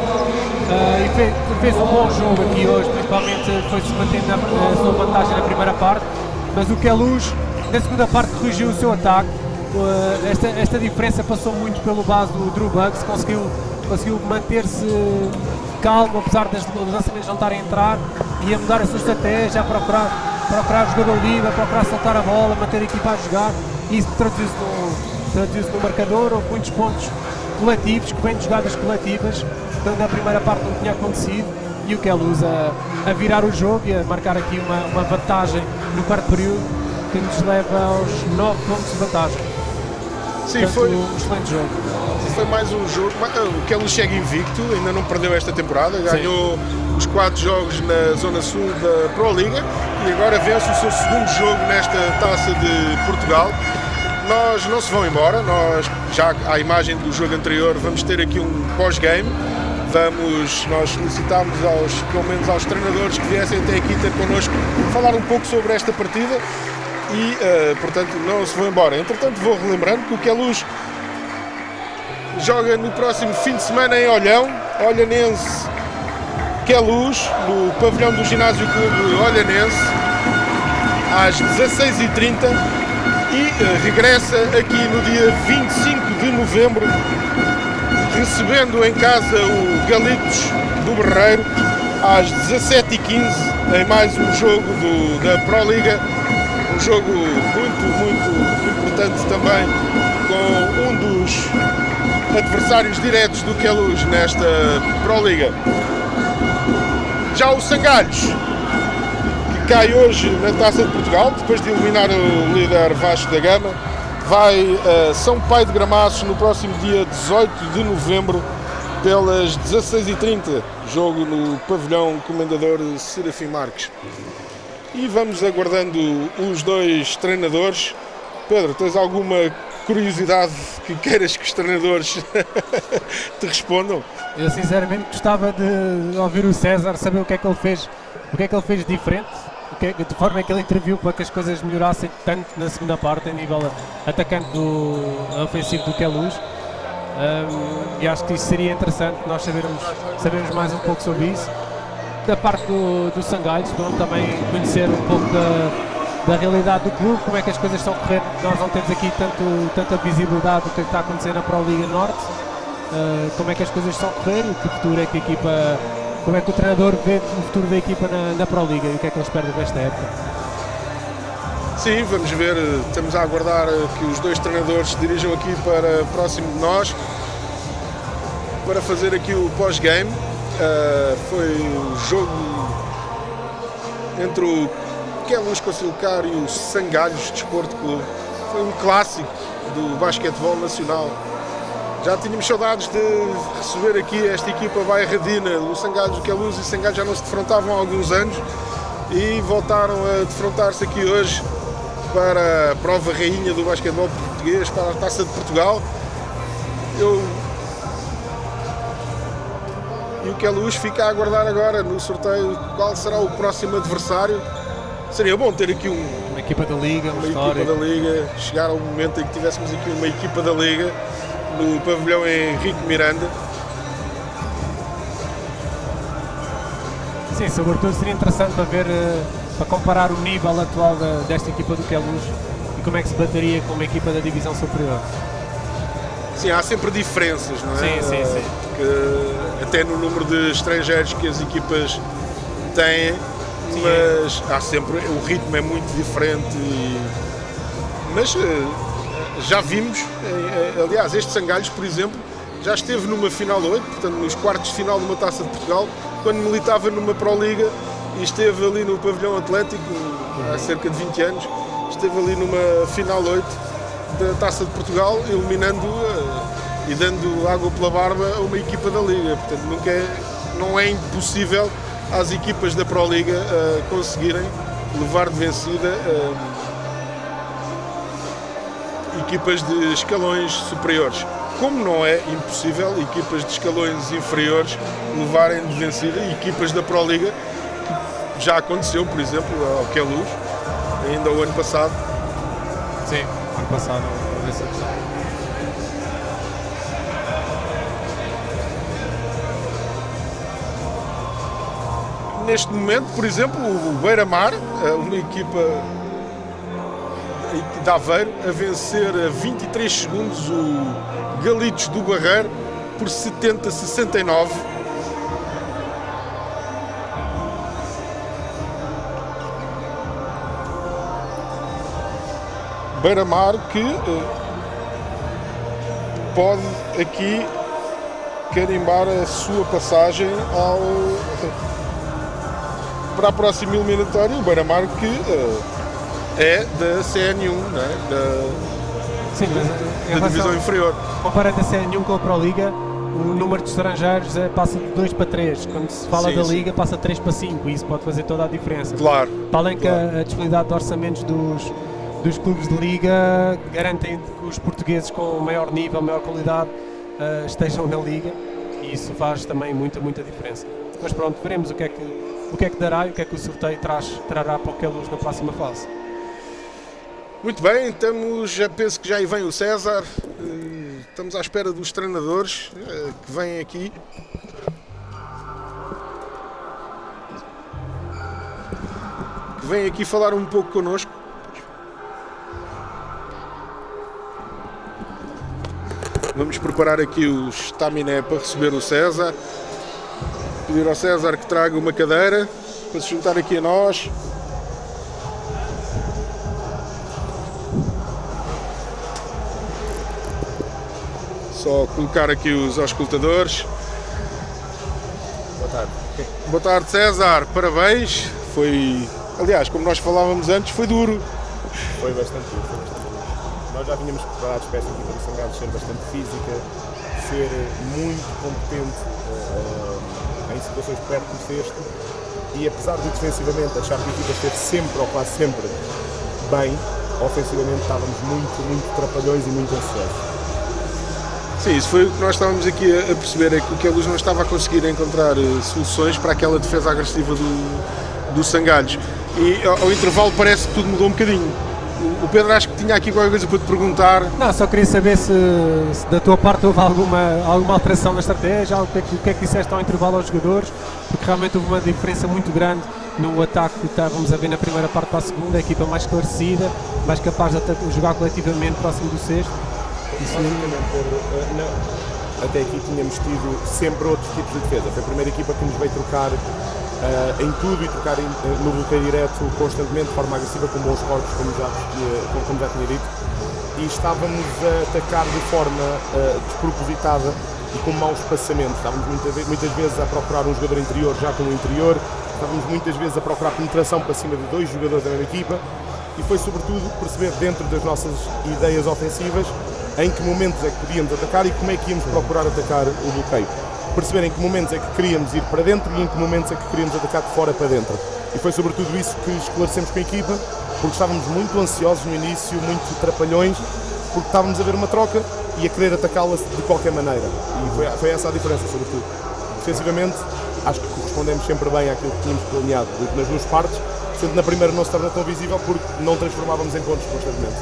Uh, e fez, fez um bom jogo aqui hoje, principalmente foi-se mantendo na, a sua vantagem na primeira parte, mas o Queluz na segunda parte corrigiu o seu ataque. Uh, esta, esta diferença passou muito pelo base do Drew Bucks, conseguiu, conseguiu manter-se calmo, apesar das- dos lançamentos não estarem a entrar, e a mudar a sua estratégia, a procurar, procurar jogador livre, a procurar soltar a bola, manter a equipa a jogar, e isso traduziu-se no, traduziu-se no marcador. Houve muitos pontos coletivos, que vêm de jogadas coletivas, portanto na primeira parte não tinha acontecido, e o Queluz a, a virar o jogo e a marcar aqui uma, uma vantagem no quarto período que nos leva aos nove pontos de vantagem. Sim, Portanto, foi, um excelente jogo. foi mais um jogo. O Queluz chega invicto, ainda não perdeu esta temporada, ganhou os quatro jogos na Zona Sul da Pro Liga e agora vence o seu segundo jogo nesta Taça de Portugal. Nós não se vão embora, nós já à imagem do jogo anterior vamos ter aqui um pós-game. Vamos, nós solicitámos aos, pelo menos aos treinadores que viessem até aqui ter connosco, falar um pouco sobre esta partida e, eh, portanto, não se vão embora. Entretanto, vou relembrando que o Queluz joga no próximo fim de semana em Olhão, Olhanense Queluz, no pavilhão do Ginásio Clube Olhanense, às dezasseis e trinta e eh, regressa aqui no dia vinte e cinco de novembro, recebendo em casa o Galitos do Barreiro às dezassete e quinze em mais um jogo do, da Pro Liga, um jogo muito, muito importante também, com um dos adversários diretos do Queluz nesta Pro Liga. Já o Sangalhos, que cai hoje na Taça de Portugal, depois de eliminar o líder Vasco da Gama, vai a São Pai de Gramaços no próximo dia dezoito de novembro, pelas dezasseis e trinta, jogo no pavilhão Comendador Serafim Marques. E vamos aguardando os dois treinadores. Pedro, tens alguma curiosidade que queiras que os treinadores te respondam? Eu sinceramente gostava de ouvir o César, saber o que é que ele fez, o que é que ele fez de diferente, o que é, de forma em que ele interviu para que as coisas melhorassem tanto na segunda parte, a nível atacante do ofensivo do Queluz. Um, e acho que isso seria interessante nós sabermos, sabermos mais um pouco sobre isso. Da parte do, do Sangalhos, pronto, também conhecer um pouco da, da realidade do clube, como é que as coisas estão a correr. Nós não temos aqui tanto, tanta visibilidade do que está acontecendo na Pro Liga Norte, uh, como é que as coisas estão a correr e que futuro é que a equipa, como é que o treinador vê o futuro da equipa na, na Pro Liga e o que é que ele espera desta época. Sim, vamos ver, estamos a aguardar que os dois treinadores se dirijam aqui para próximo de nós para fazer aqui o pós-game. Uh, foi o jogo entre o Queluz Concilcar e o Sangalhos Desporto Clube. Foi um clássico do basquetebol nacional. Já tínhamos saudades de receber aqui esta equipa bairradina, o Sangalhos do Queluz, e o Sangalhos já não se defrontavam há alguns anos e voltaram a defrontar-se aqui hoje para a prova rainha do basquetebol português, para a Taça de Portugal. Eu... E o Queluz fica a aguardar agora no sorteio qual será o próximo adversário. Seria bom ter aqui um, uma equipa da Liga, uma, uma história. equipa da Liga, chegar ao momento em que tivéssemos aqui uma equipa da Liga no pavilhão Henrique Miranda. Sim, sobretudo seria interessante para ver, para comparar o nível atual da, desta equipa do Queluz e como é que se bateria com uma equipa da divisão superior. Sim, há sempre diferenças, não é? Sim, sim, sim. Que, até no número de estrangeiros que as equipas têm, sim, mas há sempre, o ritmo é muito diferente. E, mas já vimos, aliás, este Sangalhos, por exemplo, já esteve numa final oito, portanto nos quartos de final de uma Taça de Portugal, quando militava numa Pro Liga e esteve ali no pavilhão Atlético há cerca de vinte anos, esteve ali numa final oito da Taça de Portugal, eliminando uh, e dando água pela barba a uma equipa da Liga. Portanto, nunca é, não é impossível às equipas da Pro Liga uh, conseguirem levar de vencida uh, equipas de escalões superiores. Como não é impossível equipas de escalões inferiores levarem de vencida equipas da Pro Liga, que já aconteceu, por exemplo, ao Queluz, ainda o ano passado. Sim, ano passado, essa questão. Neste momento, por exemplo, o Beira-Mar, uma equipa de Aveiro, a vencer a vinte e três segundos o Galitos do Barreiro por setenta a sessenta e nove. Beira-Mar que uh, pode aqui carimbar a sua passagem ao, para a próxima eliminatória. O Beira-Mar que uh, é da C N um, não é? da, Sim, mas, da divisão inferior. Comparando a C N um com a Pro Liga, o número de estrangeiros é, passa de dois para três. Quando se fala sim, da sim. Liga, passa de três para cinco, e isso pode fazer toda a diferença. Claro. Para além claro. que a, a disponibilidade de orçamentos dos dos clubes de Liga garantem que os portugueses com maior nível, maior qualidade uh, estejam na Liga, e isso faz também muita, muita diferença. Mas pronto, veremos o que é que, o que, é que dará e o que é que o sorteio traz, trará para o Queluz na próxima fase. Muito bem, estamos, já penso que já aí vem o César, uh, estamos à espera dos treinadores uh, que vêm aqui. Que vêm aqui falar um pouco connosco. Vamos preparar aqui o estaminé para receber o César. Pedir ao César que traga uma cadeira para se juntar aqui a nós. Só colocar aqui os auscultadores. Boa tarde. Boa tarde, César. Parabéns. Foi, aliás, como nós falávamos antes, foi duro. Foi bastante duro. Foi bastante duro. Nós já vínhamos preparados para esta equipa do Sangalhos ser bastante física, ser muito competente uh, em situações perto do cesto, e apesar de defensivamente achar que a equipa esteve sempre ou quase sempre bem, ofensivamente estávamos muito, muito trapalhões e muito ansiosos. Sim, isso foi o que nós estávamos aqui a perceber, é que o Queluz não estava a conseguir encontrar soluções para aquela defesa agressiva do, do Sangalhos. E ao, ao intervalo parece que tudo mudou um bocadinho. O Pedro acho que tinha aqui qualquer coisa para te perguntar. Não, só queria saber se, se da tua parte houve alguma, alguma alteração na estratégia, algo, o, que é que, o que é que disseste ao intervalo aos jogadores, porque realmente houve uma diferença muito grande no ataque que estávamos a ver na primeira parte para a segunda, a equipa mais esclarecida, mais capaz de jogar coletivamente próximo do sexto. Isso basicamente, Pedro, não, até aqui tínhamos tido sempre outros tipos de defesa. Foi a primeira equipa que nos veio trocar uh, em tudo e trocar em, no bloqueio direto constantemente, de forma agressiva, com bons corpos, como já, como, como já tinha dito. E estávamos a atacar de forma uh, despropositada e com mau espaçamento. Estávamos muitas vezes, muitas vezes a procurar um jogador interior já com o interior, estávamos muitas vezes a procurar penetração para cima de dois jogadores da mesma equipa. E foi sobretudo perceber dentro das nossas ideias ofensivas em que momentos é que podíamos atacar e como é que íamos procurar atacar o bloqueio. Perceber em que momentos é que queríamos ir para dentro e em que momentos é que queríamos atacar de fora para dentro. E foi sobretudo isso que esclarecemos com a equipa, porque estávamos muito ansiosos no início, muito trapalhões, porque estávamos a ver uma troca e a querer atacá-la de qualquer maneira. E foi, foi essa a diferença, sobretudo. Defensivamente, acho que correspondemos sempre bem àquilo que tínhamos planeado nas duas partes, sendo na primeira não se torna tão visível porque não transformávamos em pontos constantemente.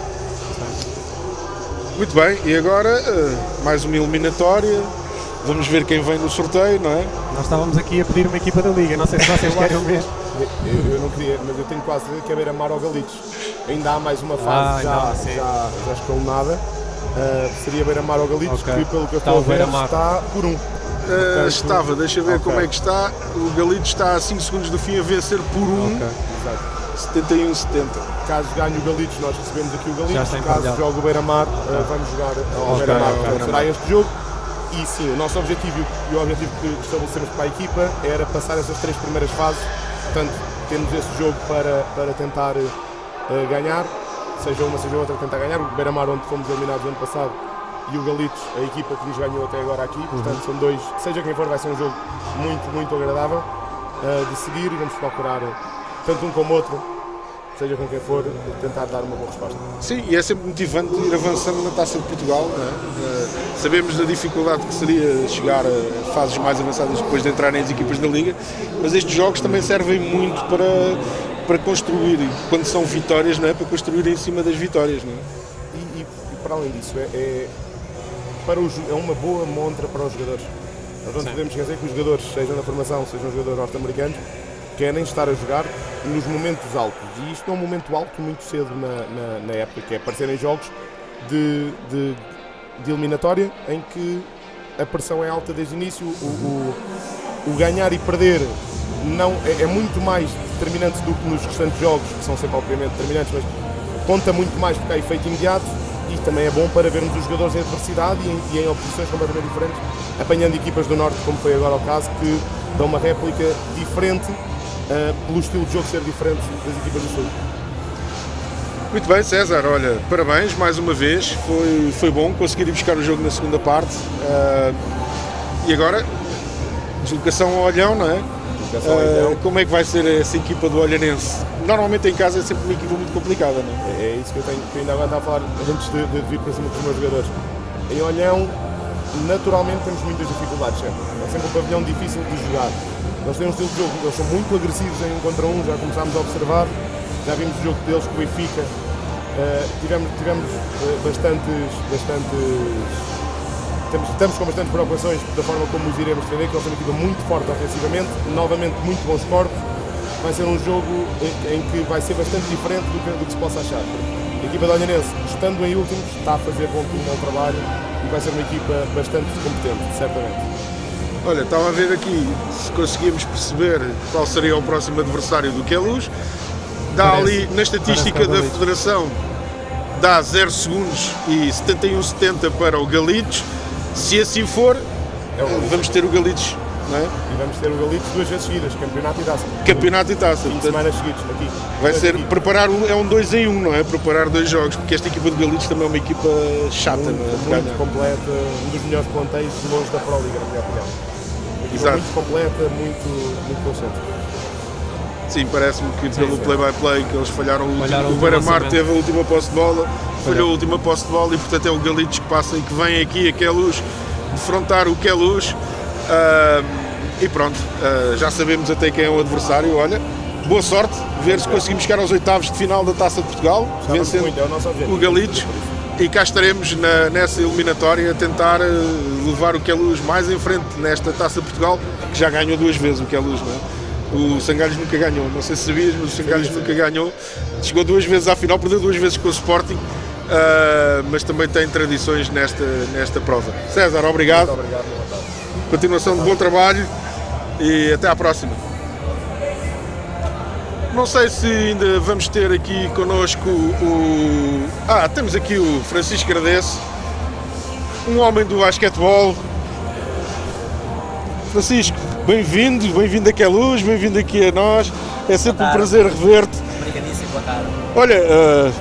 Muito bem, e agora mais uma eliminatória, vamos ver quem vem no sorteio, não é? Nós estávamos aqui a pedir uma equipa da Liga, não sei se vocês querem o mesmo. Eu, eu não queria, mas eu tenho quase certeza que é Beira-Mar ou Galitos. Ainda há mais uma fase ah, já, já, já escalonada, uh, seria Beira-Mar ou Galitos, okay. Que pelo que eu estou a ver está por um. Uh, estava, deixa ver okay. Como é que está, o Galitos está a cinco segundos do fim a vencer por um. Okay. Exato. setenta e um a setenta. Caso ganhe o Galitos, nós recebemos aqui o Galitos. Caso jogue o Beira-Mar, uh, vamos jogar ao okay, Beira-Mar. Okay, Beira será este jogo. E sim, o nosso objetivo e o objetivo que estabelecemos para a equipa era passar essas três primeiras fases. Portanto, temos esse jogo para, para tentar uh, ganhar, seja uma, seja outra, tentar ganhar. O Beira-Mar, onde fomos eliminados no ano passado, e o Galitos, a equipa que nos ganhou até agora aqui. Portanto, uhum. São dois, seja quem for, vai ser um jogo muito, muito agradável uh, de seguir e vamos procurar. Tanto um como o outro, seja com quem for, tentar dar uma boa resposta. Sim, e é sempre motivante ir avançando na Taça de Portugal, não é? Uh, sabemos da dificuldade que seria chegar a fases mais avançadas depois de entrarem as equipas da Liga, mas estes jogos também servem muito para, para construir, quando são vitórias, não é? Para construir em cima das vitórias, não é? E, e, e para além disso, é, é, para o, é uma boa montra para os jogadores. Nós não podemos esquecer que os jogadores, sejam na formação, sejam jogadores norte-americanos, querem estar a jogar nos momentos altos, e isto é um momento alto muito cedo na, na, na época, que é aparecerem jogos de, de, de eliminatória em que a pressão é alta desde o início, o, o, o ganhar e perder não, é, é muito mais determinante do que nos restantes jogos, que são sempre obviamente determinantes, mas conta muito mais porque há efeito imediato e também é bom para vermos os jogadores em adversidade e em, e em oposições completamente diferentes, apanhando equipas do Norte, como foi agora o caso, que dão uma réplica diferente. Uh, pelo estilo de jogo ser diferente das equipas do Sul. Muito bem, César, olha, parabéns mais uma vez, foi, foi bom conseguir ir buscar o jogo na segunda parte. Uh, e agora, deslocação ao Olhão, não é? Deslocação ao Olhão. Uh, como é que vai ser essa equipa do Olhanense? Normalmente em casa é sempre uma equipa muito complicada, não é? É, é isso que eu tenho, que eu ainda agora estava a falar antes de, de vir para cima dos meus jogadores. Em Olhão, naturalmente temos muitas dificuldades sempre. É sempre um pavilhão difícil de jogar. Eles têm um estilo de jogo, eles são muito agressivos em um contra um, já começámos a observar, já vimos o jogo deles com o Benfica, uh, tivemos, tivemos uh, bastantes, bastantes estamos, estamos com bastantes preocupações da forma como os iremos defender, que eles têm uma equipa muito forte ofensivamente, novamente muito bons corpos, vai ser um jogo em, em que vai ser bastante diferente do que, do que se possa achar. A equipa de Olhanense, estando em últimos, está a fazer bom, bom trabalho e vai ser uma equipa bastante competente, certamente. Olha, estava a ver aqui se conseguimos perceber qual seria o próximo adversário do Queluz. Dá parece, ali na estatística da Federação, dá zero segundos e setenta e um a setenta para o Galitos. Se assim for, é vamos ter o Galitos, não é? E vamos ter o Galitos duas vezes seguidas, campeonato e taça. Campeonato e taça. vinte semanas seguidas aqui. Vai ser aqui. Preparar um, é um dois em um, não é? Preparar dois jogos, porque esta equipa de Galitos também é uma equipa chata, muito, não é? Muito completa, um dos melhores plantéis de longe da Pro Liga, na minha opinião. Exato. Muito completa, muito, muito consciente. Sim, parece-me que pelo play-by-play que eles falharam o Falharam último. O o Beira-Mar lançamento. teve a última posse de bola, falhou Falhou. a última posse de bola e portanto é o Galitos que passa e que vem aqui a Queluz defrontar o Queluz. Uh, e pronto, uh, já sabemos até quem é o adversário. Olha, boa sorte, ver se conseguimos chegar aos oitavos de final da Taça de Portugal, Estamos vencendo muito, é o nosso objetivo. o Galitos. E cá estaremos na, nessa eliminatória a tentar uh, levar o Queluz mais em frente nesta Taça de Portugal, que já ganhou duas vezes o Queluz, não é? O Sangalhos nunca ganhou, não sei se sabias, mas o Sangalhos sim, sim. nunca ganhou. Chegou duas vezes à final, perdeu duas vezes com o Sporting, uh, mas também tem tradições nesta, nesta prova. César, obrigado. Muito obrigado, boa tarde. Continuação de bom trabalho e até à próxima. Não sei se ainda vamos ter aqui connosco o... Ah, temos aqui o Francisco Gradeço, um homem do basquetebol. Francisco, bem-vindo, bem-vindo aqui à Luz, bem-vindo aqui a nós. É sempre um prazer rever-te. Obrigadíssimo, boa tarde. Olha, uh,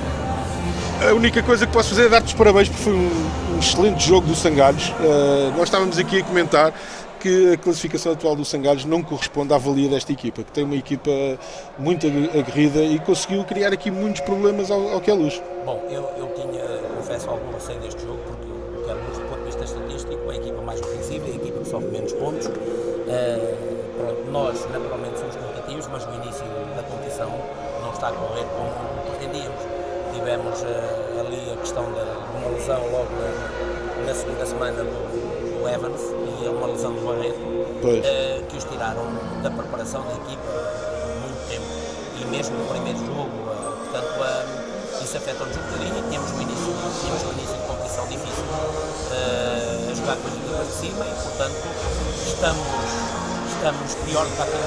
a única coisa que posso fazer é dar-te os parabéns porque foi um, um excelente jogo do Sangalhos. Uh, nós estávamos aqui a comentar que a classificação atual do Sangalhos não corresponde à valia desta equipa, que tem uma equipa muito aguerrida e conseguiu criar aqui muitos problemas ao, ao Queluz. Bom, eu, eu tinha, confesso, algum receio deste jogo, porque o Queluz, do ponto de vista estatístico, é a equipa mais ofensiva, é a equipa que sofre menos pontos. Uh, pronto, nós, naturalmente, somos competitivos, mas no início da competição não está a correr como pretendíamos. Tivemos uh, ali a questão da, de uma lesão logo na, na segunda semana do, do Evans e uma lesão do Barreto, uh, que os tiraram da preparação da equipa muito tempo. E mesmo no primeiro jogo, uh, portanto, uh, isso afeta-nos um bocadinho. Tínhamos um início, tínhamos um início de competição difícil uh, a jogar com as equipas de cima e, portanto, estamos, estamos pior do que aquilo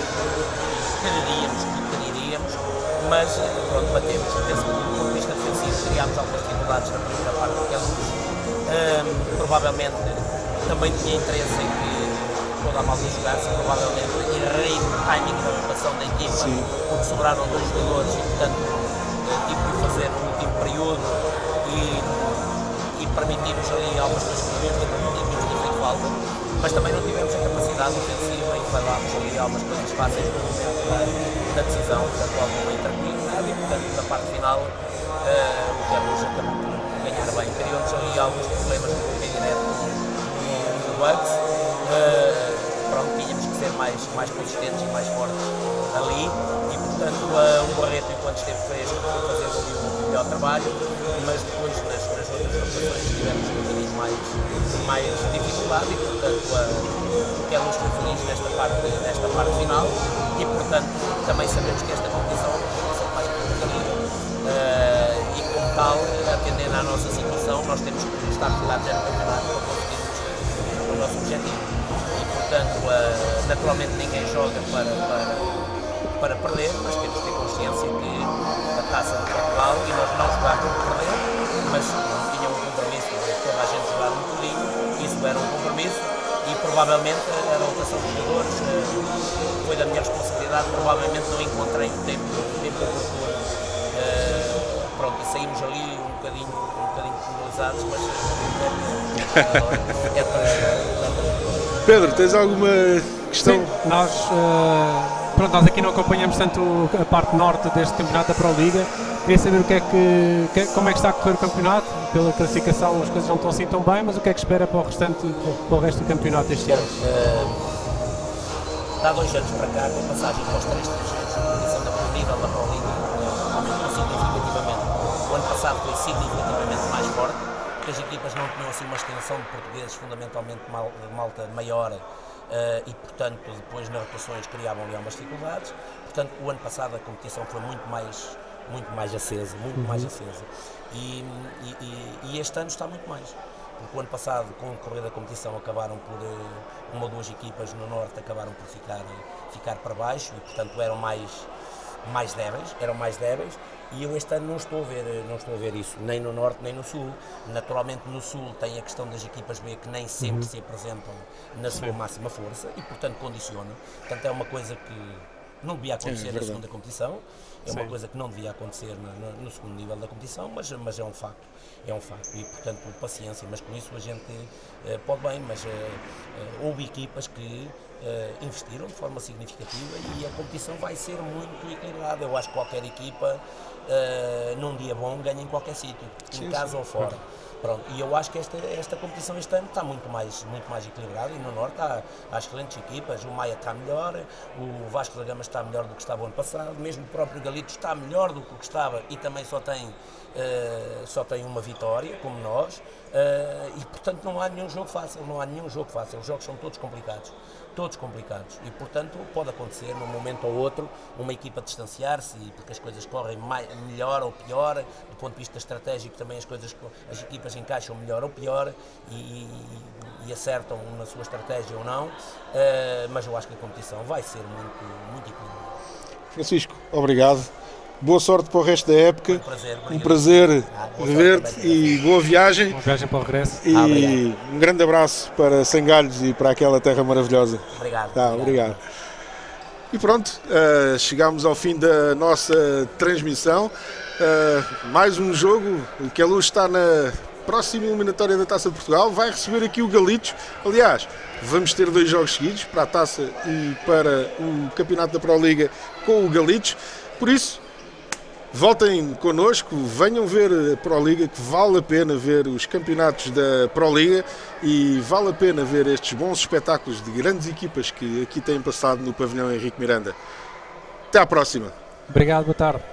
que quereríamos, que quereríamos, mas pronto, batemos. Penso que do ponto de vista defensivo criámos algumas dificuldades na primeira parte do Queluz. Um, provavelmente também tinha interesse em que toda a malta jogasse, provavelmente errei no timing da rotação da equipa, Sim. porque sobraram dois jogadores e portanto tive que fazer no último período e, e permitimos ali algumas coisas que devíamos ter permitido, que nos feito falta, mas também não tivemos a capacidade ofensiva e falhámos ali algumas coisas fáceis no momento da, da decisão, portanto alguma intranquilidade e portanto na parte final uh, o Queluz acabou por ganhar bem. Criou-nos ali alguns problemas no bloqueio direto no Bucks, uh, pronto, tínhamos que ser mais, mais consistentes e mais fortes ali e portanto uh, o Barreto enquanto esteve fresco foi fazer ali um melhor trabalho, mas depois nas, nas outras rotações tivemos um bocadinho mais, mais dificuldade e portanto uh, o Queluz foi feliz nesta parte, nesta parte final e portanto também sabemos que esta competição é uma competição mais competitiva uh, e como tal, atendendo à nossa situação, nós temos que estar focados no campeonato para conseguirmos o nosso objetivo e portanto uh, naturalmente ninguém joga para, para, para perder, mas temos que ter consciência que a Taça de Portugal e nós não jogámos para perder, mas não tinha um compromisso de toda a gente jogar um bocadinho, isso era um compromisso e provavelmente a rotação dos jogadores uh, foi da minha responsabilidade, provavelmente não encontrei o tempo, o tempo oportuno. Uh, pronto, e saímos ali um bocadinho, um bocadinho finalizados, mas uh, é para... Pedro, tens alguma questão? Sim, nós, uh, pronto, nós aqui não acompanhamos tanto a parte norte deste campeonato da Pro Liga. Queria saber o que é que, que, como é que está a correr o campeonato. Pela classificação as coisas não estão assim tão bem, mas o que é que espera para o, restante, para o resto do campeonato este ano? Uh, há dois anos para cá, com a passagem para os três estrangeiros, a competição da Pro Liga, da Pro Liga aumentou significativamente. O ano passado foi significativamente mais forte, porque as equipas não tinham assim uma extensão de portugueses fundamentalmente mal, malta maior uh, e portanto depois nas rotações criavam ali algumas dificuldades. Portanto o ano passado a competição foi muito mais, muito mais acesa, muito uhum. mais acesa e, e, e, e este ano está muito mais. Porque o ano passado, com o decorrer da competição, acabaram por, uma ou duas equipas no Norte acabaram por ficar, ficar para baixo e, portanto, eram mais, mais débeis, eram mais débeis e eu este ano não estou a ver, não estou a ver isso, nem no Norte nem no Sul. Naturalmente no Sul tem a questão das equipas B que nem sempre uhum. se apresentam na sua Sim. máxima força e, portanto, condiciona. Portanto, é uma coisa que não devia acontecer é na segunda competição, é Sim. uma coisa que não devia acontecer no, no, no segundo nível da competição, mas, mas é um facto, é um facto e portanto paciência, mas com isso a gente uh, pode bem, mas uh, uh, houve equipas que uh, investiram de forma significativa e a competição vai ser muito equilibrada. Eu acho que qualquer equipa uh, num dia bom ganha em qualquer sítio, em casa sim. ou fora. Pronto, e eu acho que esta, esta competição este ano está muito mais, muito mais equilibrada e no Norte há, há excelentes equipas, o Maia está melhor, o Vasco da Gama está melhor do que estava o ano passado, mesmo o próprio Galitos está melhor do que o que estava e também só tem, uh, só tem uma vitória, como nós, uh, e portanto não há nenhum jogo fácil, não há nenhum jogo fácil, os jogos são todos complicados. Todos complicados e, portanto, pode acontecer num momento ou outro uma equipa distanciar-se porque as coisas correm mais, melhor ou pior, do ponto de vista estratégico também as coisas, as equipas encaixam melhor ou pior e, e, e acertam na sua estratégia ou não, uh, mas eu acho que a competição vai ser muito, muito equilibrada. Francisco, obrigado. Boa sorte para o resto da época. Um prazer, um prazer ah, rever-te e boa viagem. Boa viagem para o regresso. E ah, um grande abraço para Sangalhos e para aquela terra maravilhosa. Obrigado. Tá, obrigado. obrigado. E pronto, uh, chegámos ao fim da nossa transmissão. Uh, mais um jogo. O Queluz está na próxima eliminatória da Taça de Portugal. Vai receber aqui o Galitos. Aliás, vamos ter dois jogos seguidos para a Taça e para o Campeonato da Pro Liga com o Galitos. Por isso, voltem connosco, venham ver a Pro Liga, que vale a pena ver os campeonatos da Pro Liga e vale a pena ver estes bons espetáculos de grandes equipas que aqui têm passado no pavilhão Henrique Miranda. Até à próxima. Obrigado, boa tarde.